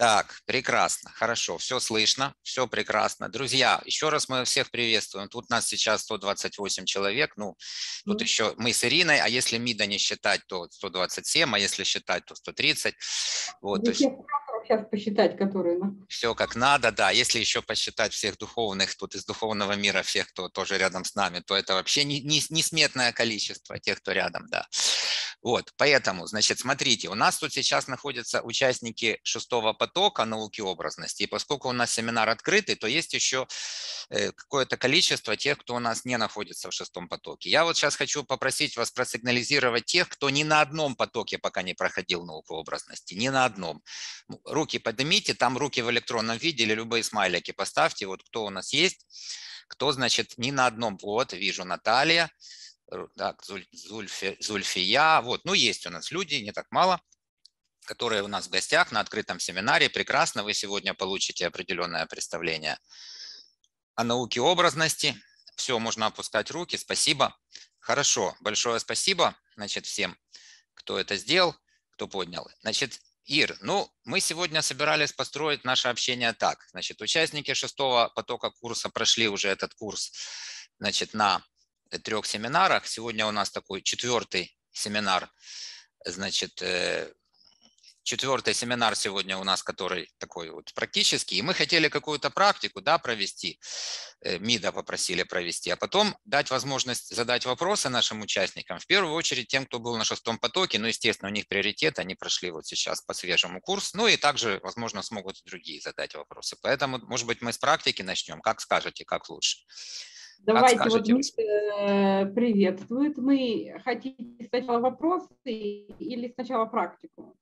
Так, прекрасно, хорошо, все слышно, все прекрасно. Друзья, еще раз мы всех приветствуем. Тут нас сейчас 128 человек, ну, тут еще мы с Ириной, а если МИДа не считать, то 127, а если считать, то 130. Вот, то есть сейчас посчитать, которые... все как надо, да. Если еще посчитать всех духовных, тут из духовного мира, всех, кто тоже рядом с нами, то это вообще несметное количество тех, кто рядом, да. Вот, поэтому, значит, смотрите, у нас тут сейчас находятся участники 6-го потока науки образности, и поскольку у нас семинар открытый, то есть еще какое-то количество тех, кто у нас не находится в 6-м потоке. Я вот сейчас хочу попросить вас просигнализировать тех, кто ни на одном потоке пока не проходил науку образности, ни на одном. Руки поднимите, там руки в электронном виде или любые смайлики поставьте, вот кто у нас есть, кто, значит, ни на одном, вот, вижу Наталья, так, Зульфия, вот, ну, есть у нас люди, не так мало, которые у нас в гостях на открытом семинаре. Прекрасно, вы сегодня получите определенное представление о науке образности. Все, можно опускать руки, спасибо. Хорошо, большое спасибо, значит, всем, кто это сделал, кто поднял. Значит, Ир, ну, мы сегодня собирались построить наше общение так. Значит, участники 6-го потока курса прошли уже этот курс, значит, на 3 семинарах. Сегодня у нас такой 4-й семинар, значит, 4-й семинар сегодня у нас, который такой вот практический. И мы хотели какую-то практику, да, провести, МИДа попросили провести, а потом дать возможность задать вопросы нашим участникам. В первую очередь тем, кто был на 6-м потоке, ну, естественно, у них приоритет, они прошли вот сейчас по свежему курс, ну и также, возможно, смогут и другие задать вопросы. Поэтому, может быть, мы с практики начнем, как скажете, как лучше. Давайте, вот МИД приветствует. Мы хотите сначала вопросы или сначала практику?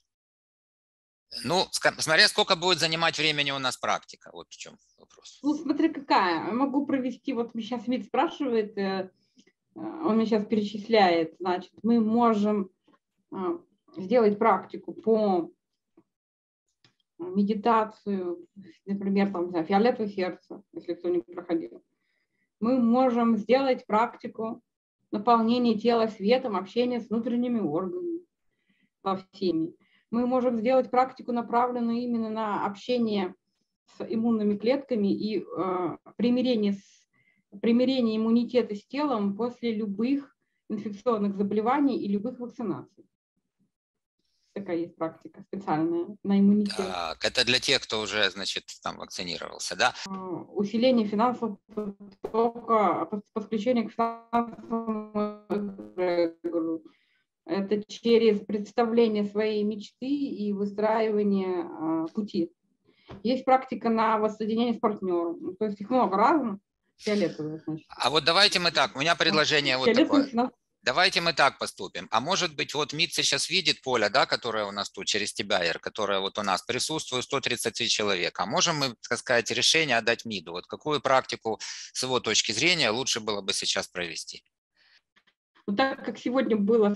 Ну, смотря сколько будет занимать времени у нас практика, вот в чем вопрос. Ну, смотри, какая. Могу провести, вот сейчас МИД спрашивает, он мне сейчас перечисляет, значит, мы можем сделать практику по медитацию, например, там, не знаю, фиолетовое сердце, если кто не проходил. Мы можем сделать практику наполнения тела светом, общения с внутренними органами, со всеми. Мы можем сделать практику, направленную именно на общение с иммунными клетками и примирение иммунитета с телом после любых инфекционных заболеваний и любых вакцинаций. Такая есть практика специальная на иммунитет. Так, это для тех, кто уже, значит, там вакцинировался, да? Усиление финансового потока, подключение к финансовому эгрегору. Это через представление своей мечты и выстраивание пути. Есть практика на воссоединение с партнером. То есть их много разных. Фиолетовые, значит. А вот давайте мы так, у меня предложение вот такое. Давайте мы так поступим. А может быть, вот МИД сейчас видит поле, да, которое у нас тут через тебя, Ир, которое вот у нас присутствует 130 человек. А можем мы, так сказать, решение отдать МИДу? Вот какую практику с его точки зрения лучше было бы сейчас провести? Ну, так как сегодня было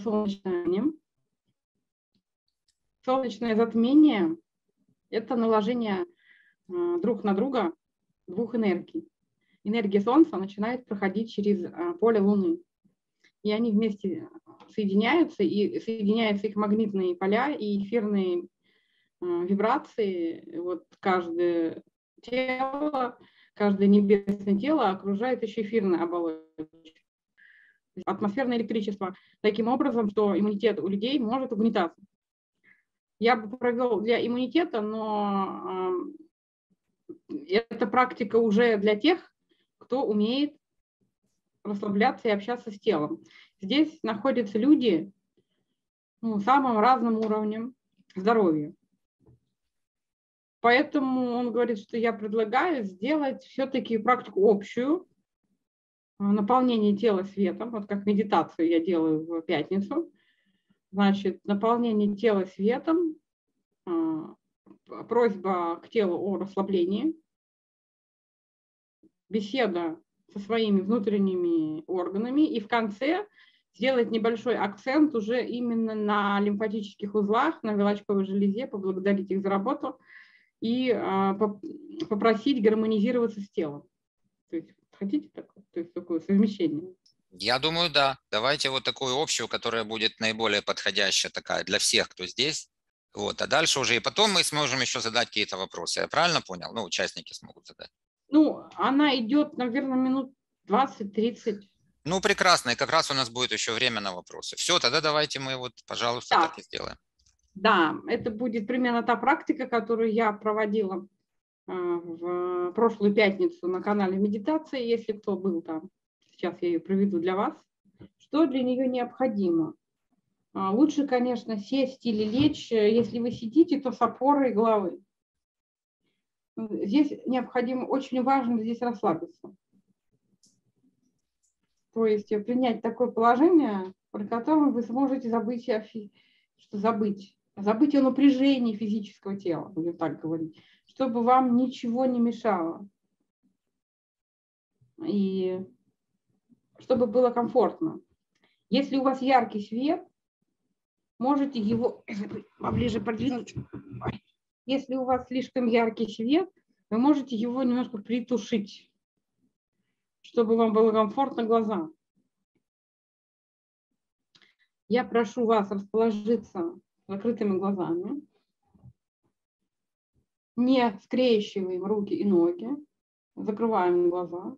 солнечное затмение – это наложение друг на друга двух энергий. Энергия Солнца начинает проходить через поле Луны. И они вместе соединяются, и соединяются их магнитные поля и эфирные вибрации. Вот каждое тело, каждое небесное тело окружает еще эфирная оболочка. Атмосферное электричество таким образом, что иммунитет у людей может угнетаться. Я бы провел для иммунитета, но эта практика уже для тех, кто умеет расслабляться и общаться с телом. Здесь находятся люди самым разным уровнем здоровья. Поэтому он говорит, что я предлагаю сделать все-таки практику общую, наполнение тела светом, вот как медитацию я делаю в пятницу. Значит, наполнение тела светом, просьба к телу о расслаблении, беседа со своими внутренними органами и в конце сделать небольшой акцент уже именно на лимфатических узлах, на вилочковой железе, поблагодарить их за работу и попросить гармонизироваться с телом. То есть хотите такое? То есть такое совмещение? Я думаю, да. Давайте вот такую общую, которая будет наиболее подходящая такая для всех, кто здесь. Вот, а дальше уже и потом мы сможем еще задать какие-то вопросы. Я правильно понял? Ну, участники смогут задать. Ну, она идет, наверное, минут 20-30. Ну, прекрасно, и как раз у нас будет еще время на вопросы. Все, тогда давайте мы вот, пожалуйста, Да, так и сделаем. да, это будет примерно та практика, которую я проводила в прошлую пятницу на канале медитации, если кто был там. Сейчас я ее проведу для вас. Что для нее необходимо? Лучше, конечно, сесть или лечь. Если вы сидите, то с опорой головы. Здесь необходимо, очень важно здесь расслабиться. То есть принять такое положение, при котором вы сможете забыть забыть о напряжении физического тела, будем так говорить, чтобы вам ничего не мешало. И чтобы было комфортно. Если у вас яркий свет, можете его поближе продвинуть. Если у вас слишком яркий свет, вы можете его немножко притушить, чтобы вам было комфортно глазам. Я прошу вас расположиться с закрытыми глазами. Не скрещиваем руки и ноги. Закрываем глаза.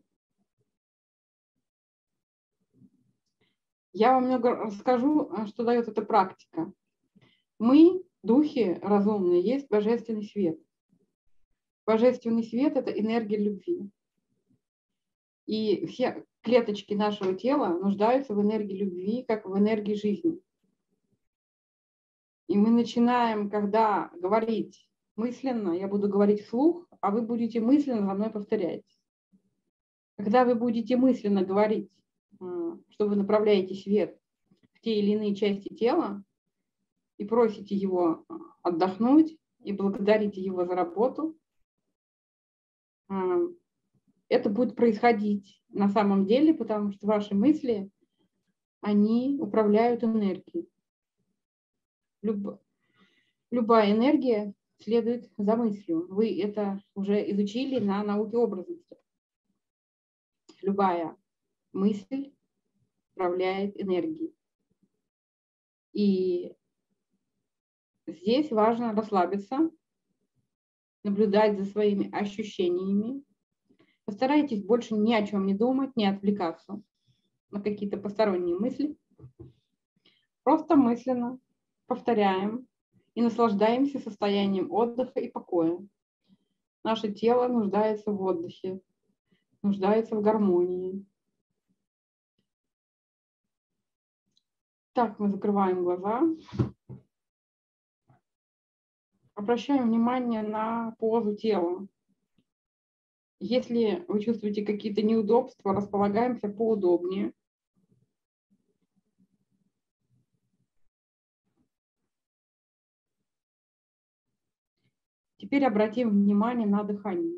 Я вам немного расскажу, что дает эта практика. Мы, духи разумные, есть божественный свет. Божественный свет – это энергия любви. И все клеточки нашего тела нуждаются в энергии любви, как в энергии жизни. И мы начинаем, когда говорить мысленно, я буду говорить вслух, а вы будете мысленно за мной повторять. Когда вы будете мысленно говорить, что вы направляете свет в те или иные части тела и просите его отдохнуть и благодарите его за работу, это будет происходить на самом деле, потому что ваши мысли, они управляют энергией. Любая энергия следует за мыслью. Вы это уже изучили на науке образности. Любая мысль управляет энергией. И здесь важно расслабиться, наблюдать за своими ощущениями. Постарайтесь больше ни о чем не думать, не отвлекаться на какие-то посторонние мысли. Просто мысленно повторяем и наслаждаемся состоянием отдыха и покоя. Наше тело нуждается в отдыхе, нуждается в гармонии. Так, мы закрываем глаза. Обращаем внимание на позу тела. Если вы чувствуете какие-то неудобства, располагаемся поудобнее. Теперь обратим внимание на дыхание.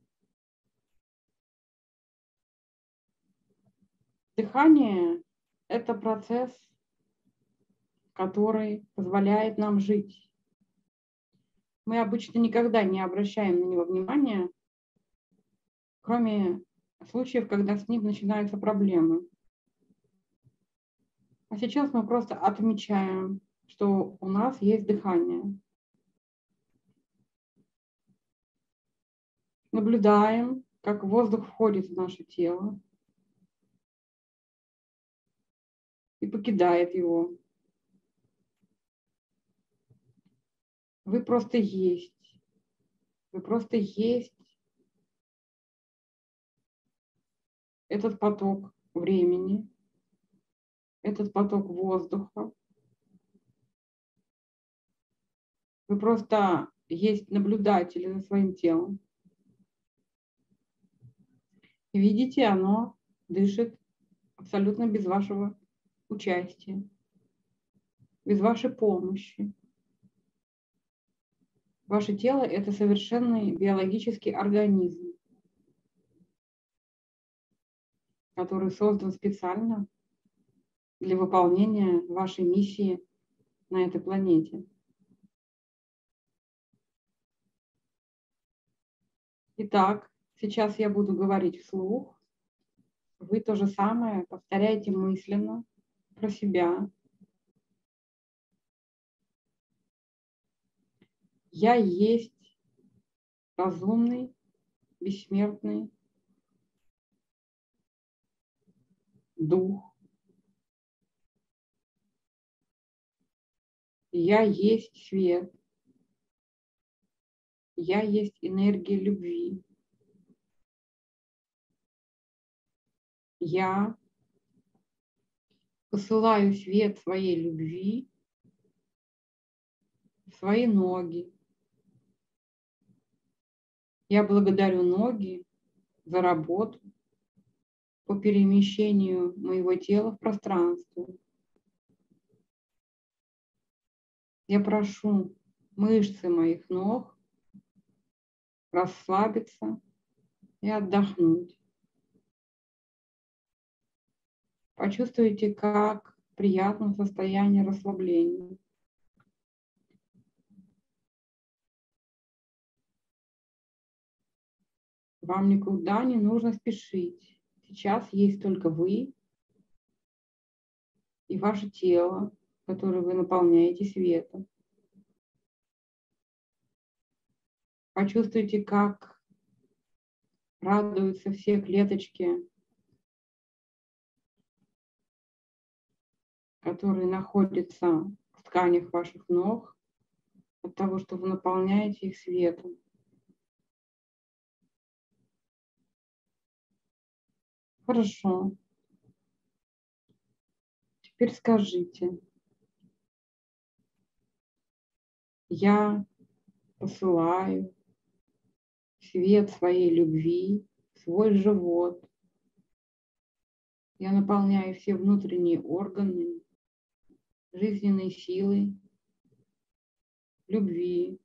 Дыхание – это процесс, который позволяет нам жить. Мы обычно никогда не обращаем на него внимания, кроме случаев, когда с ним начинаются проблемы. А сейчас мы просто отмечаем, что у нас есть дыхание. Наблюдаем, как воздух входит в наше тело и покидает его. Вы просто есть. Вы просто есть этот поток времени, этот поток воздуха. Вы просто есть наблюдатели за своим телом. И видите, оно дышит абсолютно без вашего участия, без вашей помощи. Ваше тело – это совершенный биологический организм, который создан специально для выполнения вашей миссии на этой планете. Итак, сейчас я буду говорить вслух. Вы то же самое повторяете мысленно про себя. Я есть разумный, бессмертный дух. Я есть свет. Я есть энергия любви. Я посылаю свет своей любви в свои ноги. Я благодарю ноги за работу по перемещению моего тела в пространстве. Я прошу мышцы моих ног расслабиться и отдохнуть. Почувствуйте, как приятно состояние расслабления. Вам никуда не нужно спешить. Сейчас есть только вы и ваше тело, которое вы наполняете светом. Почувствуйте, как радуются все клеточки, которые находятся в тканях ваших ног, от того, что вы наполняете их светом. Хорошо. Теперь скажите: я посылаю свет своей любви в свой живот. Я наполняю все внутренние органы жизненной силой, любви.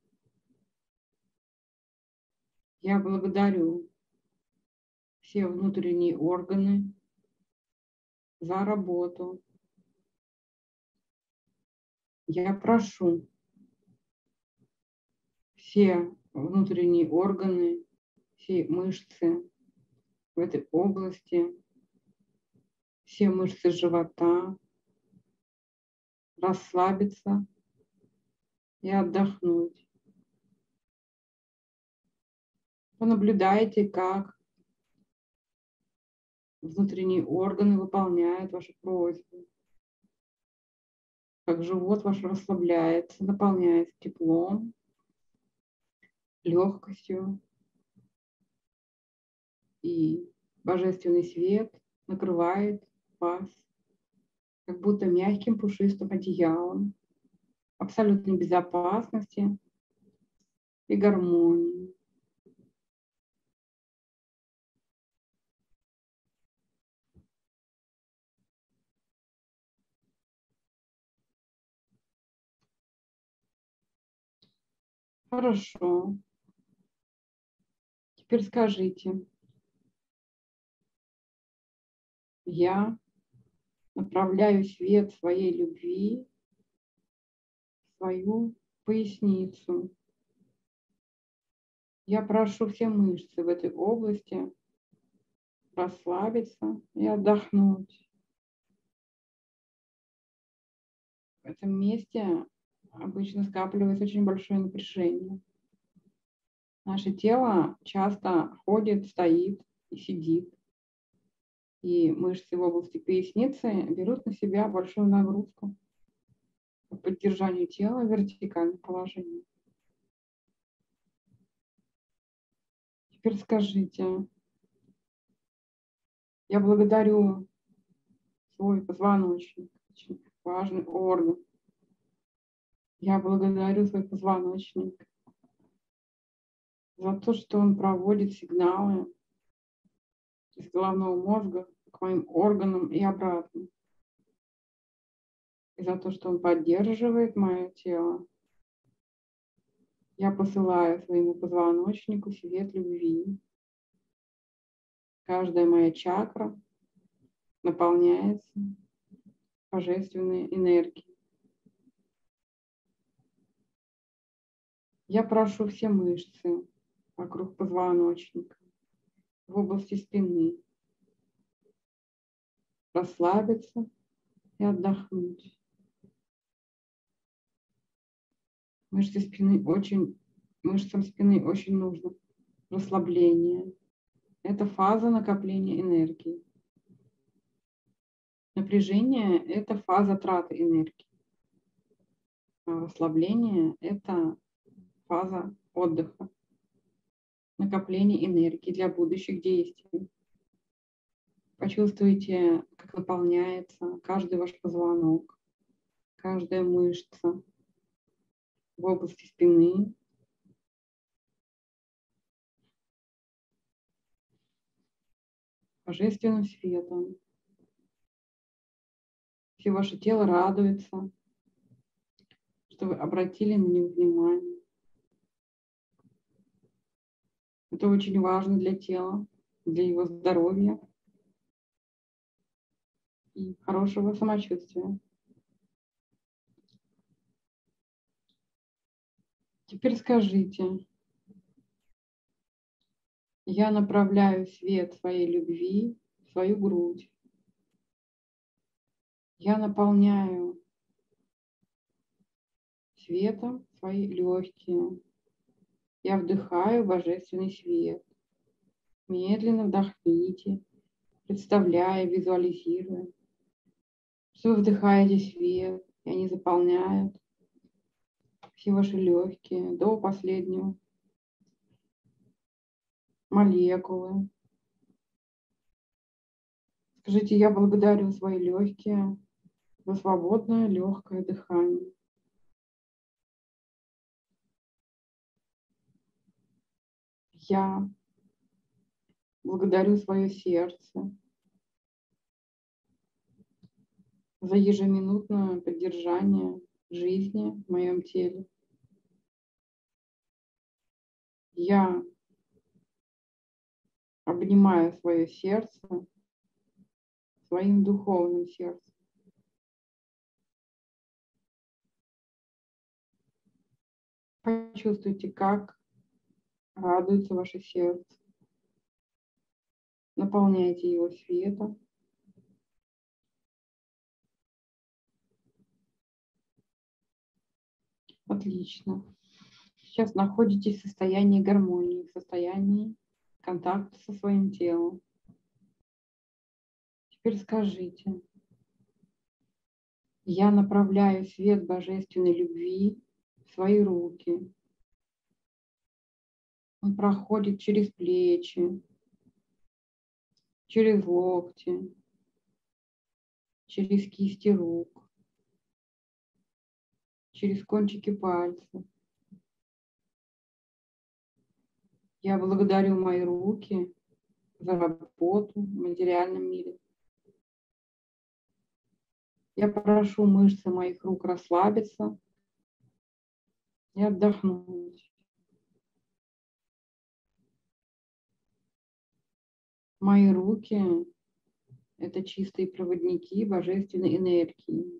Я благодарю все внутренние органы за работу. Я прошу все внутренние органы, все мышцы в этой области, все мышцы живота расслабиться и отдохнуть. Понаблюдайте, как внутренние органы выполняют ваши просьбы, как живот ваш расслабляется, наполняется теплом, легкостью, и божественный свет накрывает вас как будто мягким пушистым одеялом абсолютной безопасности и гармонии. Хорошо. Теперь скажите: я направляю свет своей любви в свою поясницу. Я прошу все мышцы в этой области расслабиться и отдохнуть. В этом месте обычно скапливается очень большое напряжение. Наше тело часто ходит, стоит и сидит. И мышцы в области поясницы берут на себя большую нагрузку по поддержанию тела в вертикальном положении. Теперь скажите: я благодарю свой позвоночник, очень важный орган. Я благодарю свой позвоночник за то, что он проводит сигналы из головного мозга к моим органам и обратно. И за то, что он поддерживает мое тело. Я посылаю своему позвоночнику свет любви. Каждая моя чакра наполняется божественной энергией. Я прошу все мышцы вокруг позвоночника, в области спины расслабиться и отдохнуть. Мышцы спины очень Мышцам спины очень нужно расслабление. Это фаза накопления энергии. Напряжение – это фаза траты энергии. А расслабление – это фаза отдыха, накопления энергии для будущих действий. Почувствуйте, как наполняется каждый ваш позвонок, каждая мышца в области спины. Божественным светом. Все ваше тело радуется, что вы обратили на него внимание. Это очень важно для тела, для его здоровья и хорошего самочувствия. Теперь скажите: я направляю свет своей любви в свою грудь. Я наполняю светом свои легкие. Я вдыхаю божественный свет. Медленно вдохните, представляя, визуализируя, что вы вдыхаете свет, и они заполняют все ваши легкие до последнего молекулы. Скажите: я благодарю свои легкие за свободное легкое дыхание. Я благодарю свое сердце за ежеминутное поддержание жизни в моем теле. Я обнимаю свое сердце своим духовным сердцем. Почувствуйте, как радуется ваше сердце. Наполняйте его светом. Отлично. Сейчас находитесь в состоянии гармонии, в состоянии контакта со своим телом. Теперь скажите: я направляю свет божественной любви в свои руки. Он проходит через плечи, через локти, через кисти рук, через кончики пальцев. Я благодарю мои руки за работу в материальном мире. Я прошу мышцы моих рук расслабиться и отдохнуть. Мои руки – это чистые проводники божественной энергии.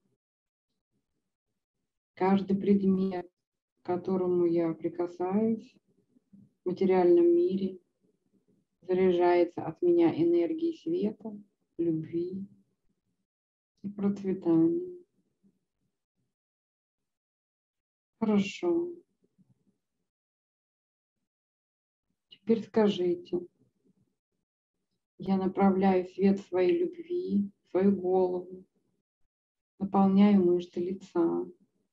Каждый предмет, к которому я прикасаюсь в материальном мире, заряжается от меня энергией света, любви и процветания. Хорошо. Теперь скажите: я направляю свет своей любви в свою голову, наполняю мышцы лица,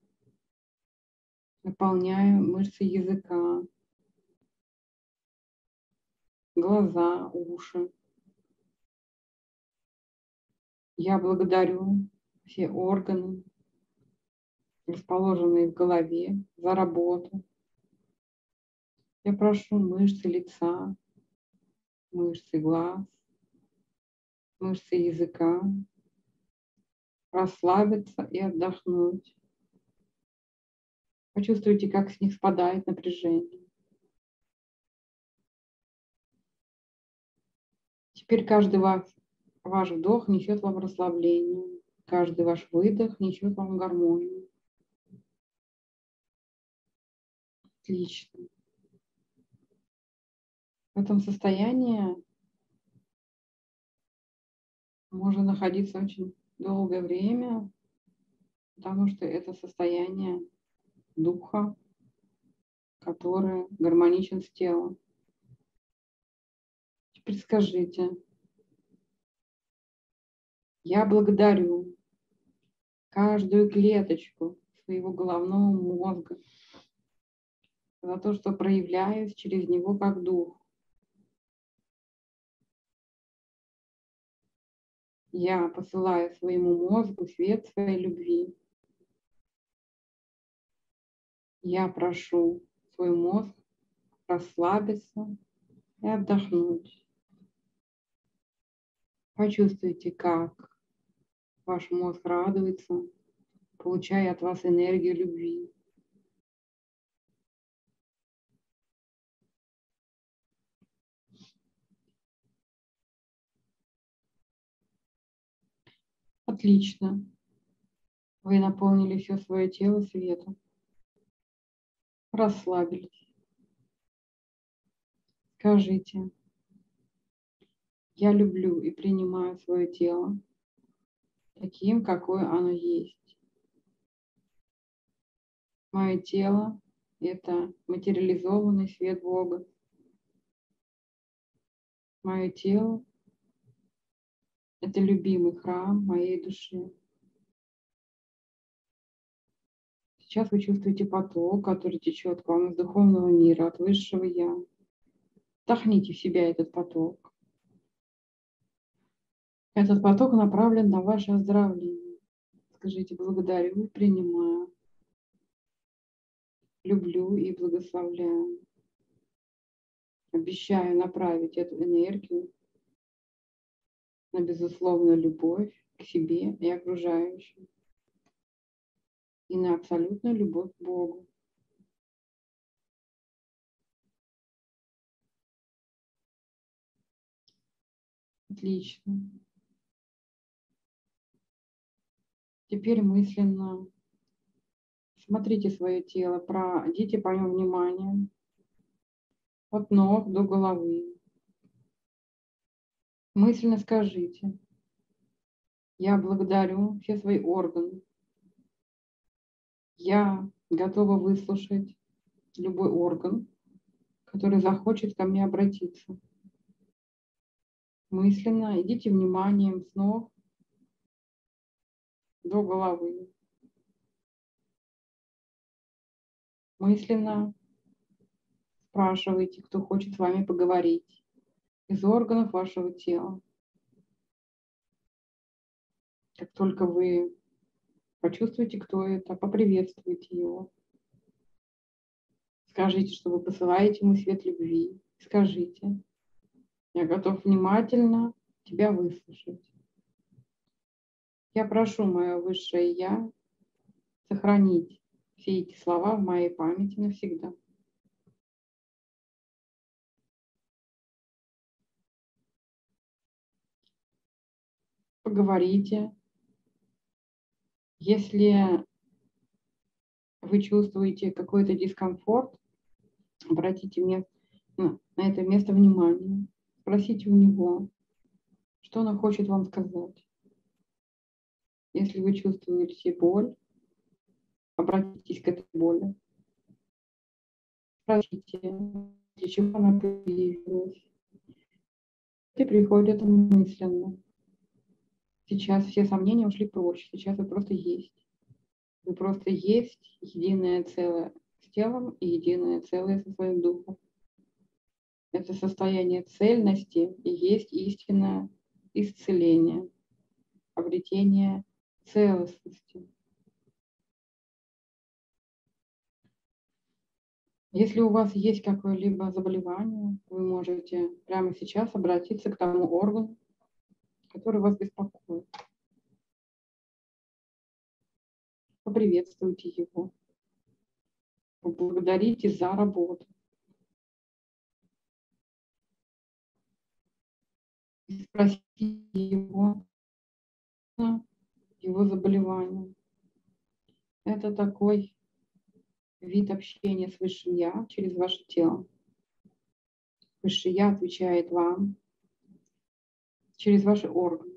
наполняю мышцы языка, глаза, уши. Я благодарю все органы, расположенные в голове, за работу. Я прошу мышцы лица, мышцы глаз, мышцы языка расслабиться и отдохнуть. Почувствуйте, как с них спадает напряжение. Теперь каждый ваш вдох несет вам расслабление, каждый ваш выдох несет вам гармонию. Отлично. В этом состоянии можно находиться очень долгое время, потому что это состояние духа, который гармоничен с телом. Теперь скажите: я благодарю каждую клеточку своего головного мозга за то, что проявляюсь через него как дух. Я посылаю своему мозгу свет своей любви. Я прошу свой мозг расслабиться и отдохнуть. Почувствуйте, как ваш мозг радуется, получая от вас энергию любви. Отлично. Вы наполнили все свое тело светом. Расслабились. Скажите: я люблю и принимаю свое тело таким, какое оно есть. Мое тело – это материализованный свет Бога. Мое тело – это любимый храм моей души. Сейчас вы чувствуете поток, который течет к вам из духовного мира, от высшего Я. Вдохните в себя этот поток. Этот поток направлен на ваше оздоровление. Скажите: благодарю и принимаю. Люблю и благословляю. Обещаю направить эту энергию на безусловную любовь к себе и окружающим, и на абсолютную любовь к Богу. Отлично. Теперь мысленно смотрите свое тело, пройдите по нему внимание от ног до головы. Мысленно скажите: я благодарю все свои органы. Я готова выслушать любой орган, который захочет ко мне обратиться. Мысленно идите вниманием с ног до головы. Мысленно спрашивайте, кто хочет с вами поговорить из органов вашего тела. Как только вы почувствуете, кто это, поприветствуйте его. Скажите, что вы посылаете ему свет любви. Скажите: я готов внимательно тебя выслушать. Я прошу мое высшее Я сохранить все эти слова в моей памяти навсегда. Поговорите. Если вы чувствуете какой-то дискомфорт, обратите на это место внимание. Спросите у него, что он хочет вам сказать. Если вы чувствуете боль, обратитесь к этой боли. Спросите, для чего она появилась. И приходит мысленно. Сейчас все сомнения ушли прочь. Сейчас вы просто есть. Вы просто есть единое целое с телом и единое целое со своим духом. Это состояние цельности и есть истинное исцеление, обретение целостности. Если у вас есть какое-либо заболевание, вы можете прямо сейчас обратиться к тому органу, который вас беспокоит. Поприветствуйте его. Поблагодарите за работу. И спросите его заболевание. Это такой вид общения с Высшим Я через ваше тело. Высшее Я отвечает вам через ваши органы.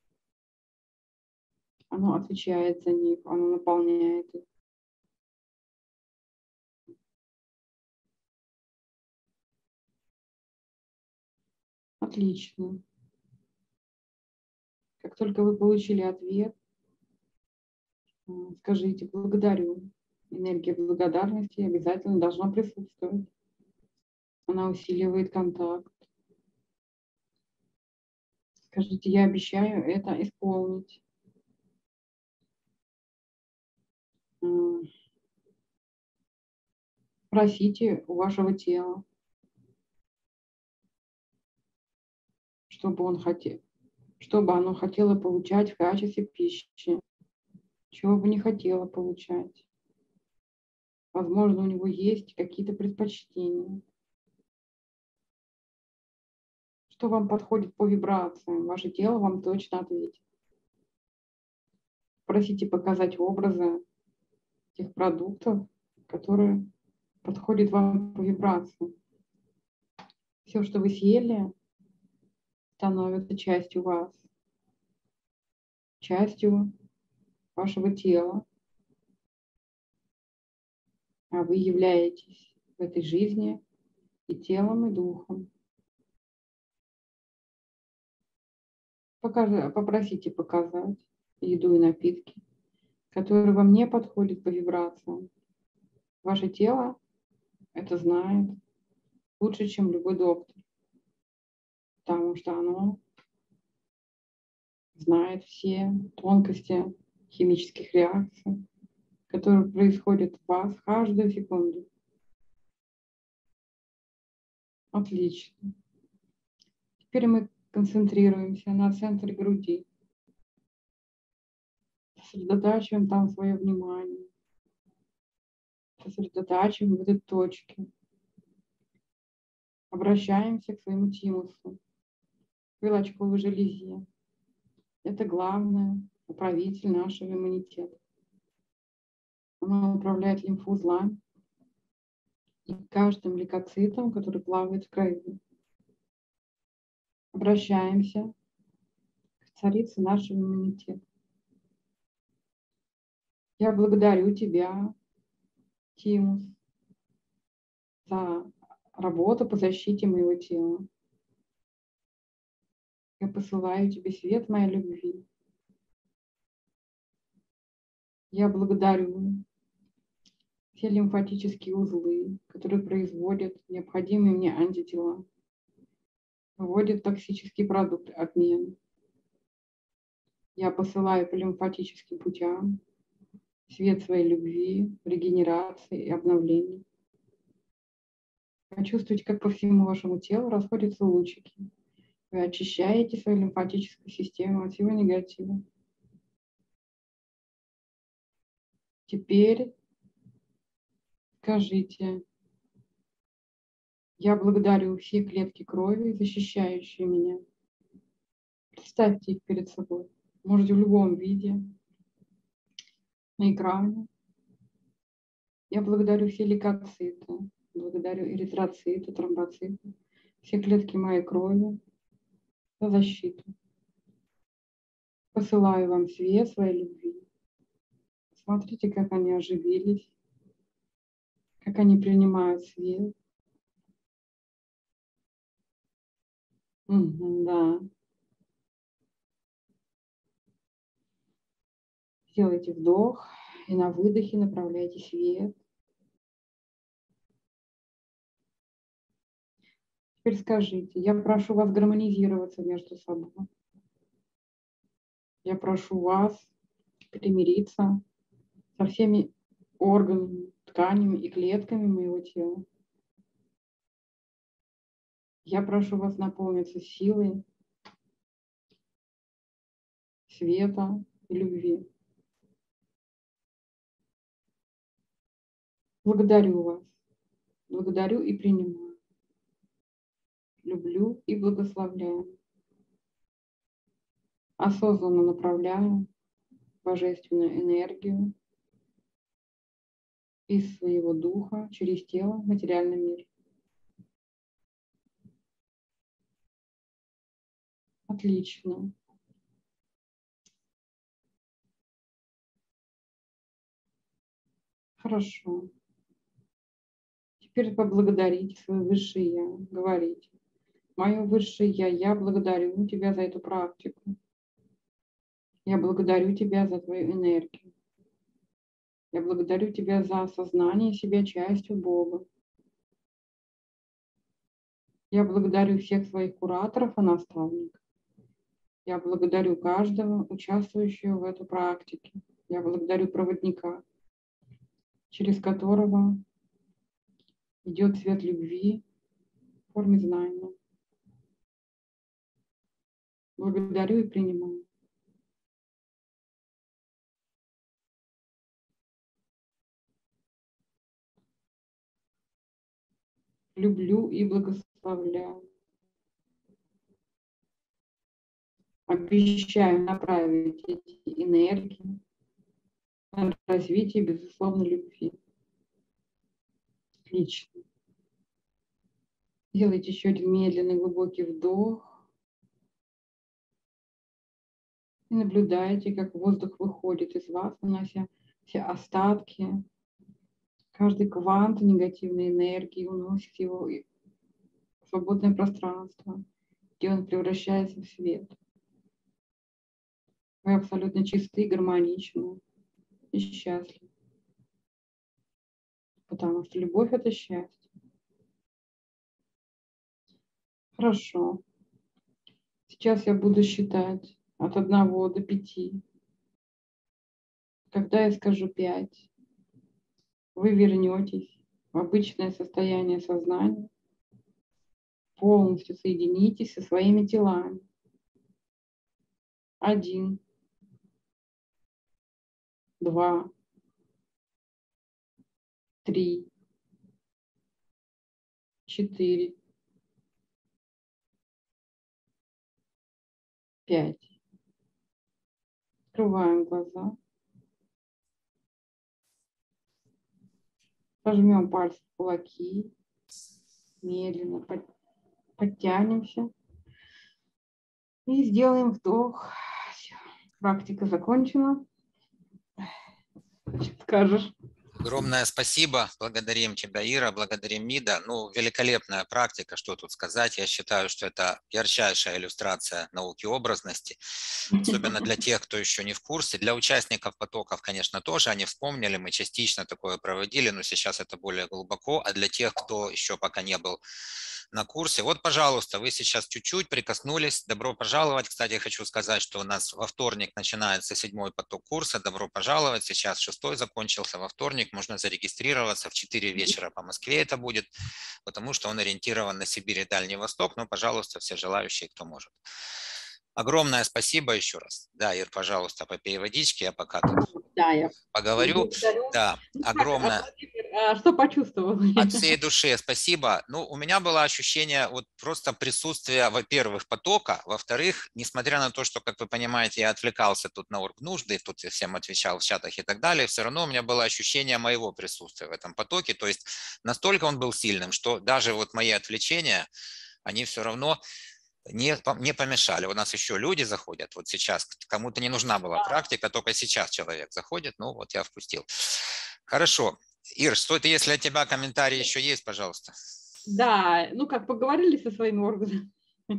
Оно отвечает за них, оно наполняет их. Отлично. Как только вы получили ответ, скажите «благодарю». Энергия благодарности обязательно должна присутствовать. Она усиливает контакт. Скажите «я обещаю это исполнить». Просите у вашего тела, чтобы оно хотело получать в качестве пищи, чего бы не хотело получать. Возможно, у него есть какие-то предпочтения. Что вам подходит по вибрациям? Ваше тело вам точно ответит. Просите показать образы тех продуктов, которые подходят вам по вибрациям. Все, что вы съели, становится частью вас, частью вашего тела. А вы являетесь в этой жизни и телом, и духом. Попросите показать еду и напитки, которые вам не подходят по вибрациям. Ваше тело это знает лучше, чем любой доктор, потому что оно знает все тонкости химических реакций, которые происходят в вас каждую секунду. Отлично. Теперь мы концентрируемся на центре груди. Сосредотачиваем там свое внимание. Сосредотачиваем в этой точке. Обращаемся к своему тимусу, к вилочковой железе. Это главное управитель нашего иммунитета. Она управляет лимфоузлами и каждым лейкоцитом, который плавает в крови. Обращаемся к царице нашего иммунитета. Я благодарю тебя, Тимус, за работу по защите моего тела. Я посылаю тебе свет моей любви. Я благодарю все лимфатические узлы, которые производят необходимые мне антитела, выводят токсические продукты обмена. Я посылаю по лимфатическим путям свет своей любви, регенерации и обновления. Почувствуйте, как по всему вашему телу расходятся лучики. Вы очищаете свою лимфатическую систему от всего негатива. Теперь скажите: я благодарю все клетки крови, защищающие меня. Представьте их перед собой. Можете в любом виде, на экране. Я благодарю все лейкоциты, благодарю эритроциты, тромбоциты, все клетки моей крови за защиту. Посылаю вам свет своей любви. Смотрите, как они оживились, как они принимают свет. Да. Сделайте вдох и на выдохе направляйте свет. Теперь скажите: я прошу вас гармонизироваться между собой. Я прошу вас примириться со всеми органами, тканями и клетками моего тела. Я прошу вас наполниться силой, света и любви. Благодарю вас. Благодарю и принимаю. Люблю и благословляю. Осознанно направляю божественную энергию из своего духа через тело в материальный мир. Отлично. Хорошо. Теперь поблагодарите свое высшее Я. Говорите: Мое высшее я благодарю тебя за эту практику. Я благодарю тебя за твою энергию. Я благодарю тебя за осознание себя частью Бога. Я благодарю всех своих кураторов и наставников. Я благодарю каждого, участвующего в этой практике. Я благодарю проводника, через которого идет свет любви в форме знания. Благодарю и принимаю. Люблю и благословляю. Обещаю направить эти энергии на развитие безусловной любви. Отлично. Делайте еще один медленный глубокий вдох. И наблюдайте, как воздух выходит из вас, унося все остатки. Каждый квант негативной энергии уносит его в свободное пространство, где он превращается в свет. Вы абсолютно чисты, гармоничны и счастливы. Потому что любовь – это счастье. Хорошо. Сейчас я буду считать от 1 до 5. Когда я скажу 5, вы вернетесь в обычное состояние сознания, полностью соединитесь со своими телами. 1, 2, 3, 4, 5. Открываем глаза. Сожмем пальцы в кулаки. Медленно подтянемся. И сделаем вдох. Все. Практика закончена. Что скажешь? Огромное спасибо. Благодарим тебя, Ира, благодарим МИДа. Ну, великолепная практика, что тут сказать. Я считаю, что это ярчайшая иллюстрация науки образности, особенно для тех, кто еще не в курсе. Для участников потоков, конечно, тоже они вспомнили, мы частично такое проводили, но сейчас это более глубоко. А для тех, кто еще пока не был на курсе, вот, пожалуйста, вы сейчас чуть-чуть прикоснулись. Добро пожаловать. Кстати, хочу сказать, что у нас во вторник начинается 7-й поток курса. Добро пожаловать. Сейчас 6-й закончился, во вторник можно зарегистрироваться в 4 вечера по Москве это будет, потому что он ориентирован на Сибирь и Дальний Восток. Но, пожалуйста, все желающие, кто может. Огромное спасибо еще раз. Да, Ир, пожалуйста, попей водички, я пока тут я поговорю. Да, огромное. Что почувствовал? От всей души спасибо. Ну, у меня было ощущение вот просто присутствия, во-первых, потока, во-вторых, несмотря на то, что, как вы понимаете, я отвлекался тут на оргнужды, тут я всем отвечал в чатах и так далее, все равно у меня было ощущение моего присутствия в этом потоке, то есть настолько он был сильным, что даже вот мои отвлечения, они все равно не помешали. У нас еще люди заходят. Вот сейчас кому-то не нужна была практика, только сейчас человек заходит. Ну вот я впустил. Хорошо. Ир, что-то, если от тебя комментарии еще есть, пожалуйста. Да, ну как, поговорили со своими органами,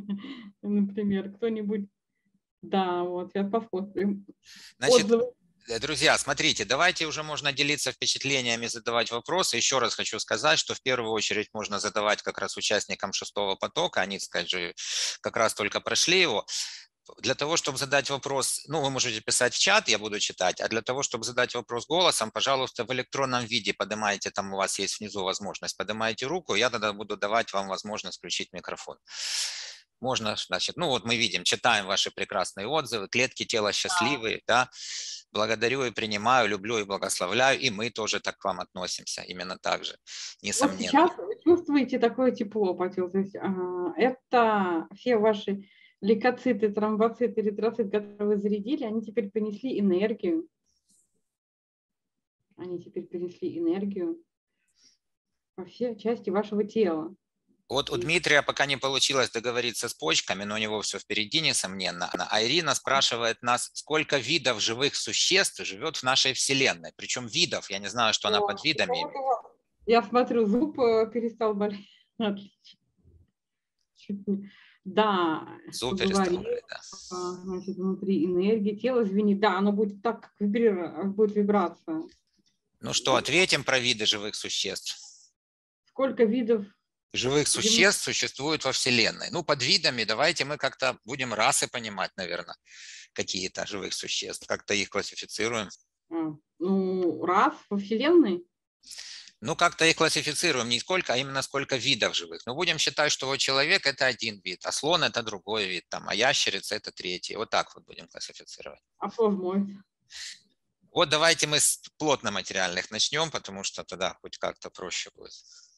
например, кто-нибудь. Да, вот, сейчас посмотрим. Значит, отзывы. друзья, смотрите, давайте уже можно делиться впечатлениями, задавать вопросы. Еще раз хочу сказать, что в первую очередь можно задавать как раз участникам 6-го потока. Они, скажем, как раз только прошли его. Для того, чтобы задать вопрос, ну, вы можете писать в чат, я буду читать, а для того, чтобы задать вопрос голосом, пожалуйста, в электронном виде поднимайте, там у вас есть внизу возможность, поднимайте руку, я тогда буду давать вам возможность включить микрофон. Можно, значит, ну вот мы видим, читаем ваши прекрасные отзывы, клетки тела счастливые, да, благодарю и принимаю, люблю и благословляю, и мы тоже так к вам относимся, именно так же, несомненно. Вот сейчас вы чувствуете такое тепло по телу, то есть это все ваши лейкоциты, тромбоциты, эритроциты, которые вы зарядили, они теперь принесли энергию. Они теперь принесли энергию во все части вашего тела. Вот у Дмитрия пока не получилось договориться с почками, но у него все впереди, несомненно. А Ирина спрашивает нас, сколько видов живых существ живет в нашей Вселенной. Причем видов, я не знаю, что она под видами имеет. Я смотрю, зуб перестал болеть. Отлично. Да, Супер поговорим, история, да. значит, внутри энергии, тело звенит, да, оно будет так, как будет вибрация. Ну что, ответим про виды живых существ. Сколько видов Живых земных? существ существует во Вселенной. Ну, под видами давайте мы как-то будем расы понимать, наверное, какие-то живых существ, как-то их классифицируем. Ну, раз во Вселенной. Ну, как-то их классифицируем не сколько, а именно сколько видов живых. Но будем считать, что вот человек – это один вид, а слон – это другой вид, там, а ящерица – это третий. Вот так вот будем классифицировать. А плазмоид? Вот давайте мы с плотно-материальных начнем, потому что тогда хоть как-то проще будет.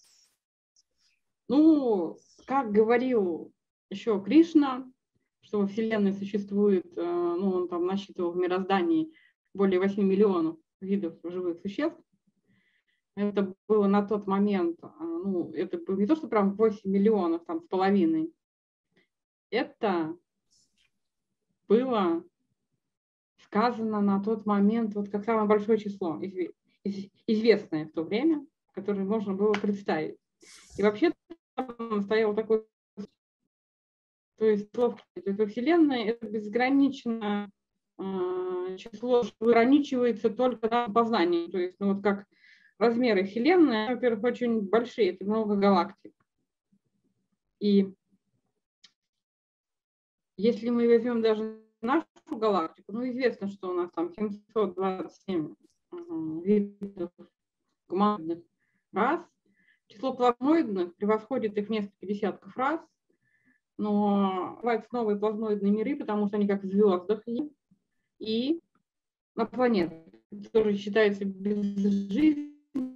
Ну, как говорил еще Кришна, что во Вселенной существует, ну, он там насчитывал в мироздании более 8 миллионов видов живых существ. Это было на тот момент, ну, это было не то, что прям 8 миллионов, там, с половиной. Это было сказано на тот момент вот как самое большое число, известное в то время, которое можно было представить. И вообще там стоял такой, то есть во Вселенной это безграничное число, ограничивается только на познании. То есть, ну, вот как размеры Вселенной, во-первых, очень большие, это много галактик. И если мы возьмем даже нашу галактику, ну, известно, что у нас там 727 видов гуманоидных рас. Число плазмоидных превосходит их в несколько десятков раз, но бывают новые плазмоидные миры, потому что они как в звездах есть, и на планетах, тоже считается безжизненными,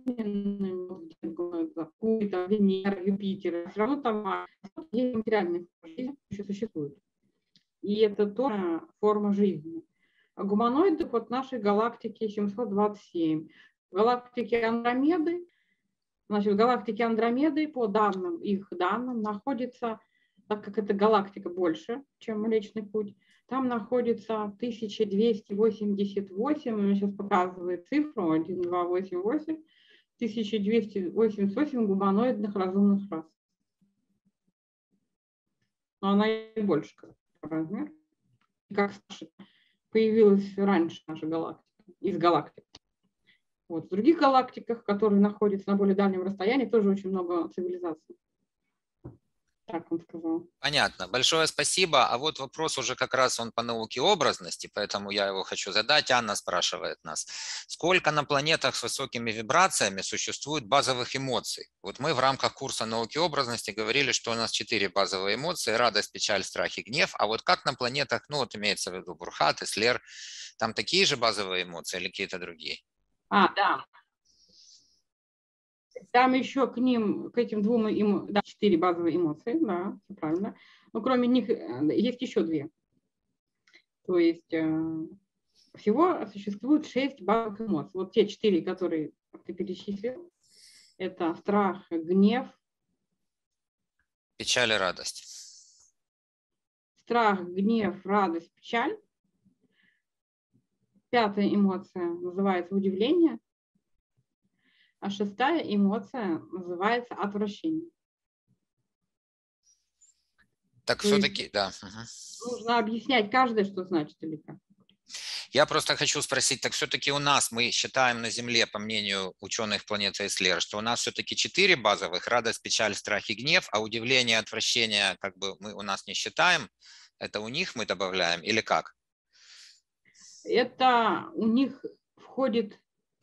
там, Венера, Юпитер, все равно там есть материальные формы, еще существуют. И это тоже форма жизни. А гуманоидов от нашей галактики 727. В галактике Андромеды, значит, в галактике Андромеды, по данным, их данным, находится, так как эта галактика больше, чем Млечный Путь, там находится 1288, он сейчас показывает цифру, 1288, 1288 гуманоидных разумных рас. Но она и больше по размеру. Как появилась раньше наша галактика, из галактик. Вот. В других галактиках, которые находятся на более дальнем расстоянии, тоже очень много цивилизаций. Так он сказал. Понятно. Большое спасибо. А вот вопрос уже как раз он по науке образности, поэтому я его хочу задать. Анна спрашивает нас. Сколько на планетах с высокими вибрациями существует базовых эмоций? Вот мы в рамках курса науки образности говорили, что у нас 4 базовые эмоции: радость, печаль, страх и гнев. А вот как на планетах, ну вот имеется в виду Бурхат, Ислер, там такие же базовые эмоции или какие-то другие? Да. Там еще к ним, к этим двум, да, 4 базовые эмоции, да, все правильно. Но кроме них есть еще 2. То есть всего существует 6 базовых эмоций. Вот те 4, которые ты перечислил, это страх, гнев. Печаль и радость. Страх, гнев, радость, печаль. 5-я эмоция называется удивление. А 6-я эмоция называется отвращение. Так все-таки, да. Угу. Нужно объяснять каждое, что значит или как. Я просто хочу спросить, так все-таки у нас, мы считаем на Земле, по мнению ученых планеты Ислер, что у нас все-таки 4 базовых: радость, печаль, страх и гнев, а удивление, отвращение как бы мы у нас не считаем, это у них мы добавляем или как? Это у них входит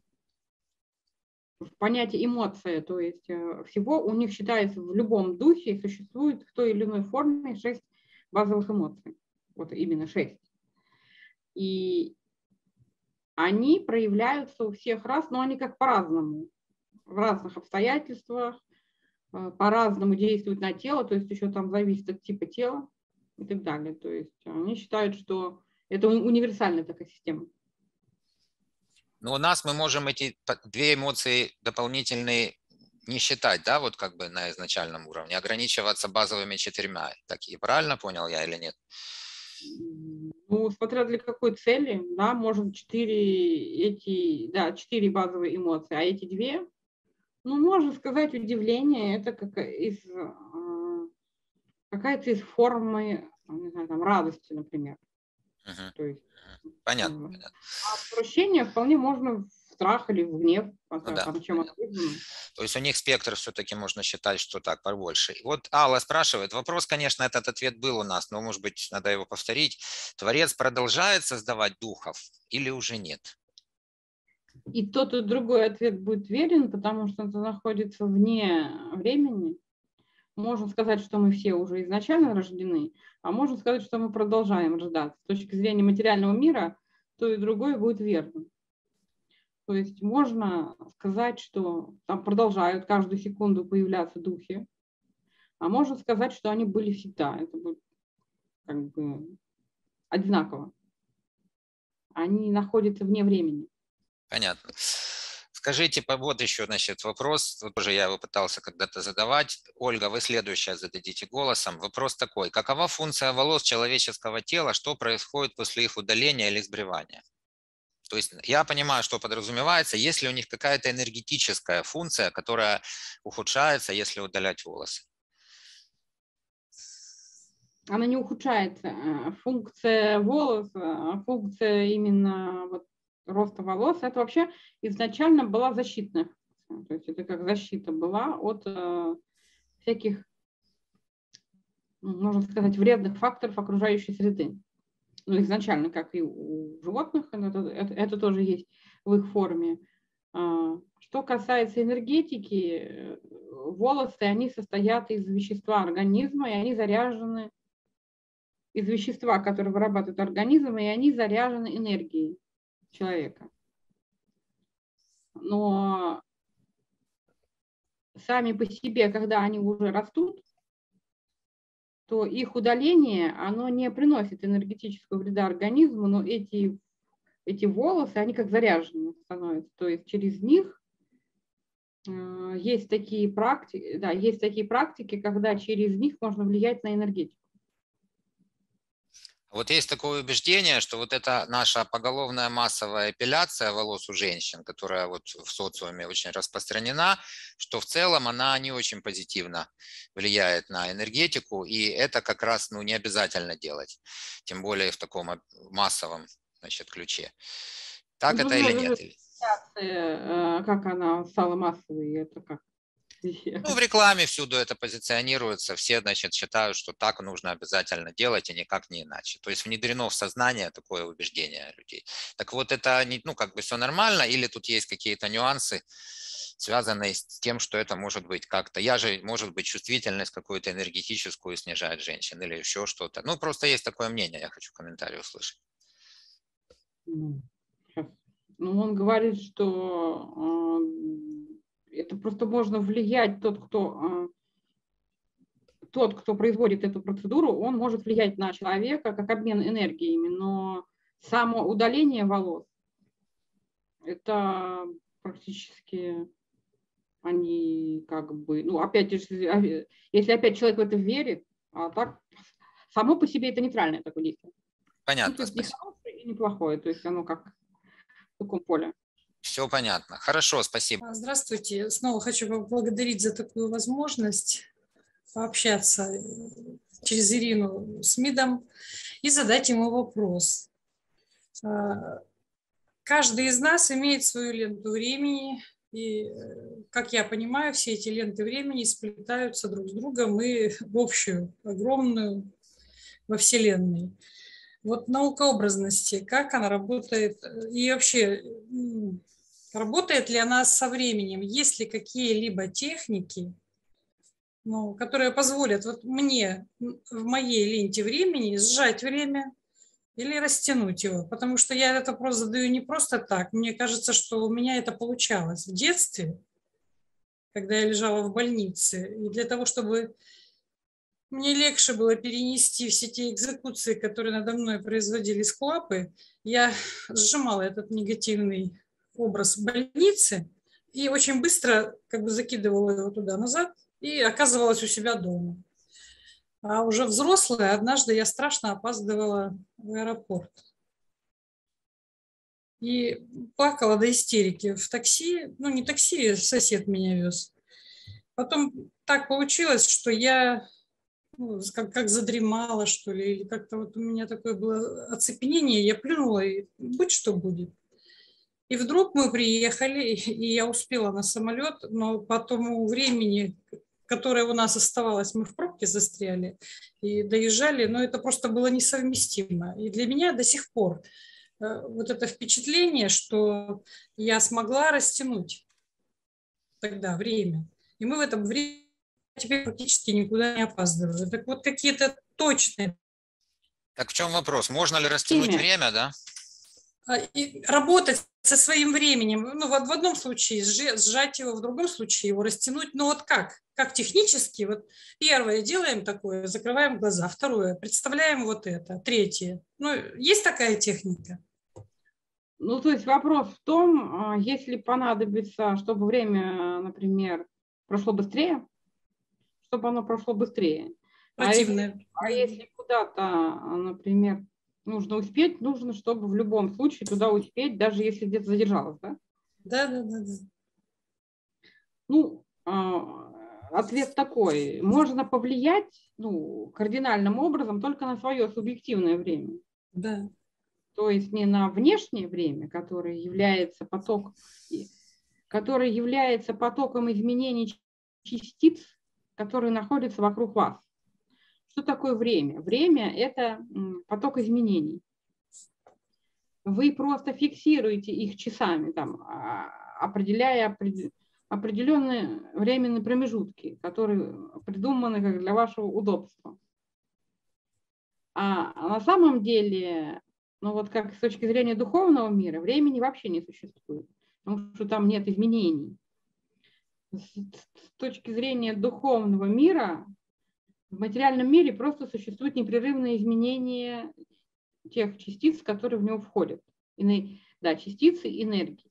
в понятие эмоция, то есть всего у них считается в любом духе существует в той или иной форме 6 базовых эмоций. Вот именно 6. И они проявляются у всех рас, но они как по-разному, в разных обстоятельствах, по-разному действуют на тело, то есть еще там зависит от типа тела и так далее. То есть они считают, что это универсальная такая система. Но у нас мы можем эти 2 эмоции дополнительные не считать, да, вот как бы на изначальном уровне, ограничиваться базовыми 4. Так, и правильно понял я или нет? Ну, смотря для какой цели, да, можем 4 базовые эмоции, а эти 2, ну, можно сказать, удивление, это как из какая-то из формы, не знаю, там, радости, например. То есть, Понятно. а отвращение вполне можно в страх или в гнев, Да, там, чем оно вызвано. то есть у них спектр все-таки можно считать, что так, побольше. Вот Алла спрашивает, вопрос, конечно, этот ответ был у нас, но, может быть, надо его повторить. Творец продолжает создавать духов или уже нет? И тот, и другой ответ будет верен, потому что это находится вне времени. Можно сказать, что мы все уже изначально рождены, а можно сказать, что мы продолжаем рождаться. С точки зрения материального мира, то и другое будет верным. То есть можно сказать, что там продолжают каждую секунду появляться духи, а можно сказать, что они были всегда. Это будет как бы одинаково. Они находятся вне времени. Понятно. Скажите, вот еще, значит, вопрос, вот уже я его пытался когда-то задавать. Ольга, вы следующее зададите голосом. Вопрос такой. Какова функция волос человеческого тела, что происходит после их удаления или сбривания? То есть я понимаю, что подразумевается, если у них какая-то энергетическая функция, которая ухудшается, если удалять волосы. Она не ухудшается. Функция волоса, функция именно вот роста волос, это вообще изначально была защитная функция. То есть это как защита была от всяких, можно сказать, вредных факторов окружающей среды. Ну, изначально, как и у животных, это тоже есть в их форме. Что касается энергетики, волосы, они состоят из вещества организма, и они заряжены из вещества, которое вырабатывает организм, и они заряжены энергией человека. Но сами по себе, когда они уже растут, то их удаление, оно не приносит энергетического вреда организму, но эти волосы, они как заряженные становятся. То есть через них есть такие практики, когда через них можно влиять на энергетику. Вот есть такое убеждение, что вот эта наша поголовная массовая эпиляция волос у женщин, которая вот в социуме очень распространена, что в целом она не очень позитивно влияет на энергетику, и это как раз не обязательно делать, тем более в таком массовом, значит, ключе. Так это или нет? Как она стала массовой, это как? В рекламе всюду это позиционируется, все, значит, считают, что так нужно обязательно делать и никак не иначе. То есть внедрено в сознание такое убеждение людей. Так вот это, как бы все нормально, или тут есть какие-то нюансы, связанные с тем, что это может быть как-то, может быть, чувствительность какую-то энергетическую снижает женщин или еще что-то. Просто есть такое мнение, я хочу комментарий услышать. Он говорит, что это просто можно влиять, тот, кто производит эту процедуру, он может влиять на человека как обмен энергиями, но само удаление волос, это практически они как бы, опять, если опять человек в это верит, а так само по себе это нейтральное такое действие. Понятно, то есть не хорошее и не плохое, то есть оно как в таком поле. Все понятно. Хорошо, спасибо. Здравствуйте. Снова хочу поблагодарить за такую возможность пообщаться через Ирину с МИДом и задать ему вопрос. Каждый из нас имеет свою ленту времени, и, как я понимаю, все эти ленты времени сплетаются друг с другом и в общую, огромную во Вселенной. Вот наукообразности, как она работает, и вообще работает ли она со временем, есть ли какие-либо техники, которые позволят мне в моей ленте времени сжать время или растянуть его, потому что я этот вопрос задаю не просто так. Мне кажется, что у меня это получалось в детстве, когда я лежала в больнице, и для того, чтобы мне легче было перенести все те экзекуции, которые надо мной производили склапы, я сжимала этот негативный образ больницы и очень быстро закидывала его туда-назад и оказывалась у себя дома. А уже взрослая, однажды я страшно опаздывала в аэропорт. И плакала до истерики в такси, не такси, сосед меня вез. Потом так получилось, что я ну, как задремала, что ли, или как-то вот у меня такое было оцепенение, я плюнула, и будь что будет. И вдруг мы приехали, и я успела на самолет, но по тому времени, которое у нас оставалось, мы в пробке застряли и доезжали, но это просто было несовместимо. И для меня до сих пор вот это впечатление, что я смогла растянуть тогда время. И мы в этом времени теперь практически никуда не опаздываем. Так вот какие-то точные. Так в чем вопрос? Можно ли растянуть время, да? И работать со своим временем. Ну, в одном случае сжать его, в другом случае его растянуть. Но вот как? Как технически? Вот первое, делаем такое, закрываем глаза. Второе, представляем вот это. Третье. Ну, есть такая техника? Ну, то есть вопрос в том, если понадобится, чтобы время, например, прошло быстрее, чтобы оно прошло быстрее. Противное. А если куда-то, например, нужно успеть, нужно, чтобы в любом случае туда успеть, даже если где-то задержалось, да? Да. Ну, ответ такой. Можно повлиять, ну, кардинальным образом только на свое субъективное время. Да. То есть не на внешнее время, которое является потоком изменений частиц, которые находятся вокруг вас. Что такое время? Время – это поток изменений. Вы просто фиксируете их часами, там, определяя определенные временные промежутки, которые придуманы как для вашего удобства. А на самом деле, ну вот как с точки зрения духовного мира, времени вообще не существует, потому что там нет изменений. С точки зрения духовного мира, в материальном мире просто существует непрерывное изменение тех частиц, которые в него входят. Да, частицы энергии.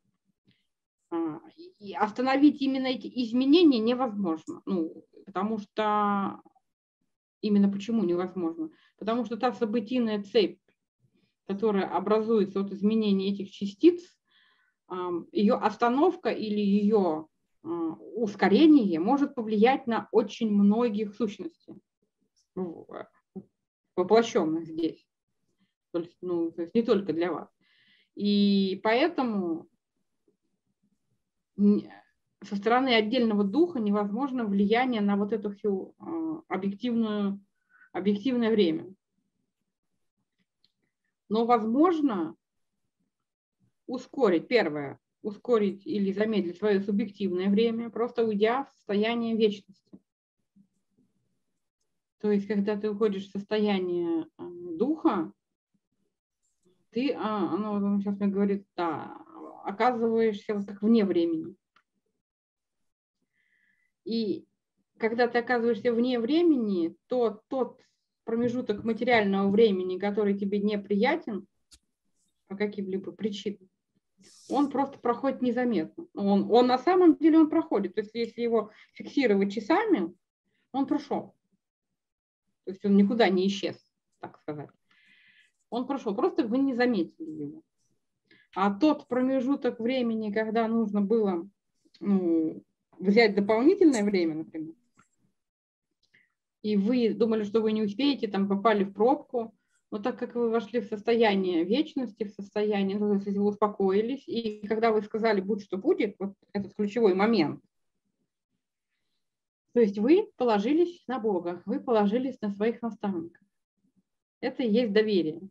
И остановить именно эти изменения невозможно. Ну, потому что... Именно почему невозможно? Потому что та событийная цепь, которая образуется от изменения этих частиц, ее остановка или ее ускорение может повлиять на очень многих сущностей, воплощенных здесь. То есть не только для вас. И поэтому со стороны отдельного духа невозможно влияние на вот это все объективное время. Но возможно ускорить, первое, ускорить или замедлить свое субъективное время, просто уйдя в состояние вечности. То есть, когда ты уходишь в состояние духа, ты, сейчас мне говорит, да, оказываешься вот как вне времени. И когда ты оказываешься вне времени, то тот промежуток материального времени, который тебе неприятен по каким-либо причинам, он просто проходит незаметно. Он на самом деле он проходит. То есть если его фиксировать часами, он прошел. То есть он никуда не исчез, так сказать. Он прошел, просто вы не заметили его. А тот промежуток времени, когда нужно было взять дополнительное время, например, и вы думали, что вы не успеете, там попали в пробку, но так как вы вошли в состояние вечности, в состояние, то есть вы успокоились, и когда вы сказали «будь что будет», вот этот ключевой момент, то есть вы положились на Бога, вы положились на своих наставников. Это и есть доверие.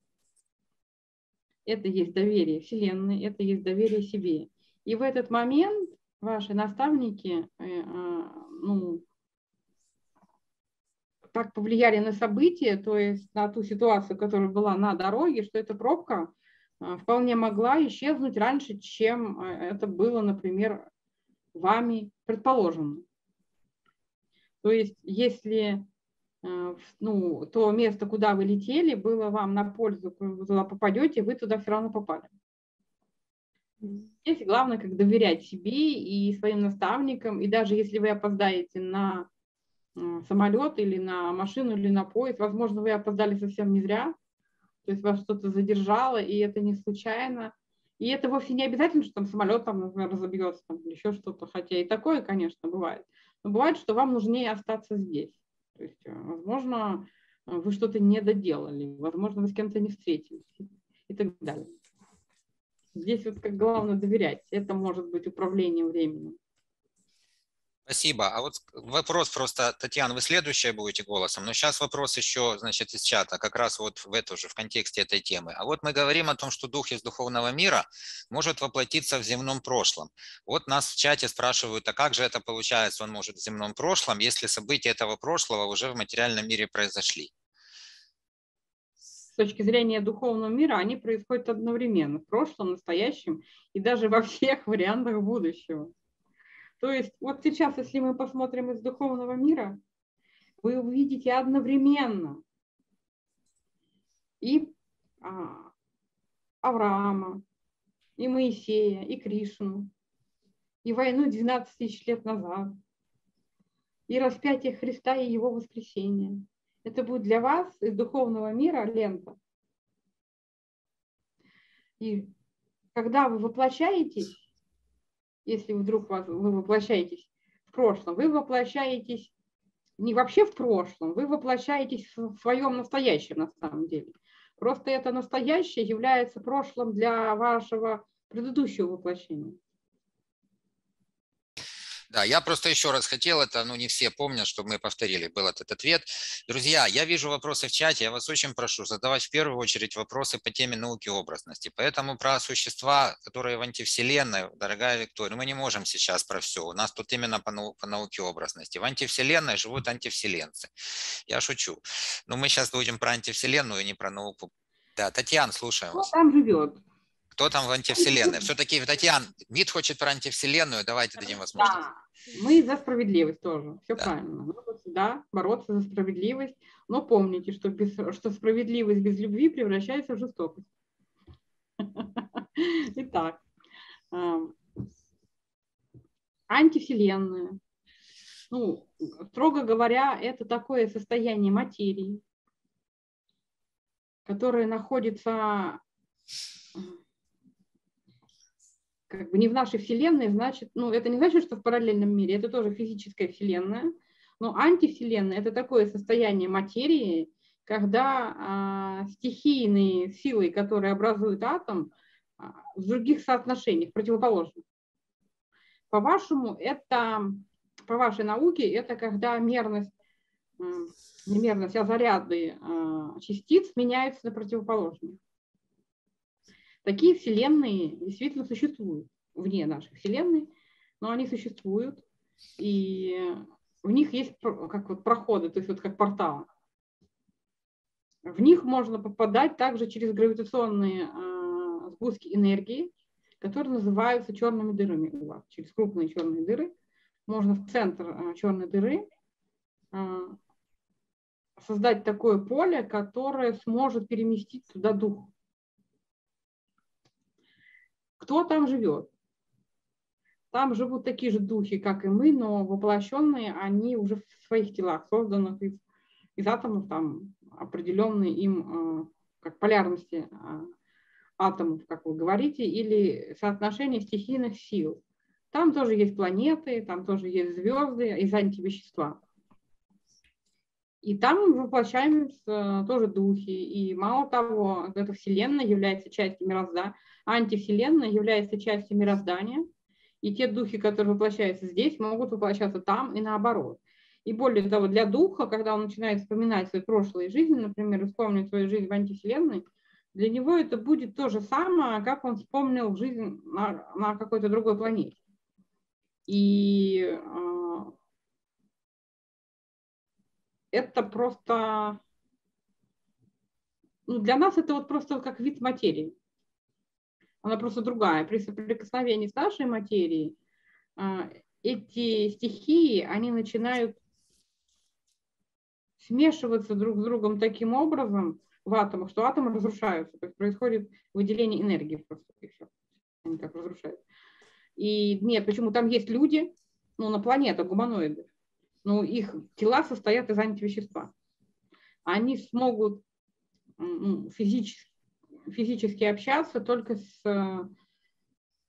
Это есть доверие Вселенной, это есть доверие себе. И в этот момент ваши наставники, так повлияли на события, то есть на ту ситуацию, которая была на дороге, что эта пробка вполне могла исчезнуть раньше, чем это было, например, вами предположено. То есть если то место, куда вы летели, было вам на пользу, вы туда попадете, вы туда все равно попали. Здесь главное, как доверять себе и своим наставникам, и даже если вы опоздаете на самолет или на машину или на поезд, возможно, вы опоздали совсем не зря, то есть вас что-то задержало, и это не случайно. И это вовсе не обязательно, что там самолет, например, разобьется, или еще что-то, хотя и такое, конечно, бывает. Но бывает, что вам нужнее остаться здесь. То есть, возможно, вы что-то не доделали, возможно, вы с кем-то не встретились и так далее. Здесь вот как главное доверять. Это может быть управлением временем. Спасибо. А вот вопрос просто, Татьяна, вы следующая будете голосом, но сейчас вопрос еще, значит, из чата, как раз вот в контексте этой темы. А вот мы говорим о том, что дух из духовного мира может воплотиться в земном прошлом. Вот нас в чате спрашивают, а как же это получается, он может в земном прошлом, если события этого прошлого уже в материальном мире произошли? С точки зрения духовного мира они происходят одновременно, в прошлом, настоящем и даже во всех вариантах будущего. То есть вот сейчас, если мы посмотрим из духовного мира, вы увидите одновременно и Авраама, и Моисея, и Кришну, и войну 12 тысяч лет назад, и распятие Христа и его воскресение. Это будет для вас из духовного мира лента. И когда вы воплощаетесь, если вдруг вы воплощаетесь в прошлом, вы воплощаетесь не вообще в прошлом, вы воплощаетесь в своем настоящем на самом деле. Просто это настоящее является прошлым для вашего предыдущего воплощения. Да, я просто еще раз хотел, это, не все помнят, чтобы мы повторили, был этот ответ. Друзья, я вижу вопросы в чате, я вас очень прошу задавать в первую очередь вопросы по теме науки образности. Поэтому про существа, которые в антивселенной, дорогая Виктория, мы не можем сейчас про все. У нас тут именно по науке образности. В антивселенной живут антивселенцы. Я шучу. Но мы сейчас будем про антивселенную, не про науку. Да, Татьяна, слушаем вас. Кто там живет? Кто там в антивселенной? Все-таки, Татьяна, МИД хочет про антивселенную, давайте дадим возможность. Да, мы за справедливость тоже, все да. правильно. Надо всегда бороться за справедливость, но помните, что справедливость без любви превращается в жестокость. Итак, антивселенная. Строго говоря, это такое состояние материи, которое находится как бы не в нашей Вселенной, значит, это не значит, что в параллельном мире, это тоже физическая Вселенная, но антивселенная – это такое состояние материи, когда стихийные силы, которые образуют атом, в других соотношениях противоположны. По-вашему, по вашей науке, это когда мерность, не мерность, а заряды частиц меняются на противоположные. Такие вселенные действительно существуют вне нашей Вселенной, но они существуют, и в них есть как вот проходы, то есть вот как порталы. В них можно попадать также через гравитационные сгустки энергии, которые называются черными дырами у вас. Через крупные черные дыры можно в центр черной дыры создать такое поле, которое сможет переместить туда дух. Кто там живет? Там живут такие же духи, как и мы, но воплощенные они уже в своих телах, созданных из атомов, там определенные им как полярности атомов, как вы говорите, или соотношение стихийных сил. Там тоже есть планеты, там тоже есть звезды из антивещества. И там воплощаются тоже духи. И мало того, эта Вселенная является частью мироздания, антивселенная является частью мироздания. И те духи, которые воплощаются здесь, могут воплощаться там и наоборот. И более того, для духа, когда он начинает вспоминать свои прошлые жизни, например, вспомнить свою жизнь в антивселенной, для него это будет то же самое, как он вспомнил жизнь на какой-то другой планете. И это просто, для нас это вот просто как вид материи. Она просто другая. При соприкосновении с нашей материей эти стихии, они начинают смешиваться друг с другом таким образом в атомах, что атомы разрушаются. То есть происходит выделение энергии просто, и все. Они так разрушаются. И нет, почему там есть люди, на планетах, гуманоиды, но их тела состоят из антивещества. Они смогут физически общаться только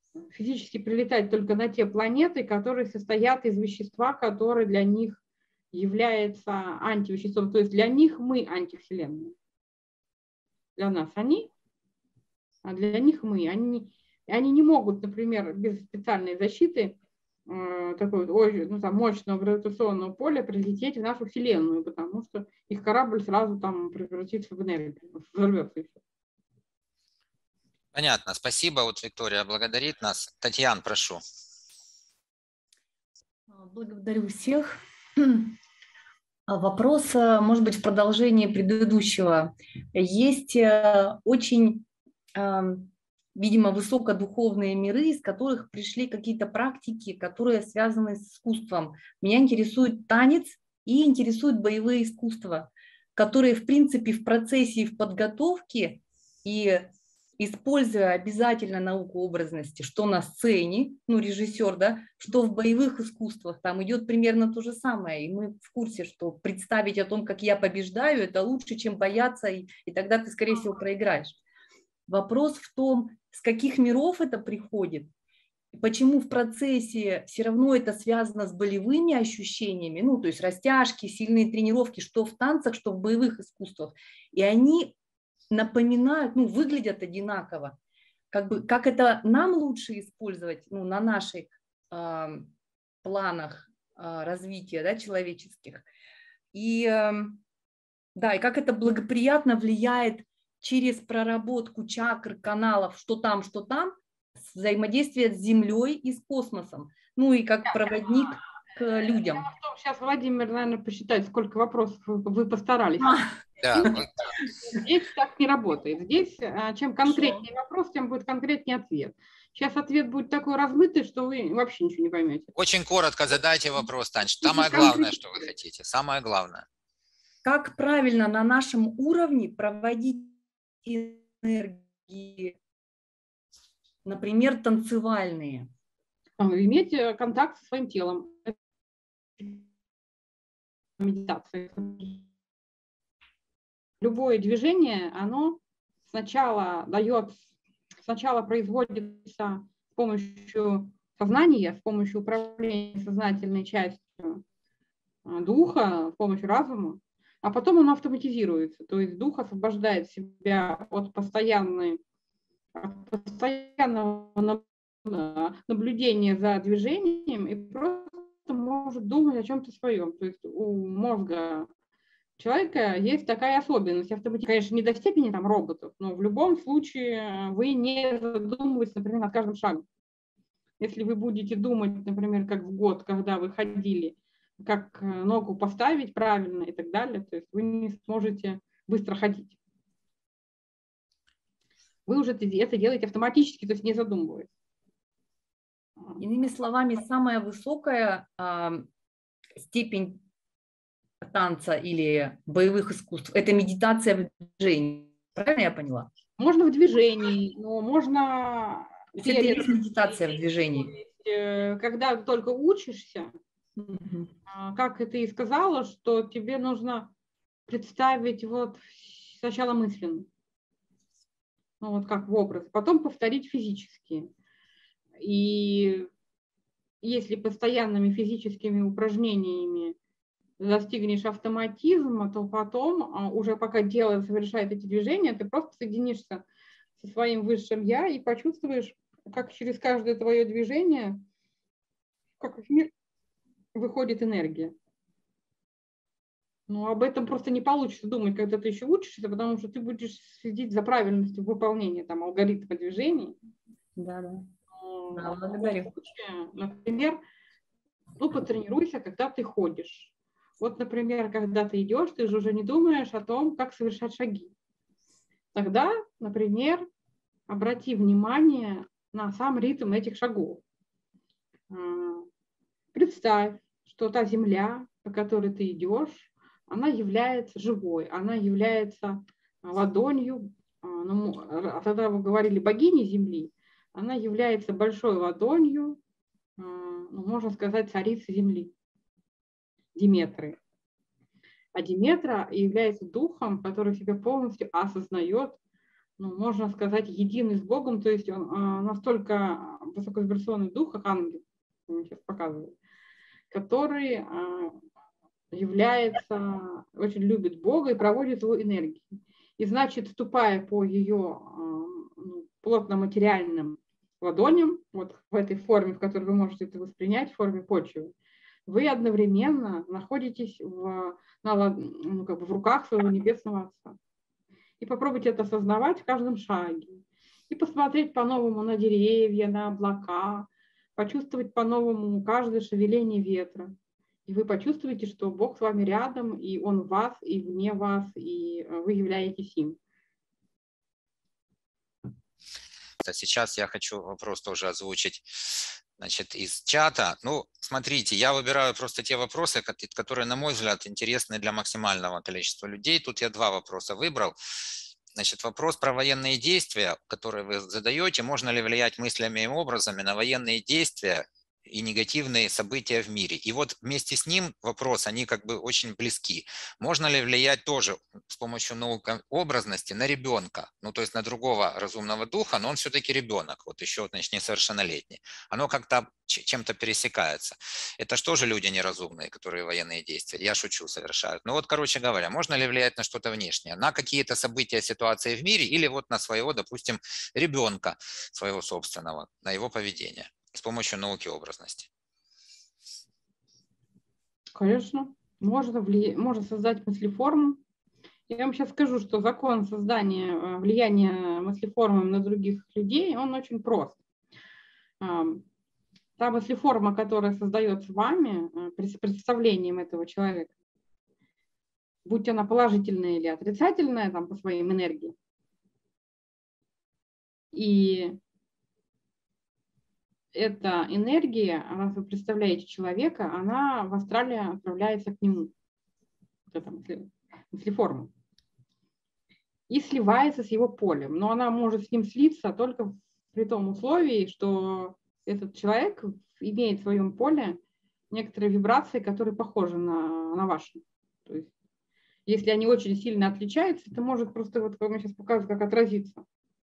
физически прилетать только на те планеты, которые состоят из вещества, которое для них является антивеществом. То есть для них мы антивселенная. Для нас они, а для них мы. Они не могут, например, без специальной защиты такой мощного гравитационного поля прилететь в нашу Вселенную, потому что их корабль сразу там превратится в энергию, взорвется и все. Понятно, спасибо. Вот Виктория благодарит нас. Татьяна, прошу. Благодарю всех. Вопрос, может быть, в продолжении предыдущего. Есть очень, видимо, высокодуховные миры, из которых пришли какие-то практики, которые связаны с искусством. Меня интересует танец и интересуют боевые искусства, которые, в принципе, в процессе и в подготовке, и используя обязательно науку образности, что на сцене, режиссер, да, что в боевых искусствах, там идет примерно то же самое. И мы в курсе, что представить о том, как я побеждаю, это лучше, чем бояться, и тогда ты, скорее всего, проиграешь. Вопрос в том, с каких миров это приходит, почему в процессе все равно это связано с болевыми ощущениями, то есть растяжки, сильные тренировки, что в танцах, что в боевых искусствах. И они напоминают, выглядят одинаково. Как это нам лучше использовать на наших планах развития, да, человеческих. И как это благоприятно влияет через проработку чакр, каналов, что там, взаимодействие с Землей и с космосом. И как проводник к людям. Сейчас Владимир, наверное, посчитает, сколько вопросов вы постарались. Да. Здесь так не работает. Здесь чем конкретнее вопрос, тем будет конкретнее ответ. Сейчас ответ будет такой размытый, что вы вообще ничего не поймете. Очень коротко задайте вопрос, Тань. Самое главное, что вы хотите. Самое главное. Как правильно на нашем уровне проводить энергии, например, танцевальные? Иметь контакт со своим телом. Медитация. Любое движение, оно сначала производится с помощью сознания, с помощью управления сознательной частью духа, с помощью разума, а потом оно автоматизируется. То есть дух освобождает себя от постоянного наблюдения за движением и просто может думать о чем-то своем. То есть у мозга человека есть такая особенность. Конечно, не до степени роботов, но в любом случае вы не задумываетесь, например, над каждым шагом. Если вы будете думать, например, как в год, когда вы ходили, как ногу поставить правильно и так далее, то есть вы не сможете быстро ходить. Вы уже это делаете автоматически, то есть не задумываясь. Иными словами, самая высокая степень танца или боевых искусств – это медитация в движении. Правильно я поняла? Можно в движении, но можно… Это есть медитация в движении. Когда ты только учишься, как ты и сказала, что тебе нужно представить сначала мысленно, как в образ, потом повторить физически. И если постоянными физическими упражнениями достигнешь автоматизма, то потом, уже пока тело совершает эти движения, ты просто соединишься со своим высшим «я» и почувствуешь, как через каждое твое движение, как в мир выходит энергия. Но об этом просто не получится думать, когда ты еще учишься, потому что ты будешь следить за правильностью выполнения алгоритма движений. Да, благодарю. Например, потренируйся, когда ты ходишь. Например, когда ты идешь, ты же уже не думаешь о том, как совершать шаги. Тогда, например, обрати внимание на сам ритм этих шагов. Представь, что та земля, по которой ты идешь, она является живой, она является ладонью, тогда вы говорили богини земли, она является большой ладонью, можно сказать, царицы земли, Диметры. А Диметра является духом, который себя полностью осознает, можно сказать, единый с Богом, то есть он настолько высоковибрационный дух, как ангел, он сейчас показывает, который очень любит Бога и проводит его энергию. И значит, ступая по ее плотно-материальным ладоням, вот в этой форме, в которой вы можете это воспринять, в форме почвы, вы одновременно находитесь в руках своего Небесного Отца. И попробуйте это осознавать в каждом шаге. И посмотреть по-новому на деревья, на облака, почувствовать по-новому каждое шевеление ветра. И вы почувствуете, что Бог с вами рядом, и Он в вас, и вне вас, и вы являетесь им. Сейчас я хочу вопрос тоже озвучить, значит, из чата. Ну, смотрите, я выбираю просто те вопросы, которые, на мой взгляд, интересны для максимального количества людей. Тут я 2 вопроса выбрал. Значит, вопрос про военные действия, которые вы задаете. Можно ли влиять мыслями и образами на военные действия и негативные события в мире? И вот вместе с ним вопрос, они как бы очень близки. Можно ли влиять тоже с помощью образности на ребенка, ну то есть на другого разумного духа, но он все-таки ребенок, вот еще, значит, несовершеннолетний. Оно как-то чем-то пересекается. Это что же люди неразумные, которые военные действия, я шучу, совершают. Ну вот, короче говоря, можно ли влиять на что-то внешнее, на какие-то события, ситуации в мире или вот на своего, допустим, ребенка, своего собственного, на его поведение? С помощью науки образности. Конечно. Можно создать мыслеформу. Я вам сейчас скажу, что закон создания влияния мыслеформы на других людей, он очень прост. Та мыслеформа, которая создается вами, представлением этого человека, будь она положительная или отрицательная, там, по своим энергиям, и эта энергия, раз вы представляете человека, она в астрале отправляется к нему, вот эта мыслеформа, и сливается с его полем. Но она может с ним слиться только при том условии, что этот человек имеет в своем поле некоторые вибрации, которые похожи на ваши. То есть, если они очень сильно отличаются, это может просто, вот я сейчас покажу, как отразиться.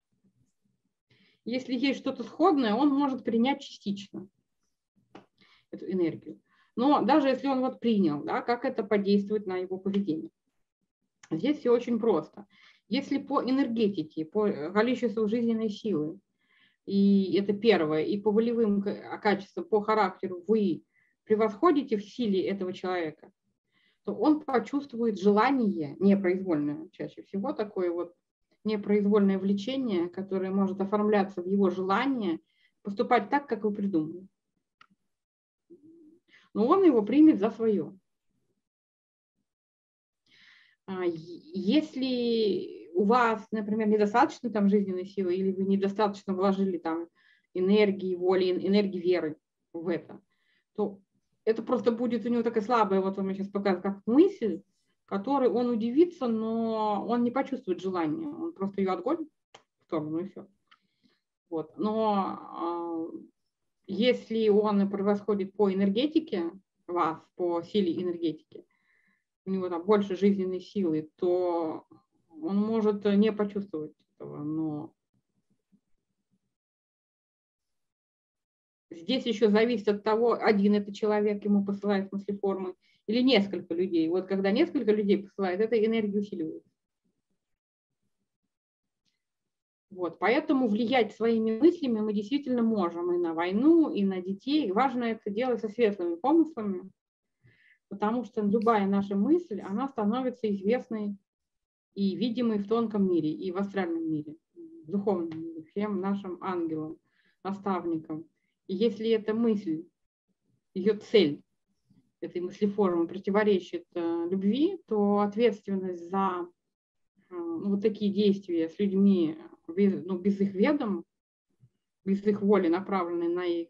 Если есть что-то сходное, он может принять частично эту энергию. Но даже если он вот принял, да, как это подействует на его поведение? Здесь все очень просто. Если по энергетике, по количеству жизненной силы, и это первое, и по волевым качествам, по характеру вы превосходите в силе этого человека, то он почувствует желание непроизвольное, чаще всего такое вот непроизвольное влечение, которое может оформляться в его желание поступать так, как вы придумали. Но он его примет за свое. Если у вас, например, недостаточно там жизненной силы, или вы недостаточно вложили там энергии, воли, энергии веры в это, то это просто будет у него такая слабая, вот он сейчас показывает, как мысль, которой он удивится, но он не почувствует желания, он просто ее отгонит в сторону и все. Вот. Но если он превосходит по энергетике вас, по силе энергетики, у него там больше жизненной силы, то он может не почувствовать этого, но здесь еще зависит от того, один это человек ему посылает мыслеформы или несколько людей. Вот когда несколько людей посылает, эта энергия усиливается. Вот, поэтому влиять своими мыслями мы действительно можем и на войну, и на детей. Важно это делать со светлыми помыслами, потому что любая наша мысль, она становится известной и видимой в тонком мире, и в астральном мире, в духовном мире, всем нашим ангелам, наставникам. И если эта мысль, ее цель, этой мыслеформы противоречит любви, то ответственность за вот такие действия с людьми без их ведом, без их воли, направленной на их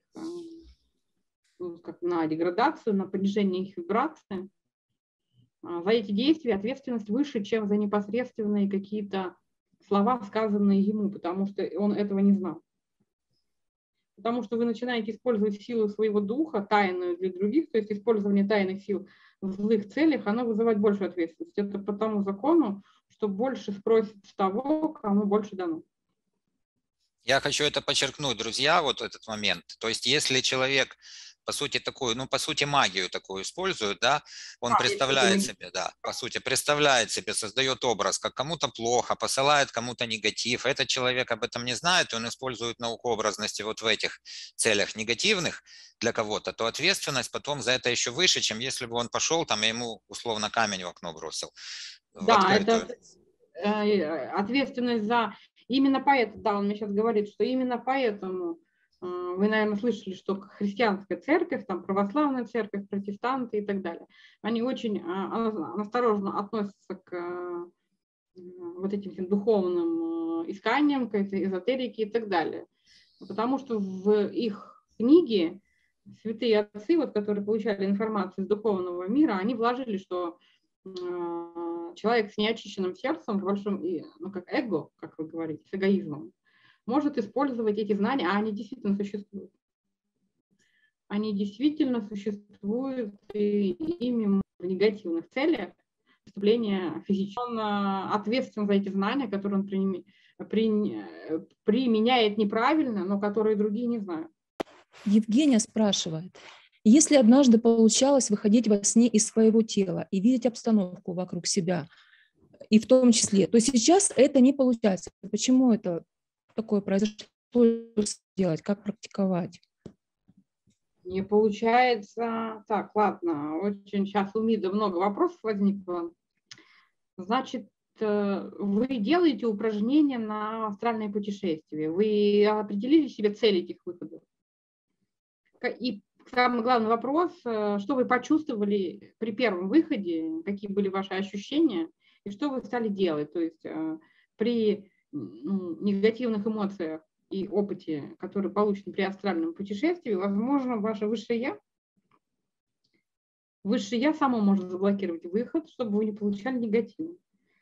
на деградацию, на понижение их вибрации, за эти действия ответственность выше, чем за непосредственные какие-то слова, сказанные ему, потому что он этого не знал. Потому что вы начинаете использовать силу своего духа, тайную для других, то есть использование тайных сил в злых целях, оно вызывает большую ответственность. Это по тому закону, что больше спросит с того, кому больше дано. Я хочу это подчеркнуть, друзья, вот этот момент. То есть если человек по сути, такую, ну, по сути, магию такую использует, да, он представляет себе, да, по сути, представляет себе, создает образ, как кому-то плохо, посылает кому-то негатив. Этот человек об этом не знает, он использует науку образности вот в этих целях негативных для кого-то, то ответственность потом за это еще выше, чем если бы он пошел там и ему условно камень в окно бросил. Да, это ответственность за... Именно поэтому, да, он мне сейчас говорит, что именно поэтому вы, наверное, слышали, что христианская церковь, там православная церковь, протестанты и так далее, они очень осторожно относятся к вот этим всем духовным исканиям, к этой эзотерике и так далее. Потому что в их книге святые отцы, вот, которые получали информацию из духовного мира, они вложили, что человек с неочищенным сердцем, большим, ну, как эго, как вы говорите, с эгоизмом, может использовать эти знания, а они действительно существуют. Они действительно существуют, и ими в негативных целях преступления физического. Он ответственен за эти знания, которые он применяет неправильно, но которые другие не знают. Евгения спрашивает, если однажды получалось выходить во сне из своего тела и видеть обстановку вокруг себя, и в том числе, то сейчас это не получается. Почему это такое произошло? Что делать? Как практиковать? Не получается. Так, ладно, очень сейчас у МИДа много вопросов возникло. Значит, вы делаете упражнения на астральное путешествие. Вы определили себе цель этих выходов? И самый главный вопрос, что вы почувствовали при первом выходе, какие были ваши ощущения, и что вы стали делать? То есть при негативных эмоциях и опыте, который получен при астральном путешествии, возможно, ваше высшее я само может заблокировать выход, чтобы вы не получали негатив.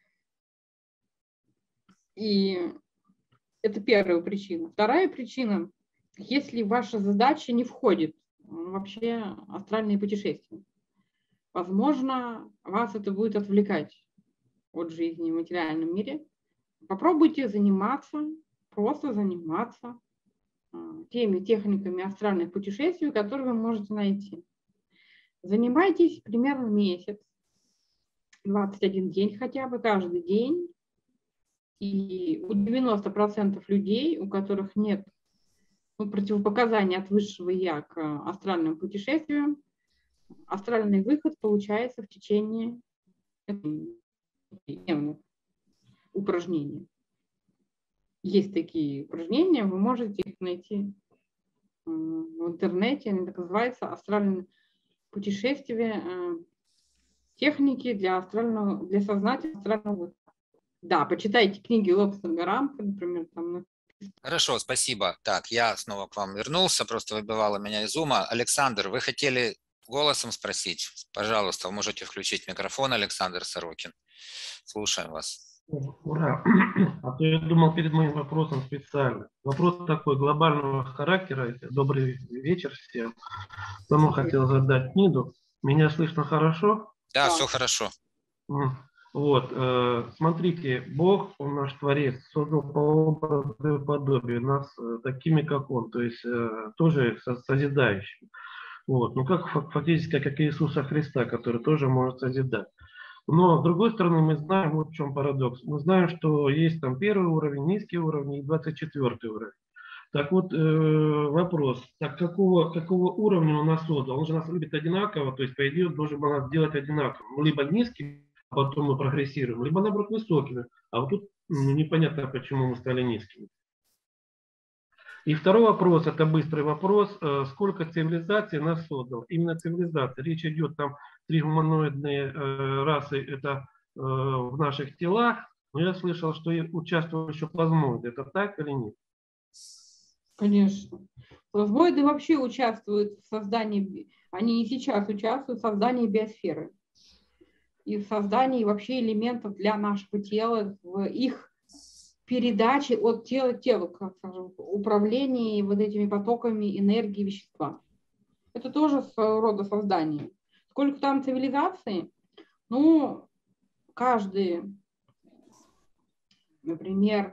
И это первая причина. Вторая причина, если ваша задача не входит вообще астральные путешествия, возможно, вас это будет отвлекать от жизни в материальном мире. Попробуйте просто заниматься теми техниками астральных путешествий, которые вы можете найти. Занимайтесь примерно месяц, 21 день хотя бы, каждый день. И у 90% людей, у которых нет противопоказаний от высшего я к астральным путешествиям, астральный выход получается в течение дневных упражнений. Есть такие упражнения, вы можете их найти в интернете, они так называются астральные путешествия, техники для сознательного астрального выхода. Да, почитайте книги Лобстинга Рамка, например. Там. Хорошо, спасибо. Так, я снова к вам вернулся, просто выбивало меня из ума. Александр, вы хотели голосом спросить? Пожалуйста, вы можете включить микрофон, Александр Сорокин. Слушаем вас. Ура! А то я думал перед моим вопросом специально. Вопрос такой глобального характера. Добрый вечер всем. Давно хотел задать Ниду. Меня слышно хорошо? Да, все хорошо. Вот, смотрите, Бог, Он наш Творец, создал по образу и подобию нас такими, как Он, то есть тоже созидающими. Вот, ну как фактически, как Иисуса Христа, который тоже может созидать. Но, с другой стороны, мы знаем, вот в чем парадокс, мы знаем, что есть там первый уровень, низкий уровень и 24 уровень. Так вот, вопрос, так какого уровня Он нас создал? Он же нас любит одинаково, то есть, по идее, Он должен был нас сделать одинаковым, либо низким, а потом мы прогрессируем, либо, наоборот, высокими. А вот тут непонятно, почему мы стали низкими. И второй вопрос, это быстрый вопрос, сколько цивилизаций нас создал? Именно цивилизация. Речь идет там 3 гуманоидные расы, это в наших телах, но я слышал, что участвуют еще плазмоиды. Это так или нет? Конечно. Плазмоиды вообще участвуют в создании, они и сейчас участвуют в создании биосферы. И в создании вообще элементов для нашего тела, в их передаче от тела к телу, как скажем, управлении вот этими потоками энергии вещества. Это тоже своего рода создание. Сколько там цивилизаций? Ну, каждый, например,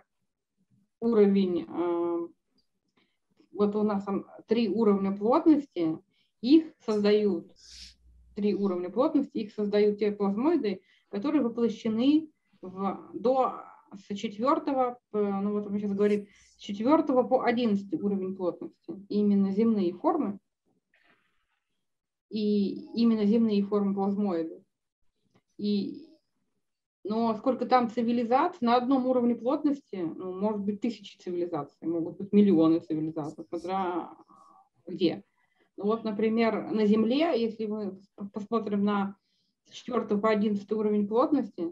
уровень, вот у нас там 3 уровня плотности, их создают 3 уровня плотности, их создают те плазмоиды, которые воплощены с 4, ну вот он сейчас говорит, с 4 по 11 уровень плотности. Именно земные формы, и именно земные формы плазмоиды. Но сколько там цивилизаций, на одном уровне плотности, ну, может быть 1000 цивилизаций, могут быть миллионы цивилизаций, смотря где. Ну, вот, например, на Земле, если мы посмотрим на с 4 по 11 уровень плотности,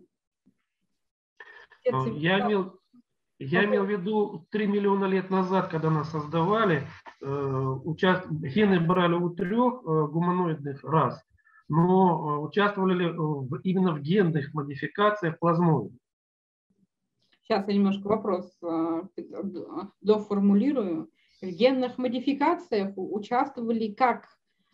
я имел в виду 3 миллиона лет назад, когда нас создавали, гены брали у 3 гуманоидных рас, но участвовали именно в генных модификациях плазмоидов. Сейчас я немножко вопрос доформулирую. В генных модификациях участвовали как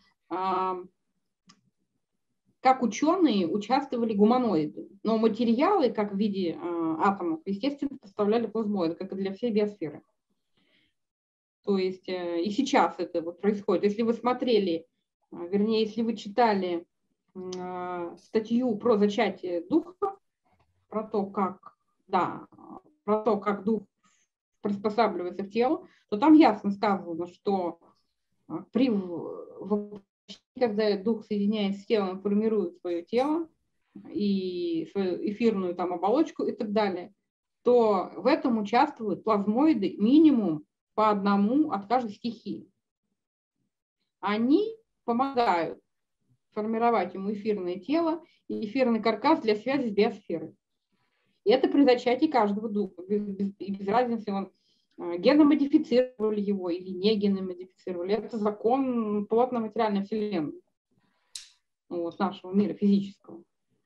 ученые, участвовали гуманоиды, но материалы, как в виде атомов, естественно, составляли плазмоиды, как и для всей биосферы. То есть и сейчас это вот происходит. Если вы смотрели, вернее, если вы читали статью про зачатие духа, про то, как дух приспосабливается к телу, то там ясно сказано, что когда дух соединяется с телом, формирует свое тело и свою эфирную там оболочку и так далее, то в этом участвуют плазмоиды минимум по одному от каждой стихии. Они помогают формировать ему эфирное тело и эфирный каркас для связи с биосферой. И это при зачатии каждого духа, без разницы, он геномодифицировали его или не геномодифицировали. Это закон плотно-материальной вселенной, вот, нашего мира физического.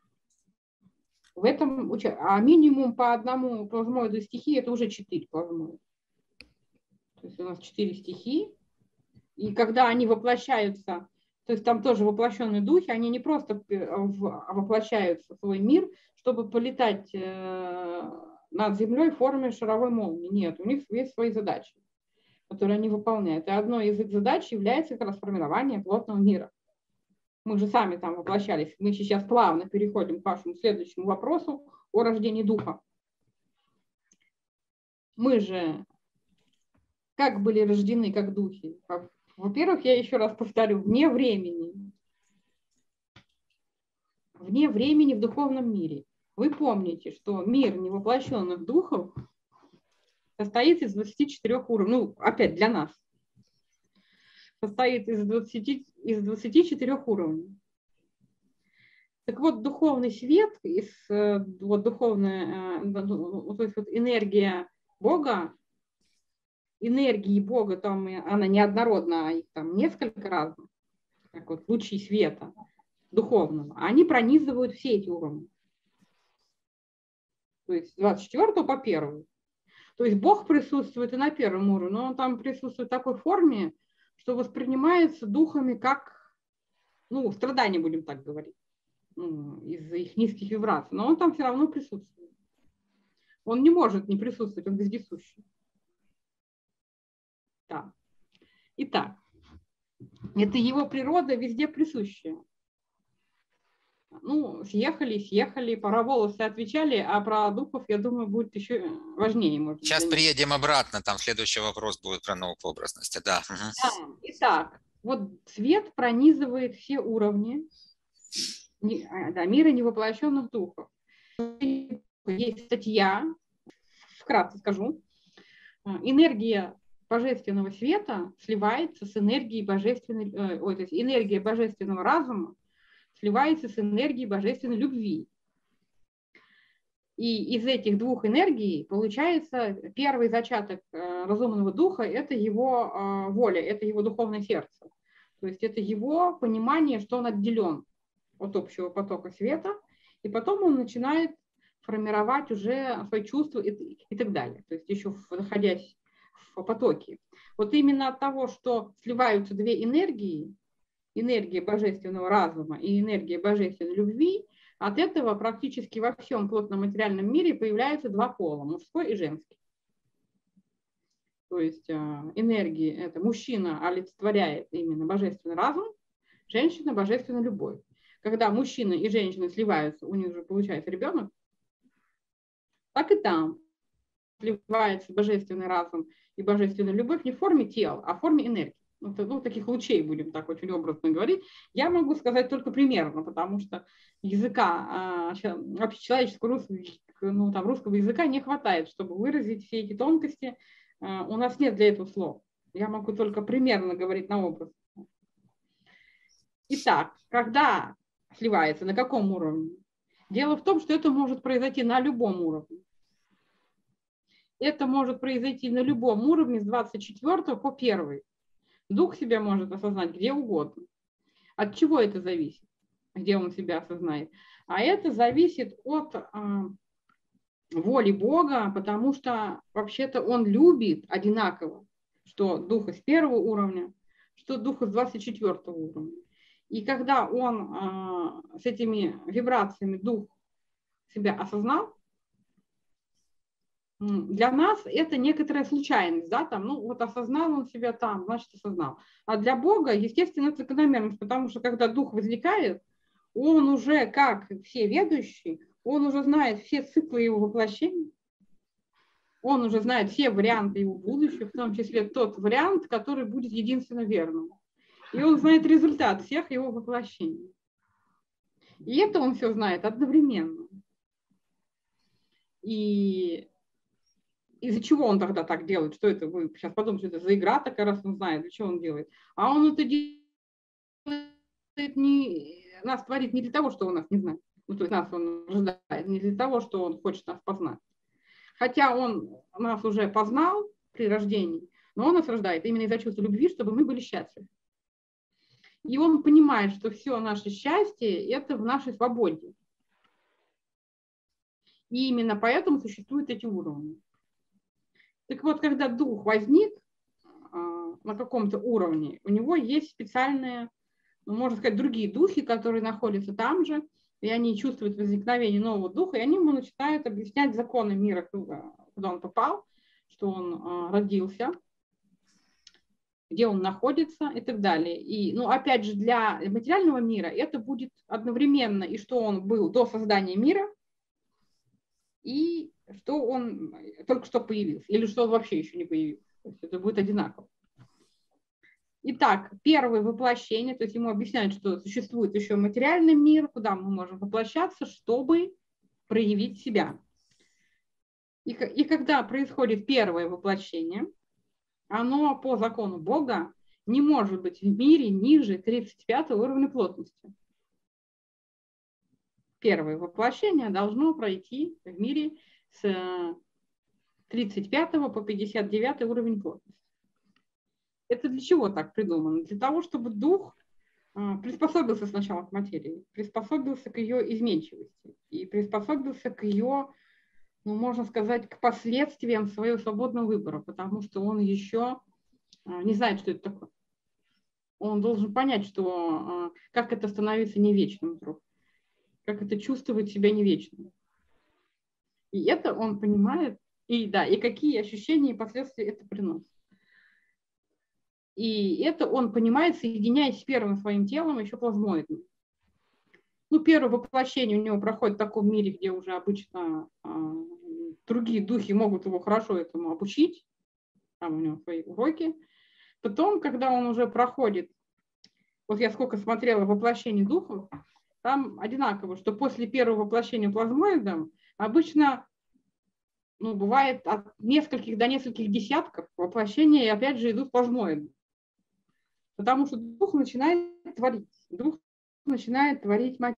В этом, а минимум по одному плазмоиду стихии это уже 4 плазмоида. То есть у нас 4 стихии. И когда они воплощаются, то есть там тоже воплощенные духи, они не просто воплощаются в свой мир, чтобы полетать над землей в форме шаровой молнии. Нет, у них есть свои задачи, которые они выполняют. И одной из их задач является как раз формирование плотного мира. Мы же сами там воплощались. Мы сейчас плавно переходим к вашему следующему вопросу о рождении духа. Мы же как были рождены как духи? Во-первых, я еще раз повторю, вне времени. Вне времени в духовном мире. Вы помните, что мир невоплощенных духов состоит из 24 уровней. Ну, опять для нас. Состоит из 24 уровней. Так вот, духовный свет, вот духовная, то есть вот энергия Бога, энергии Бога, там она неоднородна, их там несколько разных, как вот лучи света духовного, они пронизывают все эти уровни. То есть с 24 по 1. То есть Бог присутствует и на 1 уровне, но он там присутствует в такой форме, что воспринимается духами как, ну, страдания, будем так говорить, из-за их низких вибраций, но он там все равно присутствует. Он не может не присутствовать, он вездесущий. Да. Итак, это его природа везде присущая. Ну, съехали, про волосы отвечали, а про духов, я думаю, будет еще важнее. Может, сейчас приедем обратно, там следующий вопрос будет про наукообразность. Да. Да. Итак, вот свет пронизывает все уровни мира невоплощенных духов. Есть статья, вкратце скажу, энергия божественного света сливается с энергией то есть энергия божественного разума сливается с энергией божественной любви. И из этих двух энергий получается первый зачаток разумного духа – это его воля, это его духовное сердце. То есть это его понимание, что он отделен от общего потока света, и потом он начинает формировать уже свои чувства и так далее. То есть еще находясь в потоке. Вот именно от того, что сливаются две энергии, энергия божественного разума и энергия божественной любви, от этого практически во всем плотном материальном мире появляются два пола, мужской и женский. То есть энергия, это мужчина олицетворяет именно божественный разум, женщина – божественная любовь. Когда мужчина и женщина сливаются, у них же получается ребенок, так и там сливается божественный разум и божественная любовь не в форме тела, а в форме энергии. Ну, таких лучей, будем так очень образно говорить. Я могу сказать только примерно, потому что языка, общечеловеческого русского языка не хватает, чтобы выразить все эти тонкости. У нас нет для этого слов. Я могу только примерно говорить на образ. Итак, когда сливается, на каком уровне? Дело в том, что это может произойти на любом уровне. Это может произойти на любом уровне с 24 по 1. Дух себя может осознать где угодно. От чего это зависит? Где он себя осознает? А это зависит от воли Бога, потому что вообще-то он любит одинаково, что духа с 1 уровня, что духа с 24 уровня. И когда он с этими вибрациями дух себя осознал, для нас это некоторая случайность, да, там, ну вот осознал он себя там, значит осознал. А для Бога, естественно, это закономерность, потому что когда дух возникает, он уже, как все ведущие, он уже знает все циклы его воплощения, он уже знает все варианты его будущего, в том числе тот вариант, который будет единственно верным. И он знает результат всех его воплощений. И это он все знает одновременно. И из-за чего он тогда так делает? Что это? Вы сейчас подумайте, что это за игра такая, раз он знает, для чего он делает. А он это делает нас творит не для того, что он нас не знает. Ну, то есть нас он рождает не для того, что он хочет нас познать. Хотя он нас уже познал при рождении, но он нас рождает именно из-за чувства любви, чтобы мы были счастливы. И он понимает, что все наше счастье – это в нашей свободе. И именно поэтому существуют эти уровни. Так вот, когда дух возник на каком-то уровне, у него есть специальные, ну, можно сказать, другие духи, которые находятся там же, и они чувствуют возникновение нового духа, и они ему начинают объяснять законы мира, куда он попал, что он родился, где он находится и так далее. И, ну, опять же, для материального мира это будет одновременно и что он был до создания мира, и что он только что появился, или что он вообще еще не появился. То есть это будет одинаково. Итак, первое воплощение, то есть ему объясняют, что существует еще материальный мир, куда мы можем воплощаться, чтобы проявить себя. И когда происходит первое воплощение, оно по закону Бога не может быть в мире ниже 35 уровня плотности. Первое воплощение должно пройти в мире с 35 по 59 уровень плотности. Это для чего так придумано? Для того, чтобы дух приспособился сначала к материи, приспособился к ее изменчивости и приспособился к ее, ну, можно сказать, к последствиям своего свободного выбора, потому что он еще не знает, что это такое. Он должен понять, что, как это становиться не вечным вдруг, как это чувствовать себя не вечным. И это он понимает, и какие ощущения и последствия это приносит. И это он понимает, соединяясь с первым своим телом, еще плазмоидным. Ну, первое воплощение у него проходит в таком мире, где уже обычно другие духи могут его хорошо этому обучить. Там у него свои уроки. Потом, когда он уже проходит, вот я сколько смотрела воплощений духов, там одинаково, что после первого воплощения плазмоидом обычно, ну, бывает от нескольких до нескольких десятков воплощений, и опять же идут плазмоиды. Потому что дух начинает творить. Дух начинает творить материю.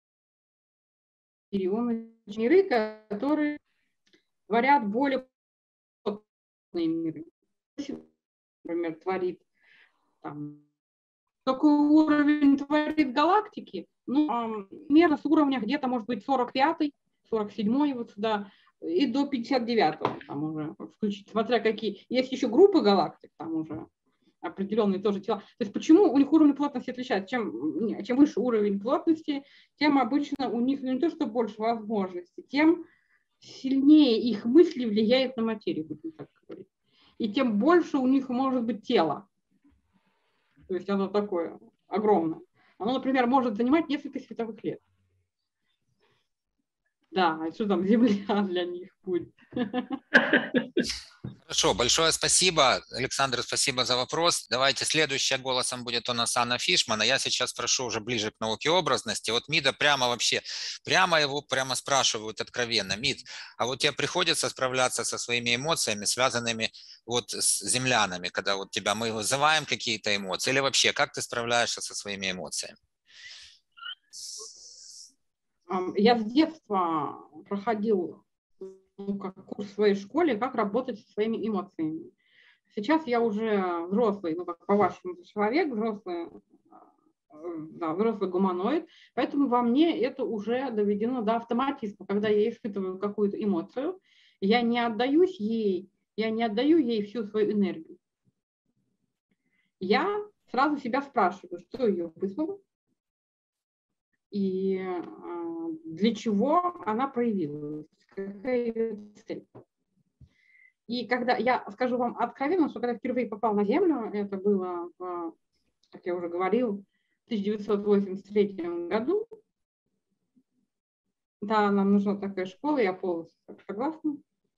Он миры, которые творят более плотные миры. Например, творит там, какой уровень творит галактики. Ну, примерно с уровня где-то, может быть, 45-й, 47-й, вот сюда, и до 59-го, там уже включить, смотря какие. Есть еще группы галактик, там уже определенные тоже тела. То есть почему у них уровень плотности отличается? Чем выше уровень плотности, тем обычно у них не то, что больше возможностей, тем сильнее их мысли влияют на материю, будем так говорить. И тем больше у них может быть тело. То есть оно такое огромное. оно, например, может занимать несколько световых лет. Да, а что там Земля для них будет? Хорошо, большое спасибо. Александр, спасибо за вопрос. Давайте следующая голосом будет у нас Анна Фишман. А я сейчас прошу уже ближе к науке образности. Вот МИДа прямо спрашивают откровенно. МИД, а вот тебе приходится справляться со своими эмоциями, связанными вот с землянами, когда вот тебя мы вызываем какие-то эмоции, или вообще, как ты справляешься со своими эмоциями? Я с детства проходил как курс в своей школе, как работать со своими эмоциями. Сейчас я уже взрослый, как по-вашему, человек, взрослый гуманоид, поэтому во мне это уже доведено до автоматизма. Когда я испытываю какую-то эмоцию, я не отдаю ей всю свою энергию. Я сразу себя спрашиваю, что ее вызвало и для чего она проявилась, какая ее цель. И когда я скажу вам откровенно, что когда впервые попал на Землю, это было, как я уже говорил, в 1983 году. Да, нам нужна такая школа, я полностью согласна.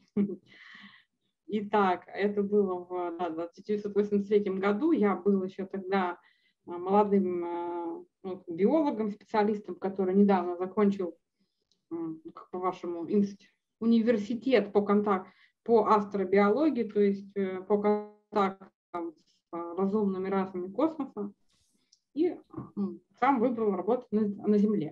Итак, это было в 1983 году. Я был еще тогда молодым биологом, специалистом, который недавно закончил, по-вашему, университет по астробиологии, то есть по контактам с разумными расами космоса, и сам выбрал работать на Земле.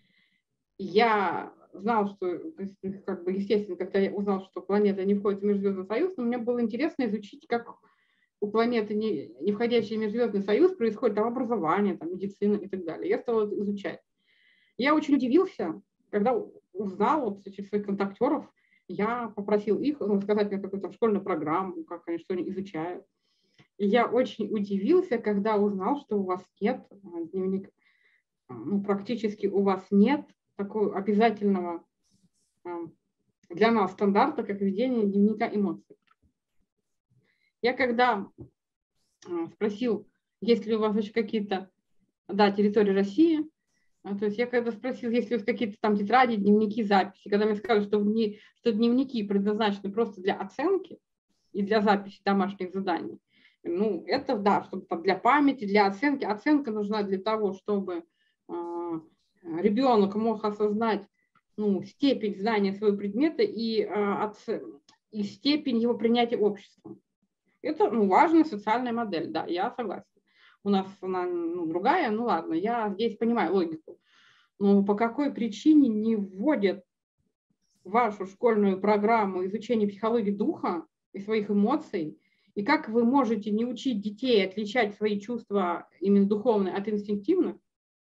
Я знал, что, естественно, когда я узнал, что планета не входит в Межзвездный союз, но мне было интересно изучить, как у планеты, не входящей в Межзвездный союз, происходит там образование, там, медицина и так далее. Я стала это изучать. Я очень удивился, когда узнал вот через своих контактеров, я попросил их рассказать мне какую-то школьную программу, как они, что они изучают. И я очень удивился, когда узнал, что у вас нет дневника, практически у вас нет такого обязательного для нас стандарта, как ведение дневника эмоций. Я когда спросил, есть ли у вас еще какие-то, территории России, то есть я когда спросил, есть ли у вас какие-то там тетради, дневники, записи, когда мне сказали, что дневники предназначены просто для оценки и для записи домашних заданий, это да, чтобы для памяти, для оценки. Оценка нужна для того, чтобы ребенок мог осознать степень знания своего предмета и степень его принятия обществом. Это важная социальная модель, да, я согласна. У нас она другая, ладно, я здесь понимаю логику. Но по какой причине не вводят в вашу школьную программу изучения психологии духа и своих эмоций? И как вы можете не учить детей отличать свои чувства именно духовные от инстинктивных?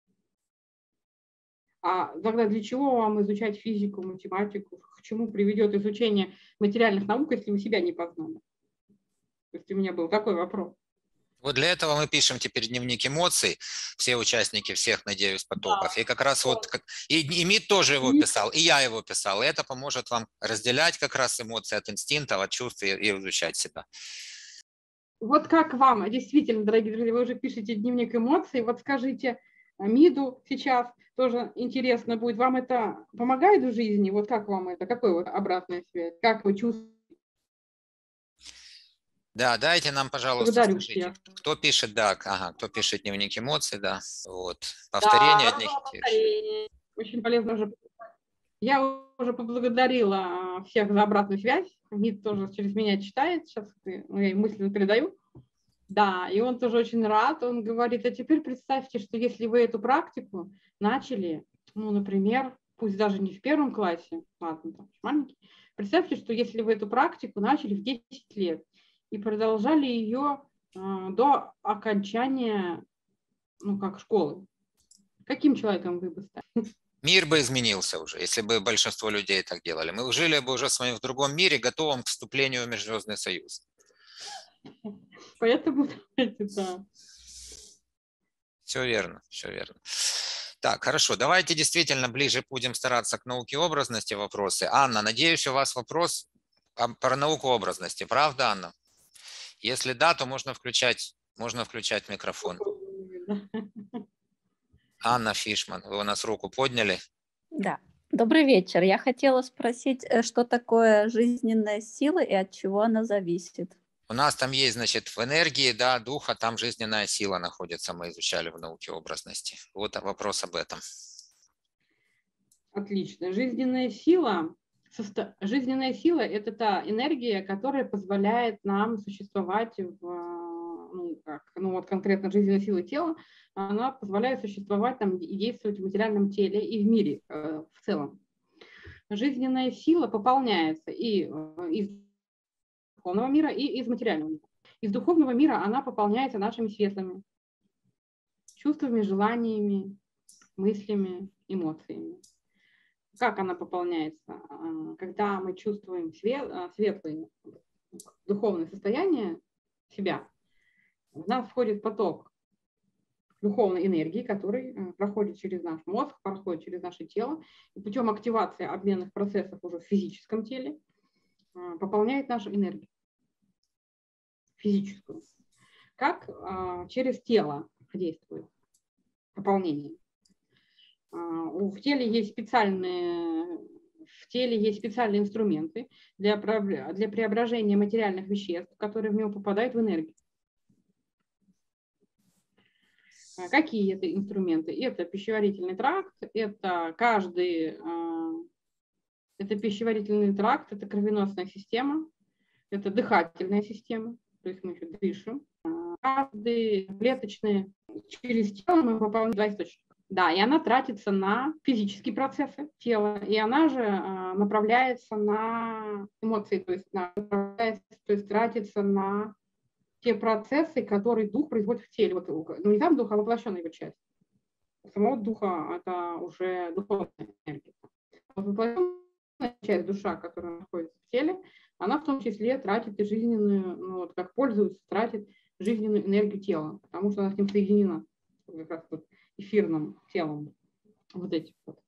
А тогда для чего вам изучать физику, математику? К чему приведет изучение материальных наук, если вы себя не познали? То есть у меня был такой вопрос. Вот для этого мы пишем теперь дневник эмоций, все участники всех, надеюсь, потоков. И как раз и МИД тоже его писал, и я его писал. И это поможет вам разделять как раз эмоции от инстинктов, от чувств и изучать себя. Вот как вам, действительно, дорогие друзья, вы уже пишете дневник эмоций, вот скажите МИДу сейчас, тоже интересно будет, вам это помогает в жизни? Вот как вам это, какой обратная связь, как вы чувствуете? Да, дайте нам, пожалуйста, скажите, кто пишет, кто пишет дневник эмоций, да, вот, повторение одних и тех же. Очень полезно уже. Я уже поблагодарила всех за обратную связь, МИД тоже через меня читает, сейчас я мысленно передаю. Да, и он тоже очень рад, он говорит, а теперь представьте, что если вы эту практику начали, например, пусть даже не в 1 классе, ладно, там маленький, представьте, что если вы эту практику начали в 10 лет, и продолжали ее до окончания, школы. Каким человеком вы бы стали? Мир бы изменился уже, если бы большинство людей так делали. Мы жили бы уже с вами в другом мире, готовым к вступлению в Межзвездный союз. Поэтому, да. Все верно, все верно. Так, хорошо, давайте действительно ближе будем стараться к науке образности вопросы. Анна, надеюсь, у вас вопрос про науку образности, правда, Анна? Если да, то можно включать микрофон. Анна Фишман, вы у нас руку подняли. Да. Добрый вечер. Я хотела спросить, что такое жизненная сила и от чего она зависит? У нас там есть, значит, в энергии, да, духа, там жизненная сила находится, мы изучали в науке образности. Вот вопрос об этом. Отлично. Жизненная сила – это та энергия, которая позволяет нам существовать конкретно жизненная сила тела, она позволяет существовать там и действовать в материальном теле и в мире в целом. Жизненная сила пополняется и из духовного мира, и из материального мира. Из духовного мира она пополняется нашими светлыми чувствами, желаниями, мыслями, эмоциями. Как она пополняется? Когда мы чувствуем светлое духовное состояние себя, в нас входит поток духовной энергии, который проходит через наш мозг, проходит через наше тело, и путем активации обменных процессов уже в физическом теле пополняет нашу энергию физическую. Как через тело действует пополнение? В теле есть специальные инструменты для преображения материальных веществ, которые в него попадают в энергию. Какие это инструменты? Это пищеварительный тракт, это пищеварительный тракт, это кровеносная система, это дыхательная система, то есть мы еще дышим. Каждый клеточный через тело мы пополняем два источника. Да, и она тратится на физические процессы тела, и она же направляется на эмоции, то есть тратится на те процессы, которые дух производит в теле. Не сам дух, а воплощенная его часть. У самого духа это уже духовная энергия. Воплощенная часть душа, которая находится в теле, она в том числе тратит и жизненную, как пользуется, тратит жизненную энергию тела, потому что она с ним соединена как раз эфирным телом. Вот эти вот.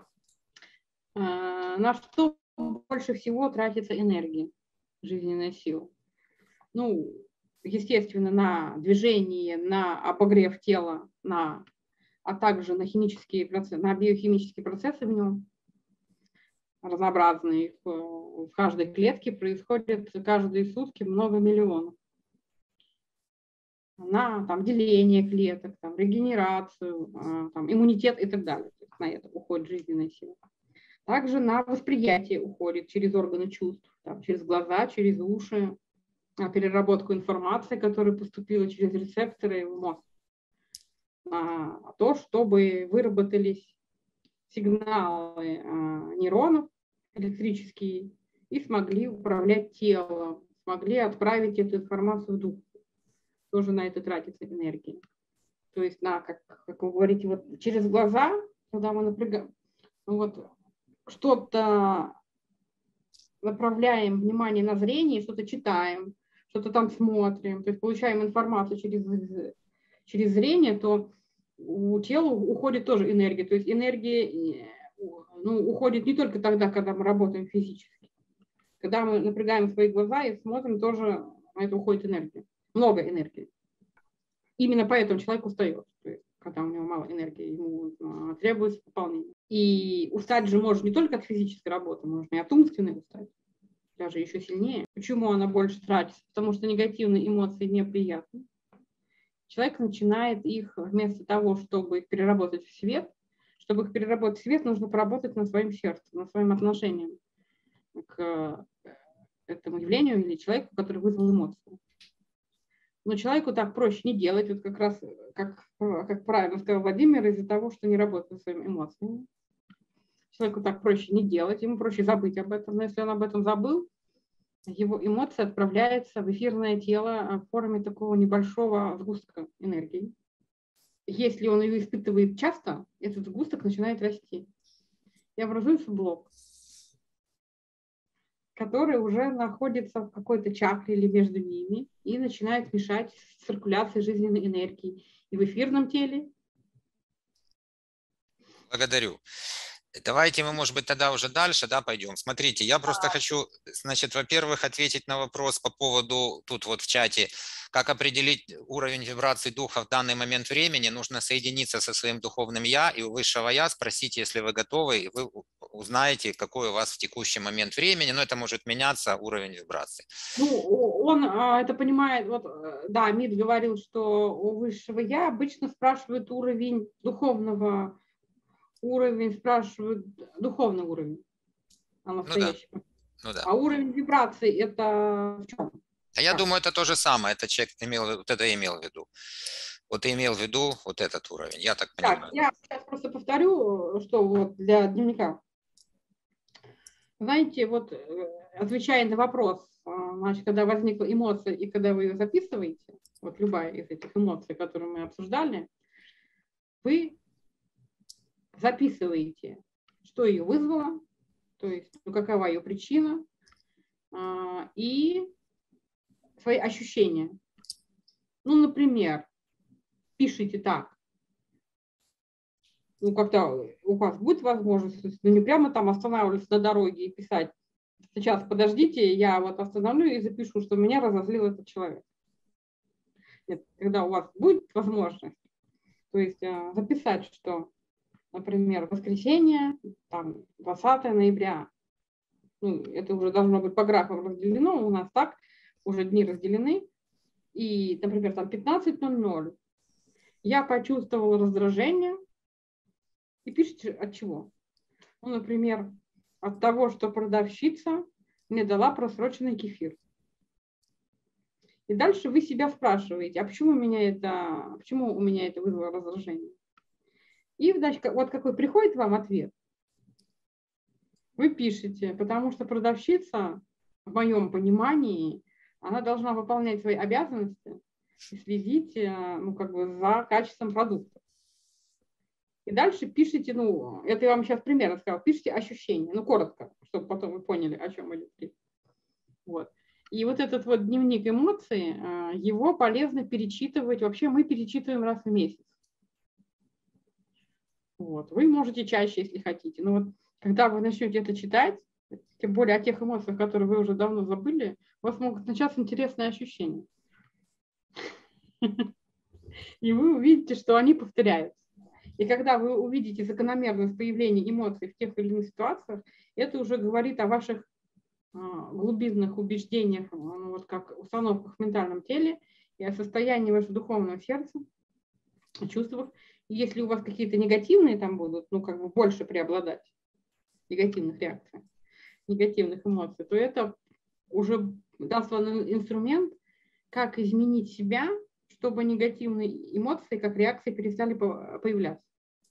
На что больше всего тратится энергия, жизненная сила? Естественно, на движение, на обогрев тела, а также на химические процессы, на биохимические процессы в нем, разнообразные. В каждой клетке происходит каждые сутки много миллионов. На деление клеток, регенерацию, иммунитет и так далее. То есть на это уходит жизненная сила. Также на восприятие уходит через органы чувств, через глаза, через уши, переработку информации, которая поступила через рецепторы в мозг. То, чтобы выработались сигналы нейронов электрические и смогли управлять телом, смогли отправить эту информацию в дух. Тоже на это тратится энергия. То есть, как вы говорите, через глаза, когда мы напрягаем, что-то направляем внимание на зрение, что-то читаем, что-то там смотрим, то есть получаем информацию через зрение, то у тела уходит тоже энергия. То есть энергия уходит не только тогда, когда мы работаем физически. Когда мы напрягаем свои глаза и смотрим, тоже на это уходит энергия. Много энергии. Именно поэтому человек устает. То есть, когда у него мало энергии, ему требуется пополнение. И устать же можно не только от физической работы, можно и от умственной устать. Даже еще сильнее. Почему она больше тратится? Потому что негативные эмоции неприятны. Человек начинает их, вместо того, чтобы их переработать в свет, нужно поработать над своим сердцем, над своим отношением к этому явлению или человеку, который вызвал эмоцию. Но человеку так проще не делать, как раз, как правильно сказал Владимир, из-за того, что не работает со своими эмоциями. Человеку так проще не делать, ему проще забыть об этом. Но если он об этом забыл, его эмоция отправляется в эфирное тело в форме такого небольшого сгустка энергии. Если он ее испытывает часто, этот сгусток начинает расти. И образуется блок, который уже находится в какой-то чакре или между ними и начинает мешать циркуляции жизненной энергии и в эфирном теле. Благодарю. Давайте мы, может быть, тогда уже дальше, да, пойдем. Смотрите, я просто хочу, значит, во-первых, ответить на вопрос по поводу, тут вот в чате, как определить уровень вибраций духа в данный момент времени. Нужно соединиться со своим духовным «я» и у высшего «я» спросить, если вы готовы, и вы узнаете, какой у вас в текущий момент времени, но это может меняться, уровень вибраций. Ну, он это понимает, вот, да, Мид говорил, что у высшего «я» обычно спрашивают уровень духовного, спрашивают духовный уровень, а настоящий. Ну да. А уровень вибраций это в чем? А я думаю, это то же самое. Это человек вот это имел в виду. Вот ты имел в виду вот этот уровень, я так понимаю. Так, я сейчас просто повторю, что вот для дневника. Знаете, вот отвечая на вопрос, значит, когда возникла эмоция и когда вы ее записываете, вот любая из этих эмоций, которые мы обсуждали, вы записываете, что ее вызвало, то есть какова ее причина, и свои ощущения. Ну, например, пишите так. Ну, когда у вас будет возможность, ну, не прямо там останавливаться на дороге и писать, сейчас подождите, я вот остановлю и запишу, что меня разозлил этот человек. Нет, когда у вас будет возможность, то есть записать, что, например, воскресенье, там, 20 ноября, ну, это уже должно быть по графам разделено, у нас так, уже дни разделены, и, например, там 15:00 я почувствовала раздражение, и пишите от чего. Ну, например, от того, что продавщица мне дала просроченный кефир. И дальше вы себя спрашиваете, а почему у меня это вызвало раздражение? И, значит, вот какой приходит вам ответ, вы пишете, потому что продавщица, в моем понимании, она должна выполнять свои обязанности и следить, ну, как бы за качеством продукта. И дальше пишите, ну, это я вам сейчас примерно сказала, пишите ощущения, ну, коротко, чтобы потом вы поняли, о чем идет речь. Вот. И вот этот вот дневник эмоций, его полезно перечитывать, вообще мы перечитываем раз в месяц. Вот. Вы можете чаще, если хотите, но вот когда вы начнете это читать, тем более о тех эмоциях, которые вы уже давно забыли, у вас могут начаться интересные ощущения. И вы увидите, что они повторяются. И когда вы увидите закономерность появления эмоций в тех или иных ситуациях, это уже говорит о ваших глубинных убеждениях, ну, вот как установках в ментальном теле и о состоянии вашего духовного сердца, о чувствах. И если у вас какие-то негативные там будут, ну, как бы больше преобладать, негативных реакций, негативных эмоций, то это уже даст вам инструмент, как изменить себя, чтобы негативные эмоции, как реакции, перестали появляться.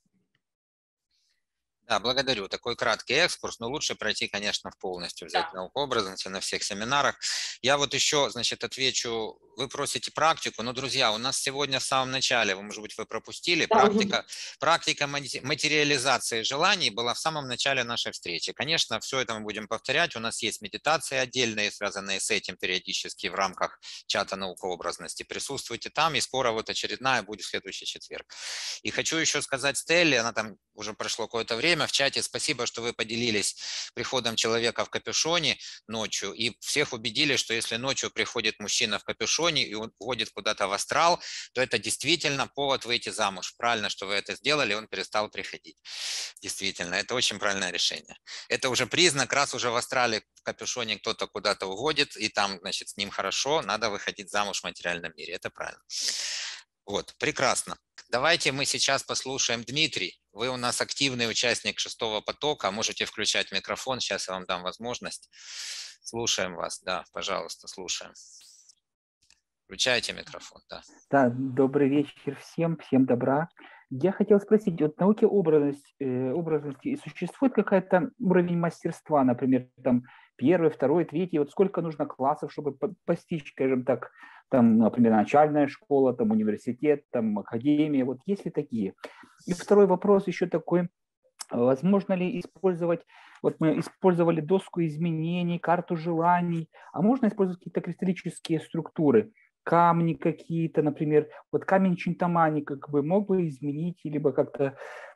Да, благодарю. Такой краткий экскурс, но лучше пройти, конечно, полностью, взять наукообразность на всех семинарах. Я вот еще, значит, отвечу, вы просите практику, но, друзья, у нас сегодня в самом начале, может быть, вы пропустили, практика материализации желаний была в самом начале нашей встречи. Конечно, все это мы будем повторять, у нас есть медитации отдельные, связанные с этим периодически в рамках чата наукообразности. Присутствуйте там, и скоро вот очередная будет в следующий четверг. И хочу еще сказать Стелле, она там уже прошло какое-то время, в чате спасибо, что вы поделились приходом человека в капюшоне ночью и всех убедили, что если ночью приходит мужчина в капюшоне и он уходит куда-то в астрал, то это действительно повод выйти замуж. Правильно, что вы это сделали, он перестал приходить. Действительно, это очень правильное решение. Это уже признак, раз уже в астрале в капюшоне кто-то куда-то уходит, и там, значит, с ним хорошо, надо выходить замуж в материальном мире. Это правильно. Вот, прекрасно. Давайте мы сейчас послушаем Дмитрий. Вы у нас активный участник 6-го потока. Можете включать микрофон. Сейчас я вам дам возможность. Слушаем вас. Да, пожалуйста, слушаем. Включайте микрофон. Да, да, добрый вечер всем добра. Я хотел спросить, вот в науке образности существует какой-то уровень мастерства, например, там 1, 2, 3, вот сколько нужно классов, чтобы постичь, скажем так, там, например, начальная школа, там, университет, там, академия, вот есть ли такие? И второй вопрос еще такой, возможно ли использовать, вот мы использовали доску изменений, карту желаний, а можно использовать какие-то кристаллические структуры, камни какие-то, например, вот камень Чинтамани как бы мог бы изменить, либо как-то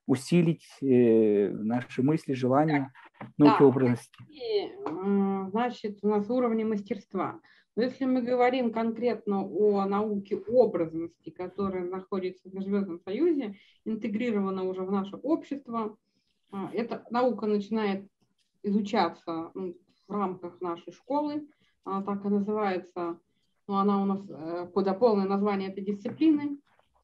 усилить наши мысли, желания, науки образности? Значит, у нас уровни мастерства. Но если мы говорим конкретно о науке образности, которая находится в Межзвездном Союзе, интегрирована уже в наше общество, эта наука начинает изучаться в рамках нашей школы. Она так и называется, но она у нас полное название этой дисциплины,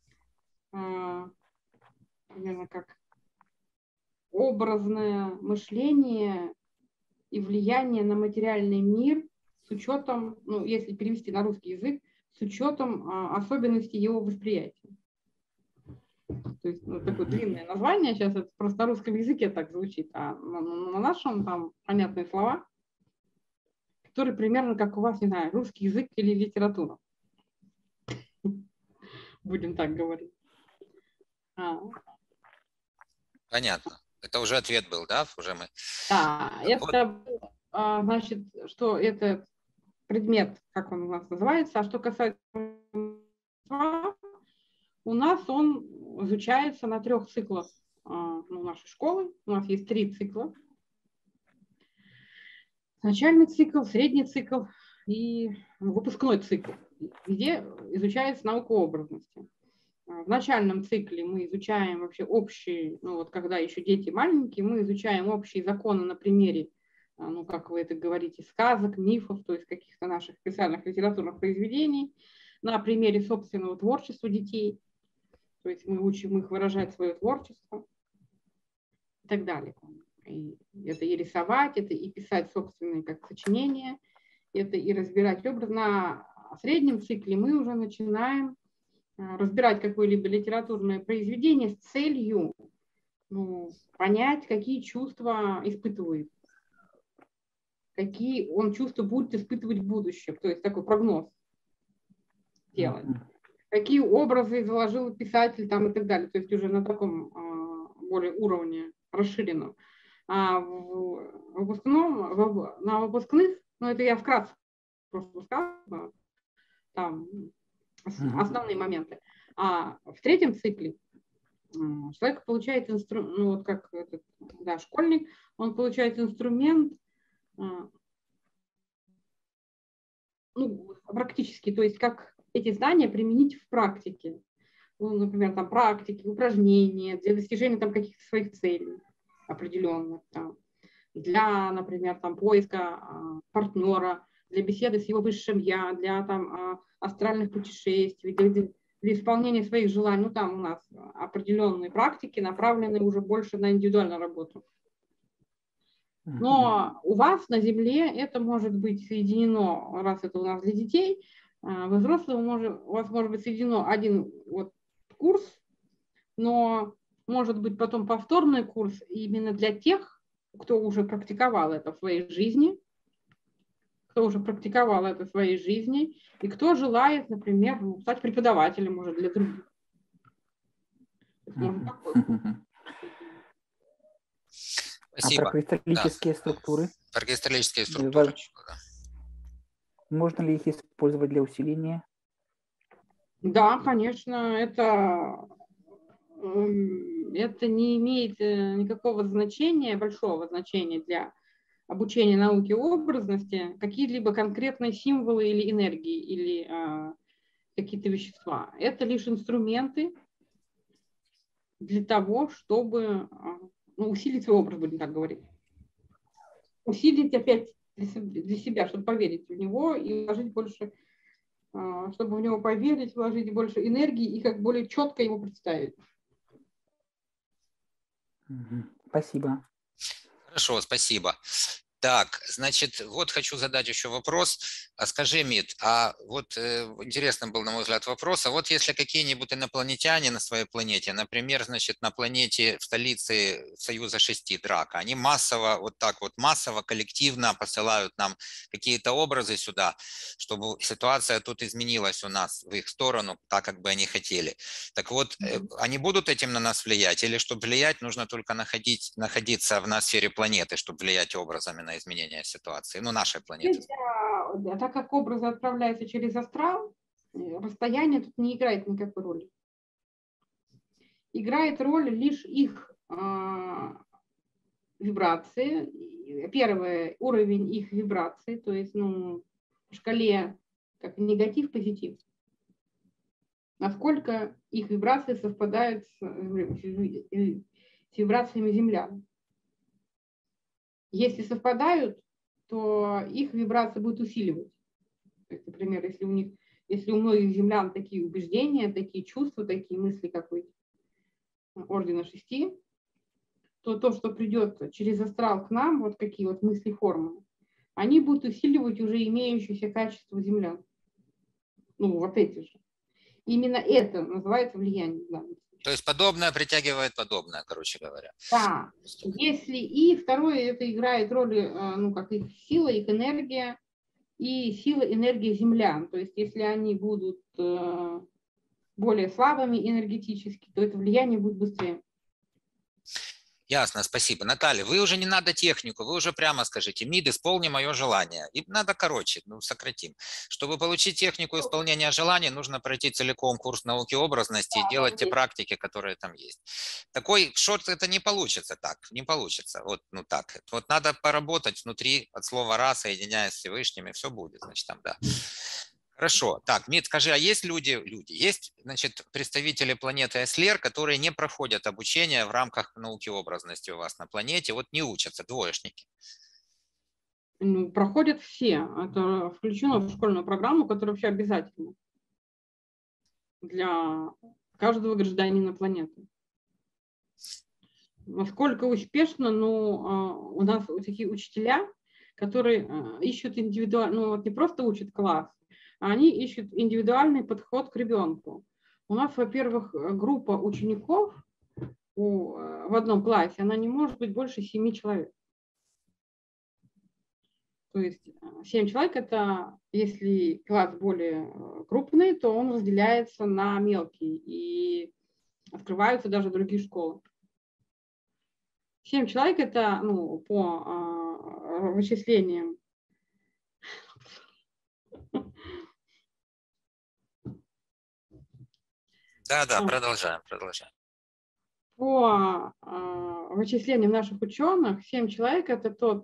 примерно как образное мышление и влияние на материальный мир с учетом, ну, если перевести на русский язык, с учетом особенностей его восприятия. То есть такое длинное название, сейчас это просто на русском языке так звучит, а на нашем там понятные слова, которые примерно как у вас, не знаю, русский язык или литература. Будем так говорить. Понятно. Это уже ответ был, да? Уже мы... Да, это значит, что это предмет, как он у нас называется, а что касается у нас он изучается на 3 циклах нашей школы. У нас есть 3 цикла. Начальный цикл, средний цикл и выпускной цикл, где изучается наука образности. В начальном цикле мы изучаем вообще общие, ну вот когда еще дети маленькие, мы изучаем общие законы на примере, ну как вы это говорите, сказок, мифов, то есть каких-то наших специальных литературных произведений, на примере собственного творчества детей. То есть мы учим их выражать свое творчество и так далее. И это и рисовать, это и писать собственные как сочинения, это и разбирать образ. На среднем цикле мы уже начинаем разбирать какое-либо литературное произведение с целью понять, какие чувства испытывает, какие он чувства будет испытывать в будущем, то есть такой прогноз делать. Какие образы заложил писатель там и так далее, то есть уже на таком более уровне расширенном. А на выпускных, ну это я вкратце просто сказала, там основные моменты. А в третьем цикле человек получает инструмент, ну вот как этот, да, школьник, он получает инструмент, ну, практически, то есть как эти знания применить в практике. Ну, например, там практики, упражнения для достижения там каких-то своих целей определенных. Там, для, например, там поиска партнера, для беседы с его высшим я, для там астральных путешествий, для исполнения своих желаний. Ну, там у нас определенные практики, направленные уже больше на индивидуальную работу. Но у вас на Земле это может быть соединено, раз это у нас для детей, во взрослом у вас может быть соединено один вот курс, но может быть потом повторный курс именно для тех, кто уже практиковал это в своей жизни, и кто желает, например, стать преподавателем уже для других. Спасибо. А про кристаллические структуры? Про кристаллические структуры. Можно ли их использовать для усиления? Да, конечно, это не имеет никакого значения, большого значения для обучения науке образности, какие-либо конкретные символы или энергии, или какие-то вещества. Это лишь инструменты для того, чтобы усилить свой образ, будем так говорить. Усилить опять для себя, чтобы поверить в него и вложить больше, чтобы в него поверить, вложить больше энергии и как более четко его представить. Спасибо. Хорошо, спасибо. Так, значит, вот хочу задать еще вопрос. А скажи, Мит, а вот интересный был, на мой взгляд, вопрос. А вот если какие-нибудь инопланетяне на своей планете, например, значит, на планете в столице Союза 6 Драка, они массово, вот так вот массово, коллективно посылают нам какие-то образы сюда, чтобы ситуация тут изменилась у нас в их сторону, так, как бы они хотели. Так вот, они будут этим на нас влиять? Или чтобы влиять, нужно только находиться в ноосфере планеты, чтобы влиять образами на изменение ситуации, ну, нашей планеты? Так как образы отправляются через астрал, расстояние тут не играет никакой роли. играет роль лишь их вибрации. Первый уровень их вибрации, то есть в шкале как негатив-позитив. Насколько их вибрации совпадают с вибрациями землян. Если совпадают, то их вибрации будут усиливать. То есть, например, если у многих землян такие убеждения, такие чувства, такие мысли, как у Ордена Шести, то, что придет через астрал к нам, вот какие вот мысли, формы, они будут усиливать уже имеющиеся качества землян. Вот эти же. Именно это называется влияние. Да. То есть подобное притягивает подобное, короче говоря. Да. И второе, это играет роль, как их сила, их энергия и сила, энергия землян. То есть если они будут более слабыми энергетически, то это влияние будет быстрее. Ясно, спасибо. Наталья, вы уже не надо технику, вы уже прямо скажите: МИД, исполни мое желание. И надо короче, сократим. Чтобы получить технику исполнения желания, нужно пройти целиком курс науки образности и делать те практики, которые там есть. Такой шорт это не получится так, не получится. Так. Вот надо поработать внутри от слова «раз», соединяясь с Всевышним, и все будет, значит, там, да. Хорошо. Так, Мит, скажи, а есть есть, значит, представители планеты Эслер, которые не проходят обучение в рамках науки образности у вас на планете, не учатся, двоечники? Проходят все. Это включено в школьную программу, которая вообще обязательна для каждого гражданина планеты. Насколько успешно, у нас такие учителя, которые ищут индивидуально, не просто учат класс, они ищут индивидуальный подход к ребенку. У нас, во-первых, группа учеников в одном классе, она не может быть больше 7 человек. То есть 7 человек – это, если класс более крупный, то он разделяется на мелкие, и открываются даже другие школы. 7 человек – это, по вычислениям, Да, продолжаем. По вычислениям наших ученых, 7 человек – это тот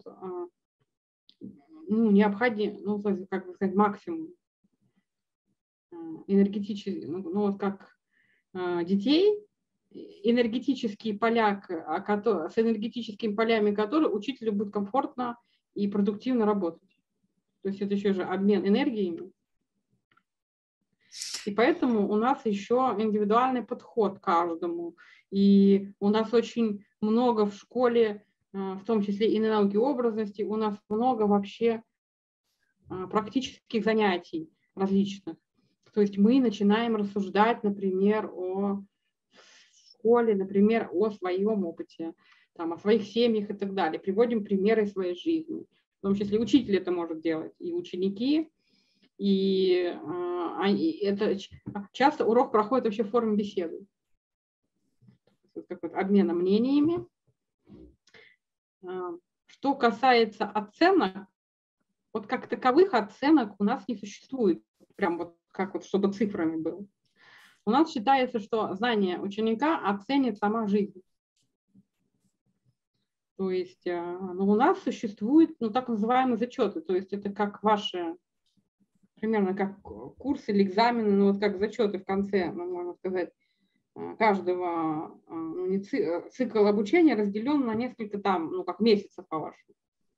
необходимый, как сказать, максимум энергетический, как детей, энергетические поля, с энергетическими полями которых учителю будет комфортно и продуктивно работать. То есть это еще же обмен энергиями. И поэтому у нас еще индивидуальный подход к каждому. И у нас очень много в школе, в том числе и на науке образности, у нас много вообще практических занятий различных. То есть мы начинаем рассуждать, например, о школе, например, о своем опыте, о своих семьях и так далее. Приводим примеры своей жизни. В том числе учитель это может делать, и ученики. И это часто урок проходит вообще в форме беседы. Обмена мнениями. Что касается оценок, как таковых оценок у нас не существует, прям чтобы цифрами было. У нас считается, что знание ученика оценит сама жизнь. То есть у нас существуют так называемые зачеты, то есть это как ваши, примерно как курс или экзамены, как зачеты в конце, можно сказать, каждого цикл обучения разделен на несколько как месяцев по-вашему.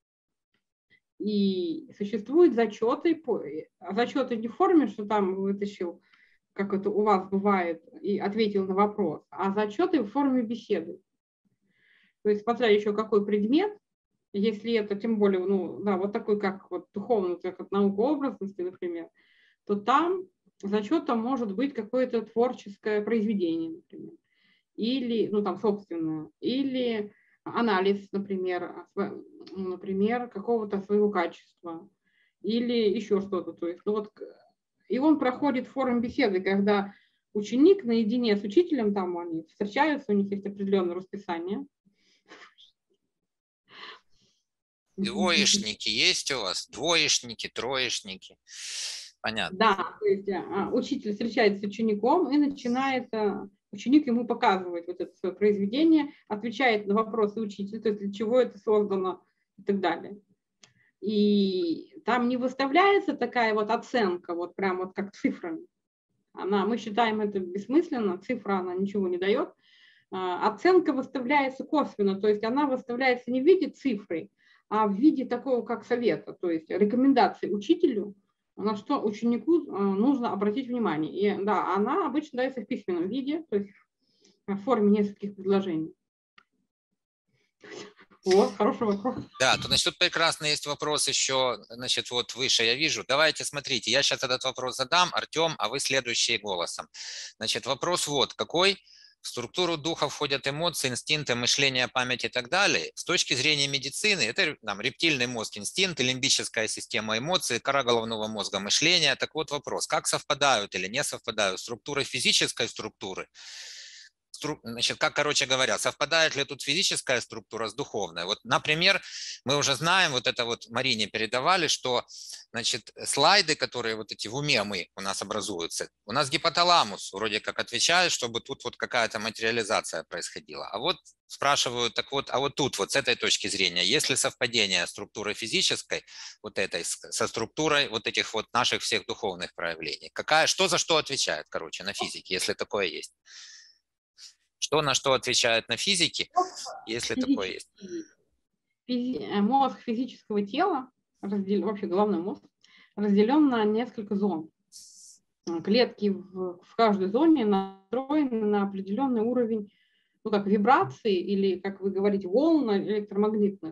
И существуют зачеты не в форме, что вытащил, как это у вас бывает, и ответил на вопрос, а зачеты в форме беседы. То есть смотря еще какой предмет, если это тем более, такой, как духовный, как наука образности, например, то там зачетом может быть какое-то творческое произведение, например, или, собственное, или анализ, например, какого-то своего качества, или еще что-то. То есть, и он проходит в форме беседы, когда ученик наедине с учителем, они встречаются, у них есть определенное расписание. Двоечники есть у вас? Двоечники, троечники? Понятно. Да, то есть учитель встречается с учеником и начинает ученик ему показывает вот это свое произведение, отвечает на вопросы учителя, то есть для чего это создано и так далее. И там не выставляется такая вот оценка, вот прям вот как цифрами. Мы считаем это бессмысленно, цифра, она ничего не дает. Оценка выставляется косвенно, то есть она выставляется не в виде цифры, а в виде такого, как совета, то есть рекомендации учителю, на что ученику нужно обратить внимание. И да, она обычно дается в письменном виде, то есть в форме нескольких предложений. Вот, хороший вопрос. Да, значит, тут прекрасно есть вопрос еще, значит, вот выше я вижу. Давайте, смотрите, я сейчас этот вопрос задам, Артем, а вы следующий голосом. Значит, вопрос вот, какой? В структуру духа входят эмоции, инстинкты, мышление, память и так далее. С точки зрения медицины, это там, рептильный мозг, инстинкты, лимбическая система эмоций, кора головного мозга, мышление. Так вот вопрос, как совпадают или не совпадают структуры физической структуры? Значит, как, короче говоря, совпадает ли тут физическая структура с духовной? Вот, например, мы уже знаем, вот это вот Марине передавали, что, значит, слайды, которые вот эти в уме у нас образуются, у нас гипоталамус вроде как отвечает, чтобы тут вот какая-то материализация происходила. А вот спрашивают, так вот, а вот тут вот с этой точки зрения, есть ли совпадение структуры физической вот этой со структурой вот этих вот наших всех духовных проявлений? Что за что отвечает, короче, на физике, если такое есть? Что на что отвечает на физике, если такое есть? Мозг физического тела, вообще головной мозг, разделен на несколько зон. Клетки в каждой зоне настроены на определенный уровень, ну, как вибрации или, как вы говорите, волн электромагнитных,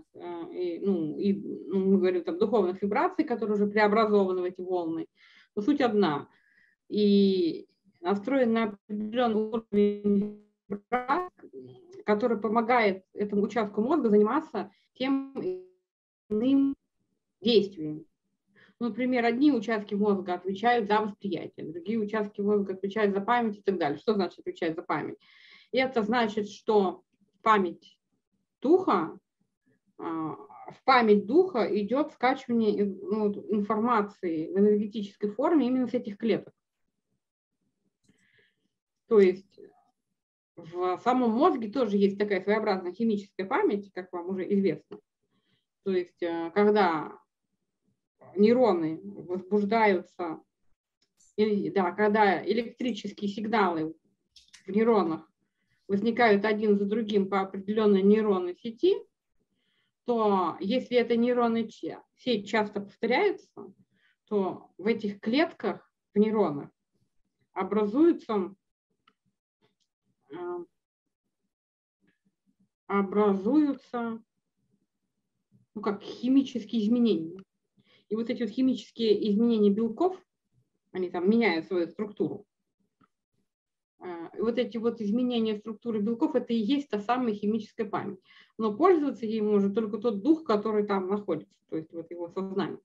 мы говорим там духовных вибраций, которые уже преобразованы в эти волны. Но суть одна. И настроен на определенный уровень, который помогает этому участку мозга заниматься тем иным действием. Например, одни участки мозга отвечают за восприятие, другие участки мозга отвечают за память и так далее. Что значит отвечать за память? И это значит, что память духа, в память духа идет скачивание информации в энергетической форме именно с этих клеток. То есть в самом мозге тоже есть такая своеобразная химическая память, как вам уже известно. То есть когда нейроны возбуждаются, когда электрические сигналы в нейронах возникают один за другим по определенной нейронной сети, то если эта нейронная сеть часто повторяется, то в этих клетках, в нейронах, образуются как химические изменения. И вот эти вот химические изменения белков, они там меняют свою структуру. И вот эти вот изменения структуры белков, это и есть та самая химическая память. Но пользоваться ей может только тот дух, который там находится, то есть вот его сознание.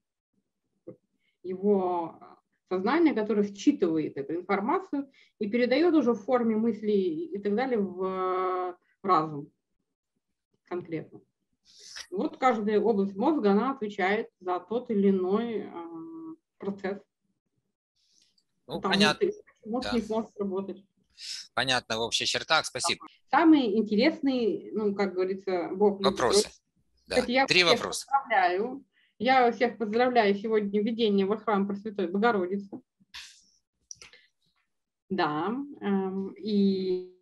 Его сознание, которое считывает эту информацию и передает уже в форме мыслей и так далее в разум конкретно. Вот каждая область мозга, она отвечает за тот или иной процесс. Ну, понятно. Мозг Да. не может работать. Понятно, в общих чертах, спасибо. Самые интересные, как говорится, Бог любит. Вопросы. Да. Кстати, я 3 вопроса. Я всех поздравляю сегодня введение во храм Пресвятой Богородицы. Да. И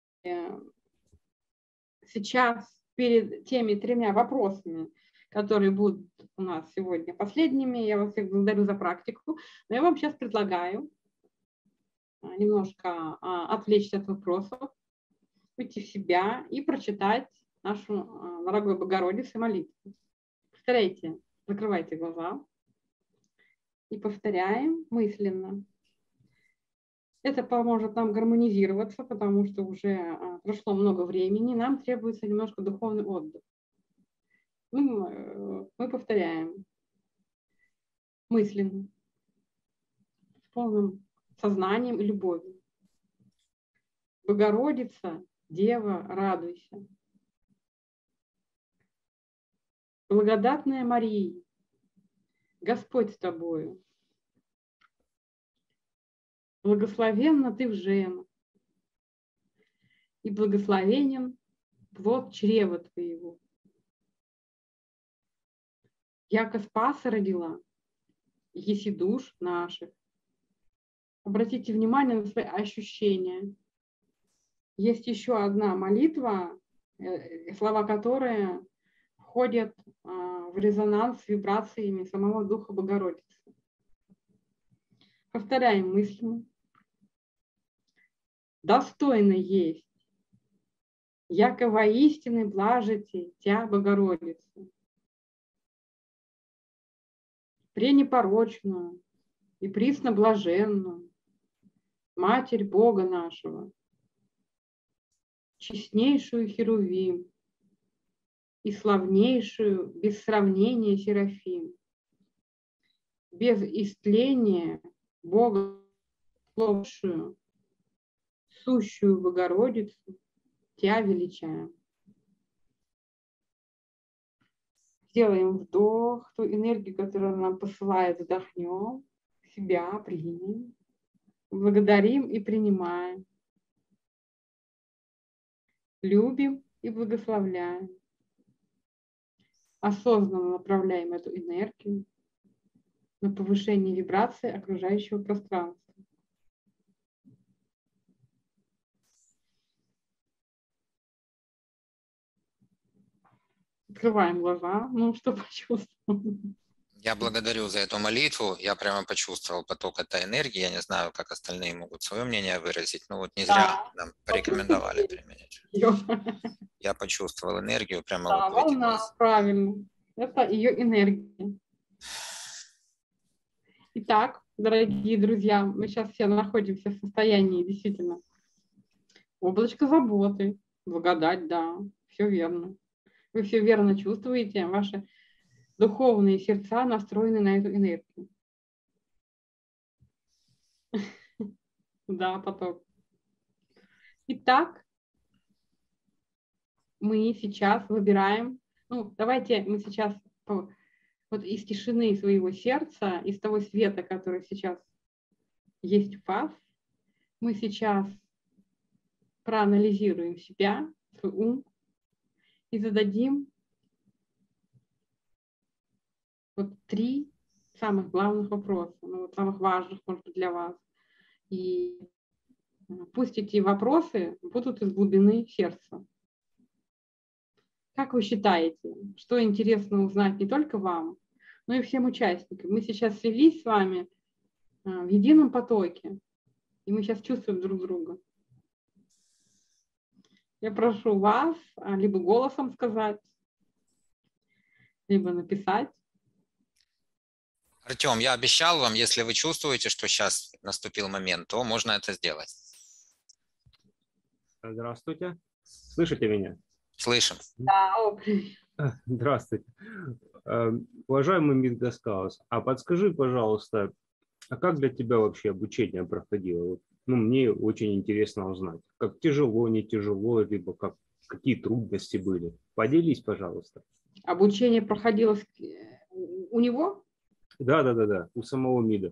сейчас перед теми 3 вопросами, которые будут у нас сегодня последними, я вас всех благодарю за практику, но я вам сейчас предлагаю немножко отвлечься от вопросов, уйти в себя и прочитать нашу дорогую Богородицу молитву. Повторяйте, закрывайте глаза и повторяем мысленно. Это поможет нам гармонизироваться, потому что уже прошло много времени, нам требуется немножко духовный отдых. Мы повторяем мысленно, с полным сознанием и любовью. Богородица, Дева, радуйся. Благодатная Мария, Господь с тобою. Благословенна ты в женах, и благословенен плод чрева твоего. Яко спаса родила, еси душ наших. Обратите внимание на свои ощущения. Есть еще одна молитва, слова которой входят в резонанс с вибрациями самого Духа Богородицы. Повторяем мысленно. Достойно есть, яко воистины блажите Тя, Богородица, пренепорочную и пресноблаженную Матерь Бога нашего, честнейшую Херувим и славнейшую без сравнения Серафим, без истления Бога лучшую, сущую Богородицу, Тя величаем. Сделаем вдох, ту энергию, которую она нам посылает, вдохнем, себя примем, благодарим и принимаем, любим и благословляем. Осознанно направляем эту энергию на повышение вибрации окружающего пространства. Открываем глаза. Ну, что почувствовал? Я благодарю за эту молитву. Я прямо почувствовал поток этой энергии. Я не знаю, как остальные могут свое мнение выразить. Но вот не зря нам порекомендовали применять. Я почувствовал энергию прямо Да, вот в эти волна, глаза. правильно. Это ее энергия. Итак, дорогие друзья, мы сейчас все находимся в состоянии действительно облачко заботы, благодать, да, все верно. Вы все верно чувствуете, ваши духовные сердца настроены на эту энергию. Да, поток. Итак, мы сейчас выбираем, ну, давайте мы сейчас вот из тишины своего сердца, из того света, который сейчас есть в вас, мы сейчас проанализируем себя, свой ум, и зададим вот 3 самых главных вопроса, ну, вот самых важных, может быть, для вас. И пусть эти вопросы будут из глубины сердца. Как вы считаете, что интересно узнать не только вам, но и всем участникам? Мы сейчас слились с вами в едином потоке, и мы сейчас чувствуем друг друга. Я прошу вас либо голосом сказать, либо написать. Артем, я обещал вам, если вы чувствуете, что сейчас наступил момент, то можно это сделать. Здравствуйте. Слышите меня? Слышим. Да, Здравствуйте. Уважаемый Мидгаскаус, а подскажи, пожалуйста, а как для тебя вообще обучение проходило? Ну, мне очень интересно узнать, как тяжело, не тяжело, либо какие трудности были. Поделись, пожалуйста. Обучение проходило у него? Да, у самого МИДа.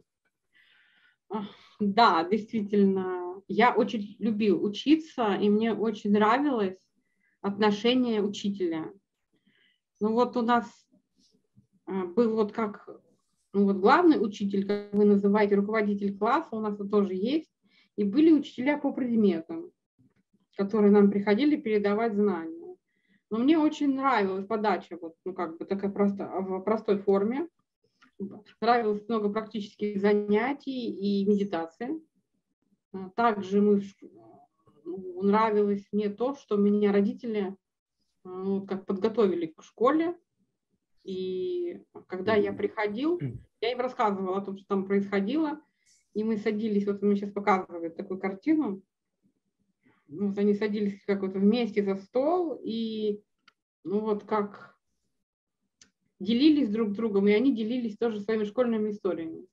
Да, действительно. Я очень любил учиться, и мне очень нравилось отношение учителя. Ну вот у нас был вот как, ну вот главный учитель, как вы называете, руководитель класса, у нас это тоже есть, и были учителя по предметам, которые нам приходили передавать знания. Но мне очень нравилась подача, вот, ну как бы такая в простой форме. Нравилось много практических занятий и медитации. Также нравилось мне то, что меня родители как подготовили к школе. И когда я приходил, я им рассказывала о том, что там происходило. И мы садились, вот мне сейчас показывают такую картину. Вот они садились как вот вместе за стол и ну вот как делились друг с другом, и они делились тоже своими школьными историями.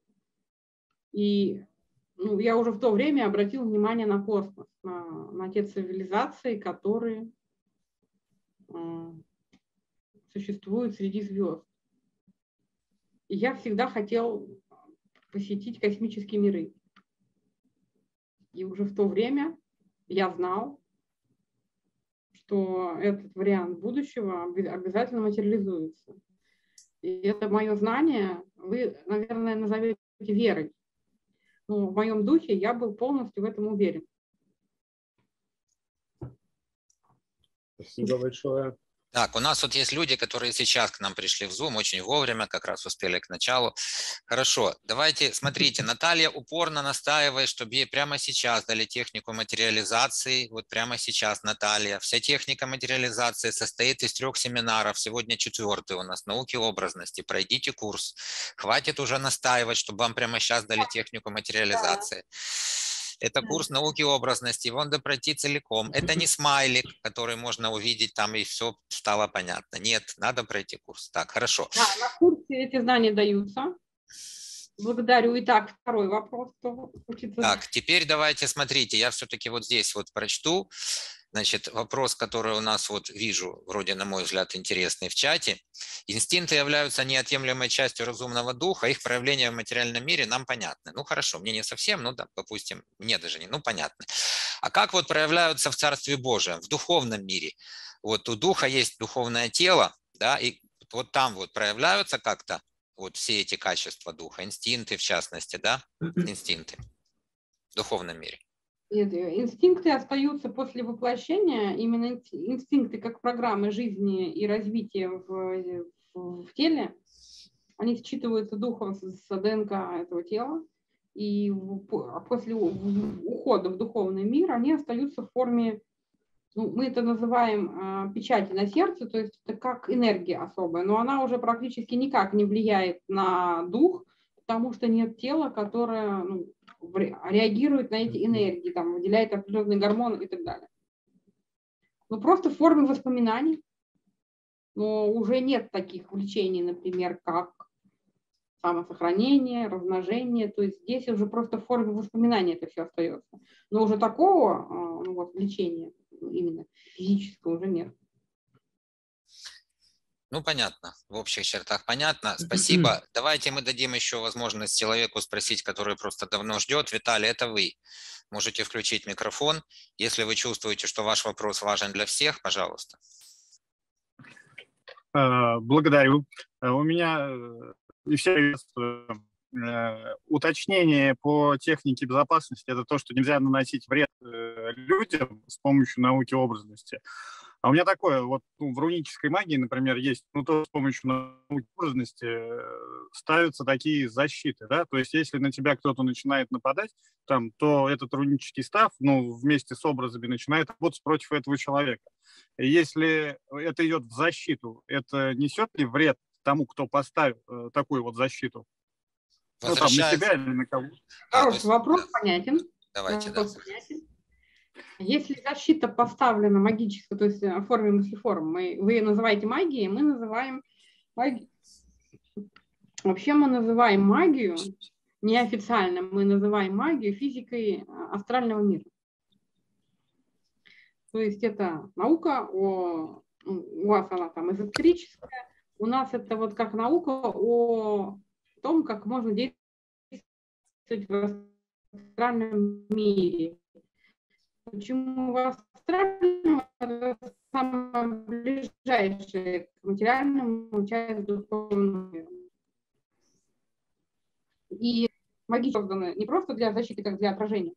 И ну, я уже в то время обратил внимание на космос, на те цивилизации, которые существуют среди звезд. И я всегда хотел посетить космические миры. И уже в то время я знал, что этот вариант будущего обязательно материализуется. И это мое знание, вы, наверное, назовете верой. Но в моем духе я был полностью в этом уверен. Спасибо большое. Так, у нас вот есть люди, которые сейчас к нам пришли в Zoom, очень вовремя, как раз успели к началу. Хорошо, давайте, смотрите, Наталья упорно настаивает, чтобы ей прямо сейчас дали технику материализации. Вот прямо сейчас, Наталья. Вся техника материализации состоит из 3 семинаров. Сегодня 4-й у нас, науки образности. Пройдите курс. Хватит уже настаивать, чтобы вам прямо сейчас дали технику материализации. Это курс науки образности, его надо пройти целиком. Это не смайлик, который можно увидеть там и все стало понятно. Нет, надо пройти курс. Так, хорошо. Да, на курсе эти знания даются. Благодарю. Итак, второй вопрос. Кто учится? Так, теперь давайте смотрите, я все-таки вот здесь вот прочту. Значит, вопрос, который у нас вот вижу, вроде, на мой взгляд, интересный в чате. Инстинкты являются неотъемлемой частью разумного духа, их проявления в материальном мире нам понятны. Ну хорошо, мне не совсем, ну да, допустим, мне даже не, ну понятно. А как вот проявляются в Царстве Божьем, в духовном мире? Вот у духа есть духовное тело, да, и вот там вот проявляются как-то вот все эти качества духа, инстинкты в частности, да, инстинкты в духовном мире. Инстинкты остаются после воплощения, именно инстинкты как программы жизни и развития в теле, они считываются духом с ДНК этого тела, и после ухода в духовный мир они остаются в форме, ну, мы это называем печати на сердце, то есть это как энергия особая, но она уже практически никак не влияет на дух, потому что нет тела, которое, ну, реагирует на эти энергии, там, выделяет определенные гормоны и так далее. Ну, просто в форме воспоминаний. Но уже нет таких влечений, например, как самосохранение, размножение. То есть здесь уже просто в форме воспоминаний это все остается. Но уже такого, ну, вот, влечения именно физического уже нет. Ну, понятно, в общих чертах понятно. Спасибо. Давайте мы дадим еще возможность человеку спросить, который просто давно ждет. Виталий, это вы. Можете включить микрофон. Если вы чувствуете, что ваш вопрос важен для всех, пожалуйста. Благодарю. У меня уточнение по технике безопасности – это то, что нельзя наносить вред людям с помощью науки образности. А у меня такое, вот, ну, в рунической магии, например, есть, ну, то с помощью науки образности ставятся такие защиты, да, то есть если на тебя кто-то начинает нападать, там, то этот рунический став, ну, вместе с образами начинает работать против этого человека. И если это идет в защиту, это несет ли вред тому, кто поставил такую вот защиту? Ну, там, на себя или на кого? Хороший вопрос, понятен. Давайте, вопрос понятен. Если защита поставлена магическая, то есть в форме мыслеформ, вы называете магией, мы называем магией. Вообще мы называем магию, неофициально мы называем магию физикой астрального мира. То есть это наука, у вас она там эзотерическая, у нас это вот как наука о том, как можно действовать в астральном мире. Почему в астральном это самое ближайшее к материальному часть духовного мира. И магия создана не просто для защиты, как для отражения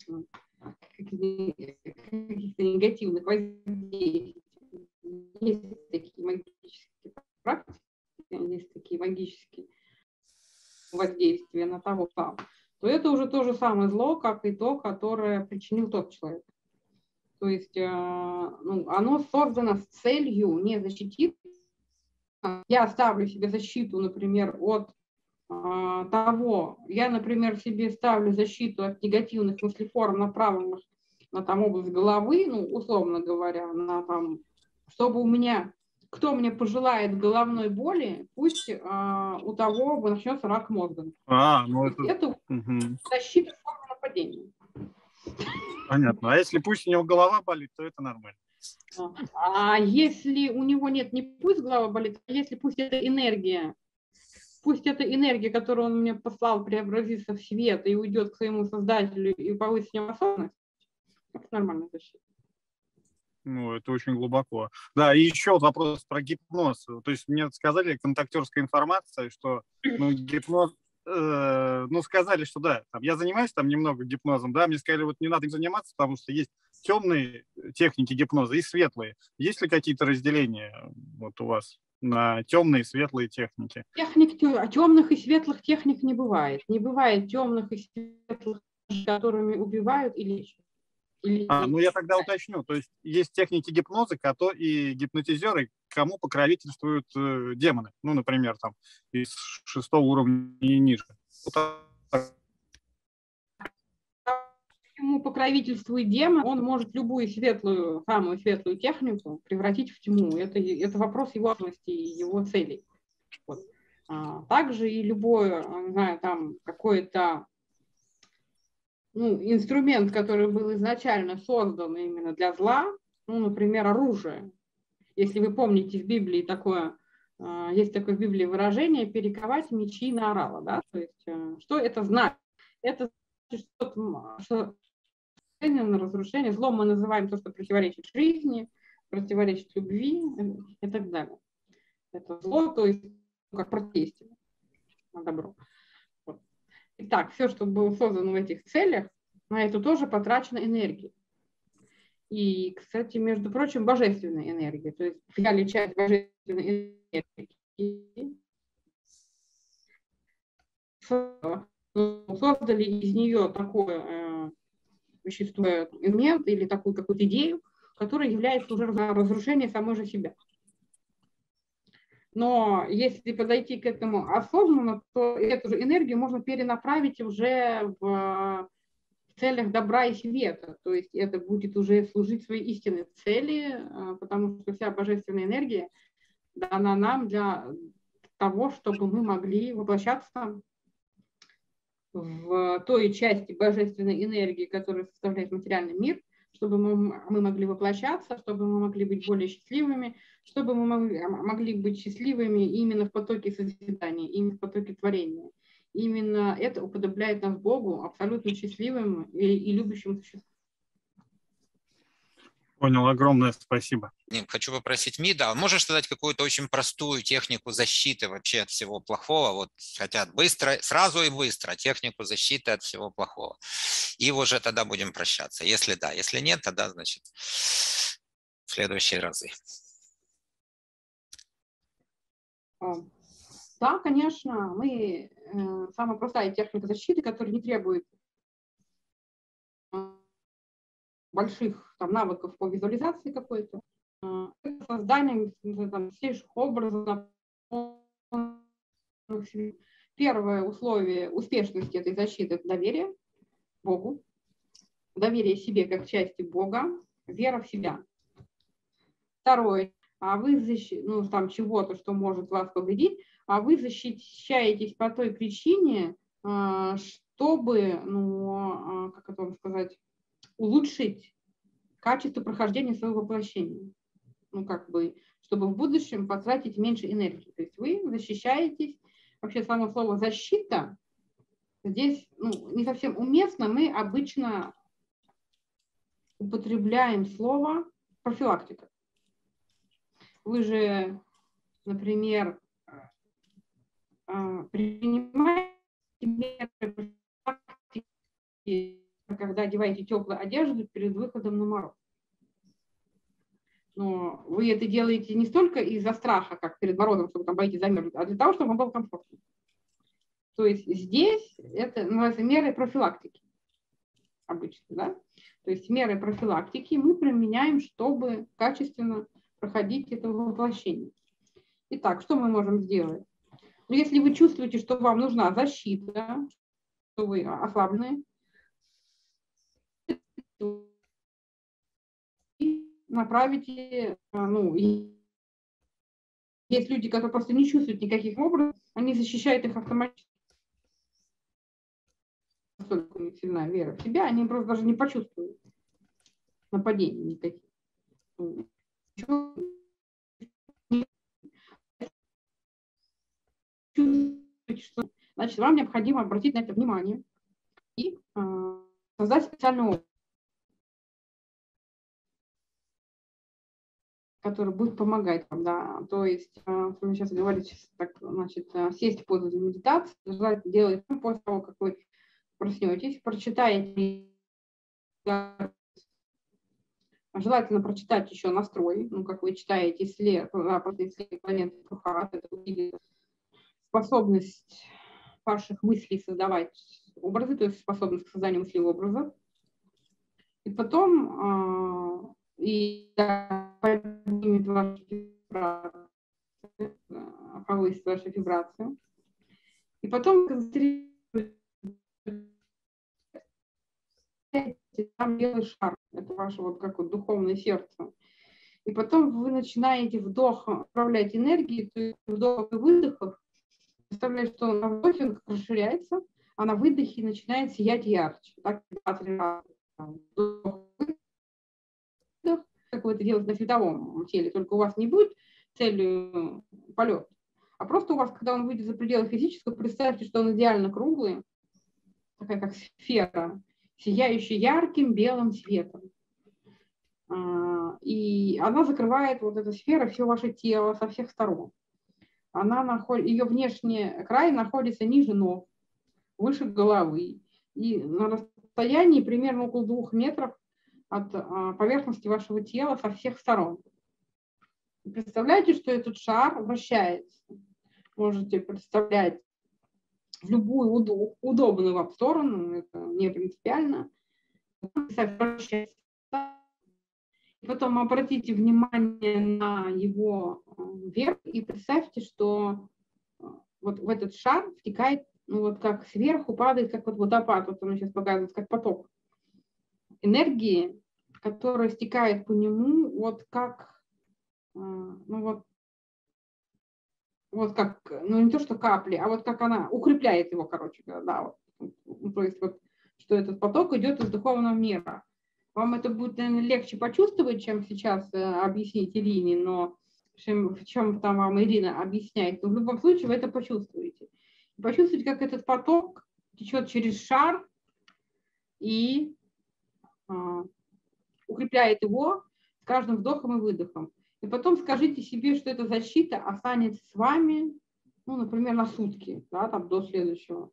каких-то негативных воздействий. Есть такие магические практики, есть такие магические воздействия на того самого, то это уже то же самое зло, как и то, которое причинил тот человек. То есть ну, оно создано с целью не защитить. Я ставлю себе защиту, например, от того, я, например, себе ставлю защиту от негативных мыслеформ, направленных на там область головы, ну, условно говоря, на там, чтобы у меня, кто мне пожелает головной боли, пусть у того начнется рак мозга. Ну это защита от нападения. Понятно. А если пусть у него голова болит, то это нормально. А если у него нет, не пусть голова болит, а если пусть это энергия, которую он мне послал, преобразится в свет и уйдет к своему создателю и повысит в нем осознанность, это нормальная защита. Ну, это очень глубоко. Да, и еще вот вопрос про гипноз. То есть мне сказали, контактерская информация, что гипноз, сказали, что да, я занимаюсь там немного гипнозом, да, мне сказали, вот не надо им заниматься, потому что есть темные техники гипноза и светлые. Есть ли какие-то разделения вот у вас на темные и светлые техники? Темных и светлых техник не бывает. Не бывает темных и светлых, которыми убивают и лечат. Я тогда уточню. То есть есть техники гипноза и гипнотизеры, кому покровительствуют демоны. Ну, например, там из 6 уровня и ниже. Ему покровительствует демон, он может любую самую светлую технику превратить в тьму. Это вопрос его важности и его целей. Вот. Также и любое, не знаю, там какой-то инструмент, который был изначально создан именно для зла, например, оружие. Если вы помните, в Библии есть такое в Библии выражение «перековать мечи на орала». Да? То есть, что это значит? Это значит, что на разрушение. Злом мы называем то, что противоречит жизни, противоречит любви и так далее. Это зло, то есть как противодействие на добро. Итак, все, что было создано в этих целях, на это тоже потрачена энергия. И, кстати, между прочим, божественная энергия. То есть взяли часть божественной энергии, создали из нее такое вещество, элемент или такую какую-то идею, которая является уже разрушением самой же себя. Но если подойти к этому осознанно, то эту же энергию можно перенаправить уже в целях добра и света. То есть это будет уже служить своей истинной цели, потому что вся божественная энергия дана нам для того, чтобы мы могли воплощаться в той части божественной энергии, которая составляет материальный мир, чтобы мы могли воплощаться, чтобы мы могли быть более счастливыми, чтобы мы могли быть счастливыми именно в потоке созидания, именно в потоке творения. Именно это уподобляет нас Богу, абсолютно счастливым и любящим существом. Понял, огромное спасибо. Хочу попросить МИДа, можешь дать какую-то очень простую технику защиты вообще от всего плохого? Вот хотят быстро, сразу и быстро технику защиты от всего плохого. И уже тогда будем прощаться. Если да, если нет, тогда, значит, в следующие разы. Да, конечно, самая простая техника защиты, которая не требует больших навыков по визуализации какой-то, это создание свежих образов. Первое условие успешности этой защиты – это доверие Богу, доверие себе как части Бога, вера в себя. Второе – вы чего-то, что может вас повредить, а вы защищаетесь по той причине, чтобы, как это вам сказать, улучшить качество прохождения своего воплощения. Чтобы в будущем потратить меньше энергии. То есть вы защищаетесь. Вообще само слово «защита» здесь не совсем уместно. Мы обычно употребляем слово «профилактика». Вы же, например, принимаете меры профилактики, когда одеваете теплую одежду перед выходом на мороз. Но вы это делаете не столько из-за страха, как перед морозом, чтобы там боитесь замерзнуть, а для того, чтобы вам было комфортно. То есть здесь это называется меры профилактики обычно, да? То есть меры профилактики мы применяем, чтобы качественно проходить это воплощение. Итак, что мы можем сделать? Если вы чувствуете, что вам нужна защита, что вы ослаблены, направите, есть люди, которые просто не чувствуют никаких образов, они защищают их автоматически. Настолько у них сильная вера в себя, они просто даже не почувствуют нападений никаких. Значит, вам необходимо обратить на это внимание и создать специальную который будет помогать вам, да. То есть, вы сейчас говорите, так, значит, сесть в позу для медитации, желательно делать после того, как вы проснетесь, прочитаете, желательно прочитать еще настрой, ну, как вы читаете планеты Пухарат, это способность ваших мыслей создавать образы, то есть способность к созданию мыслей образов. И потом поднимет ваши вибрации, повысит ваши вибрации. И потом там белый шар, это ваше вот как вот духовное сердце. И потом вы начинаете вдох управлять энергией, то есть вдохов и выдохов. Представляете, что на вдохе он расширяется, а на выдохе начинает сиять ярче. Так, вдох, выдох, как вы это делаете на световом теле, только у вас не будет целью полет, а просто у вас, когда он выйдет за пределы физического, представьте, что он идеально круглый, такая как сфера, сияющая ярким белым светом. И она закрывает, вот эта сфера, все ваше тело со всех сторон. Ее внешний край находится ниже ног, выше головы. И на расстоянии примерно около 2 метров от поверхности вашего тела со всех сторон. Представляете, что этот шар вращается. Можете представлять в любую удобную вам сторону, это не принципиально. И потом обратите внимание на его верх и представьте, что вот в этот шар втекает, ну вот как сверху падает, как вот водопад, вот он сейчас показывает, как поток энергии, которая стекает по нему, вот как, ну вот как, ну не то что капли, а вот как она укрепляет его, короче, да, вот, то есть вот, что этот поток идет из духовного мира. Вам это будет, наверное, легче почувствовать, чем сейчас объяснить Ирине, но в чем там вам Ирина объясняет, но в любом случае вы это почувствуете. Почувствуйте, как этот поток течет через шар и укрепляет его с каждым вдохом и выдохом. И потом скажите себе, что эта защита останется с вами, ну, например, на сутки, да, там, до следующего.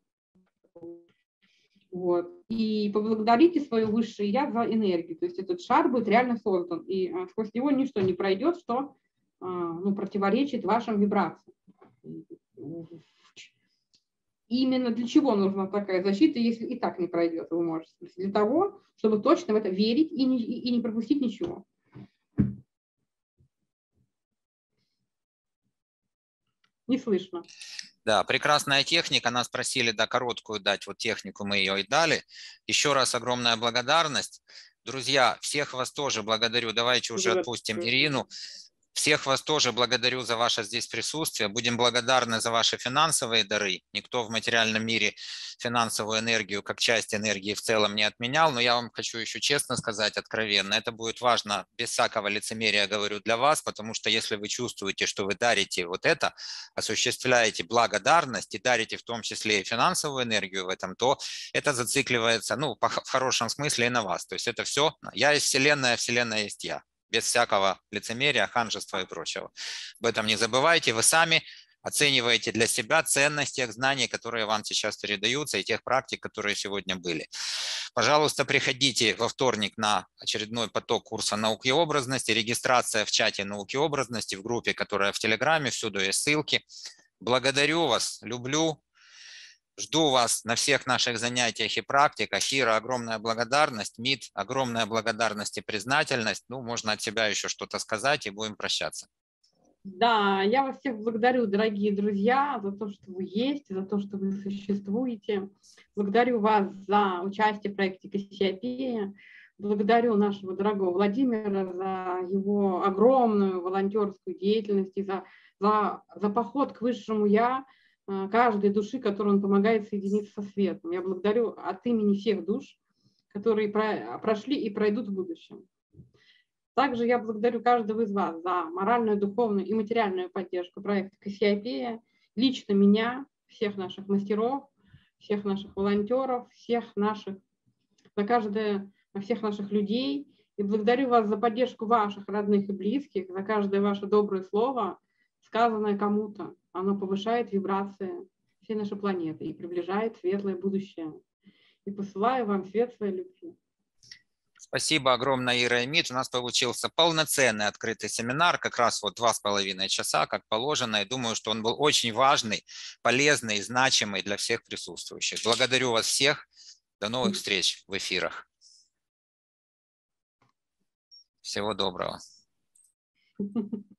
Вот. И поблагодарите свое высшее я за энергию. То есть этот шар будет реально создан, и сквозь него ничто не пройдет, что ну, противоречит вашим вибрациям. Именно для чего нужна такая защита, если и так не пройдет, вы можете. Для того, чтобы точно в это верить и не пропустить ничего. Не слышно. Да, прекрасная техника. Нас просили, да, короткую дать вот технику, мы ее и дали. Еще раз огромная благодарность. Друзья, всех вас тоже благодарю. Давайте уже отпустим Ирину. Всех вас тоже благодарю за ваше здесь присутствие. Будем благодарны за ваши финансовые дары. Никто в материальном мире финансовую энергию как часть энергии в целом не отменял, но я вам хочу еще честно сказать, откровенно, это будет важно, без всякого лицемерия говорю для вас, потому что если вы чувствуете, что вы дарите вот это, осуществляете благодарность и дарите в том числе и финансовую энергию в этом, то это зацикливается, ну, в хорошем смысле и на вас. То есть это все, я есть Вселенная, Вселенная есть я. Без всякого лицемерия, ханжества и прочего. Об этом не забывайте. Вы сами оцениваете для себя ценность тех знаний, которые вам сейчас передаются, и тех практик, которые сегодня были. Пожалуйста, приходите во вторник на очередной поток курса «Науки и образности». Регистрация в чате «Науки и образности», в группе, которая в Телеграме, всюду есть ссылки. Благодарю вас, люблю. Жду вас на всех наших занятиях и практиках. Ира, огромная благодарность. МИД, огромная благодарность и признательность. Ну, можно от себя еще что-то сказать, и будем прощаться. Да, я вас всех благодарю, дорогие друзья, за то, что вы есть, за то, что вы существуете. Благодарю вас за участие в проекте Кассиопея. Благодарю нашего дорогого Владимира за его огромную волонтерскую деятельность и за поход к высшему «Я», каждой души, которой он помогает соединиться со светом. Я благодарю от имени всех душ, которые прошли и пройдут в будущем. Также я благодарю каждого из вас за моральную, духовную и материальную поддержку проекта Кассиопея, лично меня, всех наших мастеров, всех наших волонтеров, всех наших людей И благодарю вас за поддержку ваших родных и близких, за каждое ваше доброе слово, сказанное кому-то. Оно повышает вибрации всей нашей планеты и приближает светлое будущее. И посылаю вам свет своей любви. Спасибо огромное, Ира и Мит. У нас получился полноценный открытый семинар, как раз вот 2,5 часа, как положено. И думаю, что он был очень важный, полезный и значимый для всех присутствующих. Благодарю вас всех. До новых встреч в эфирах. Всего доброго.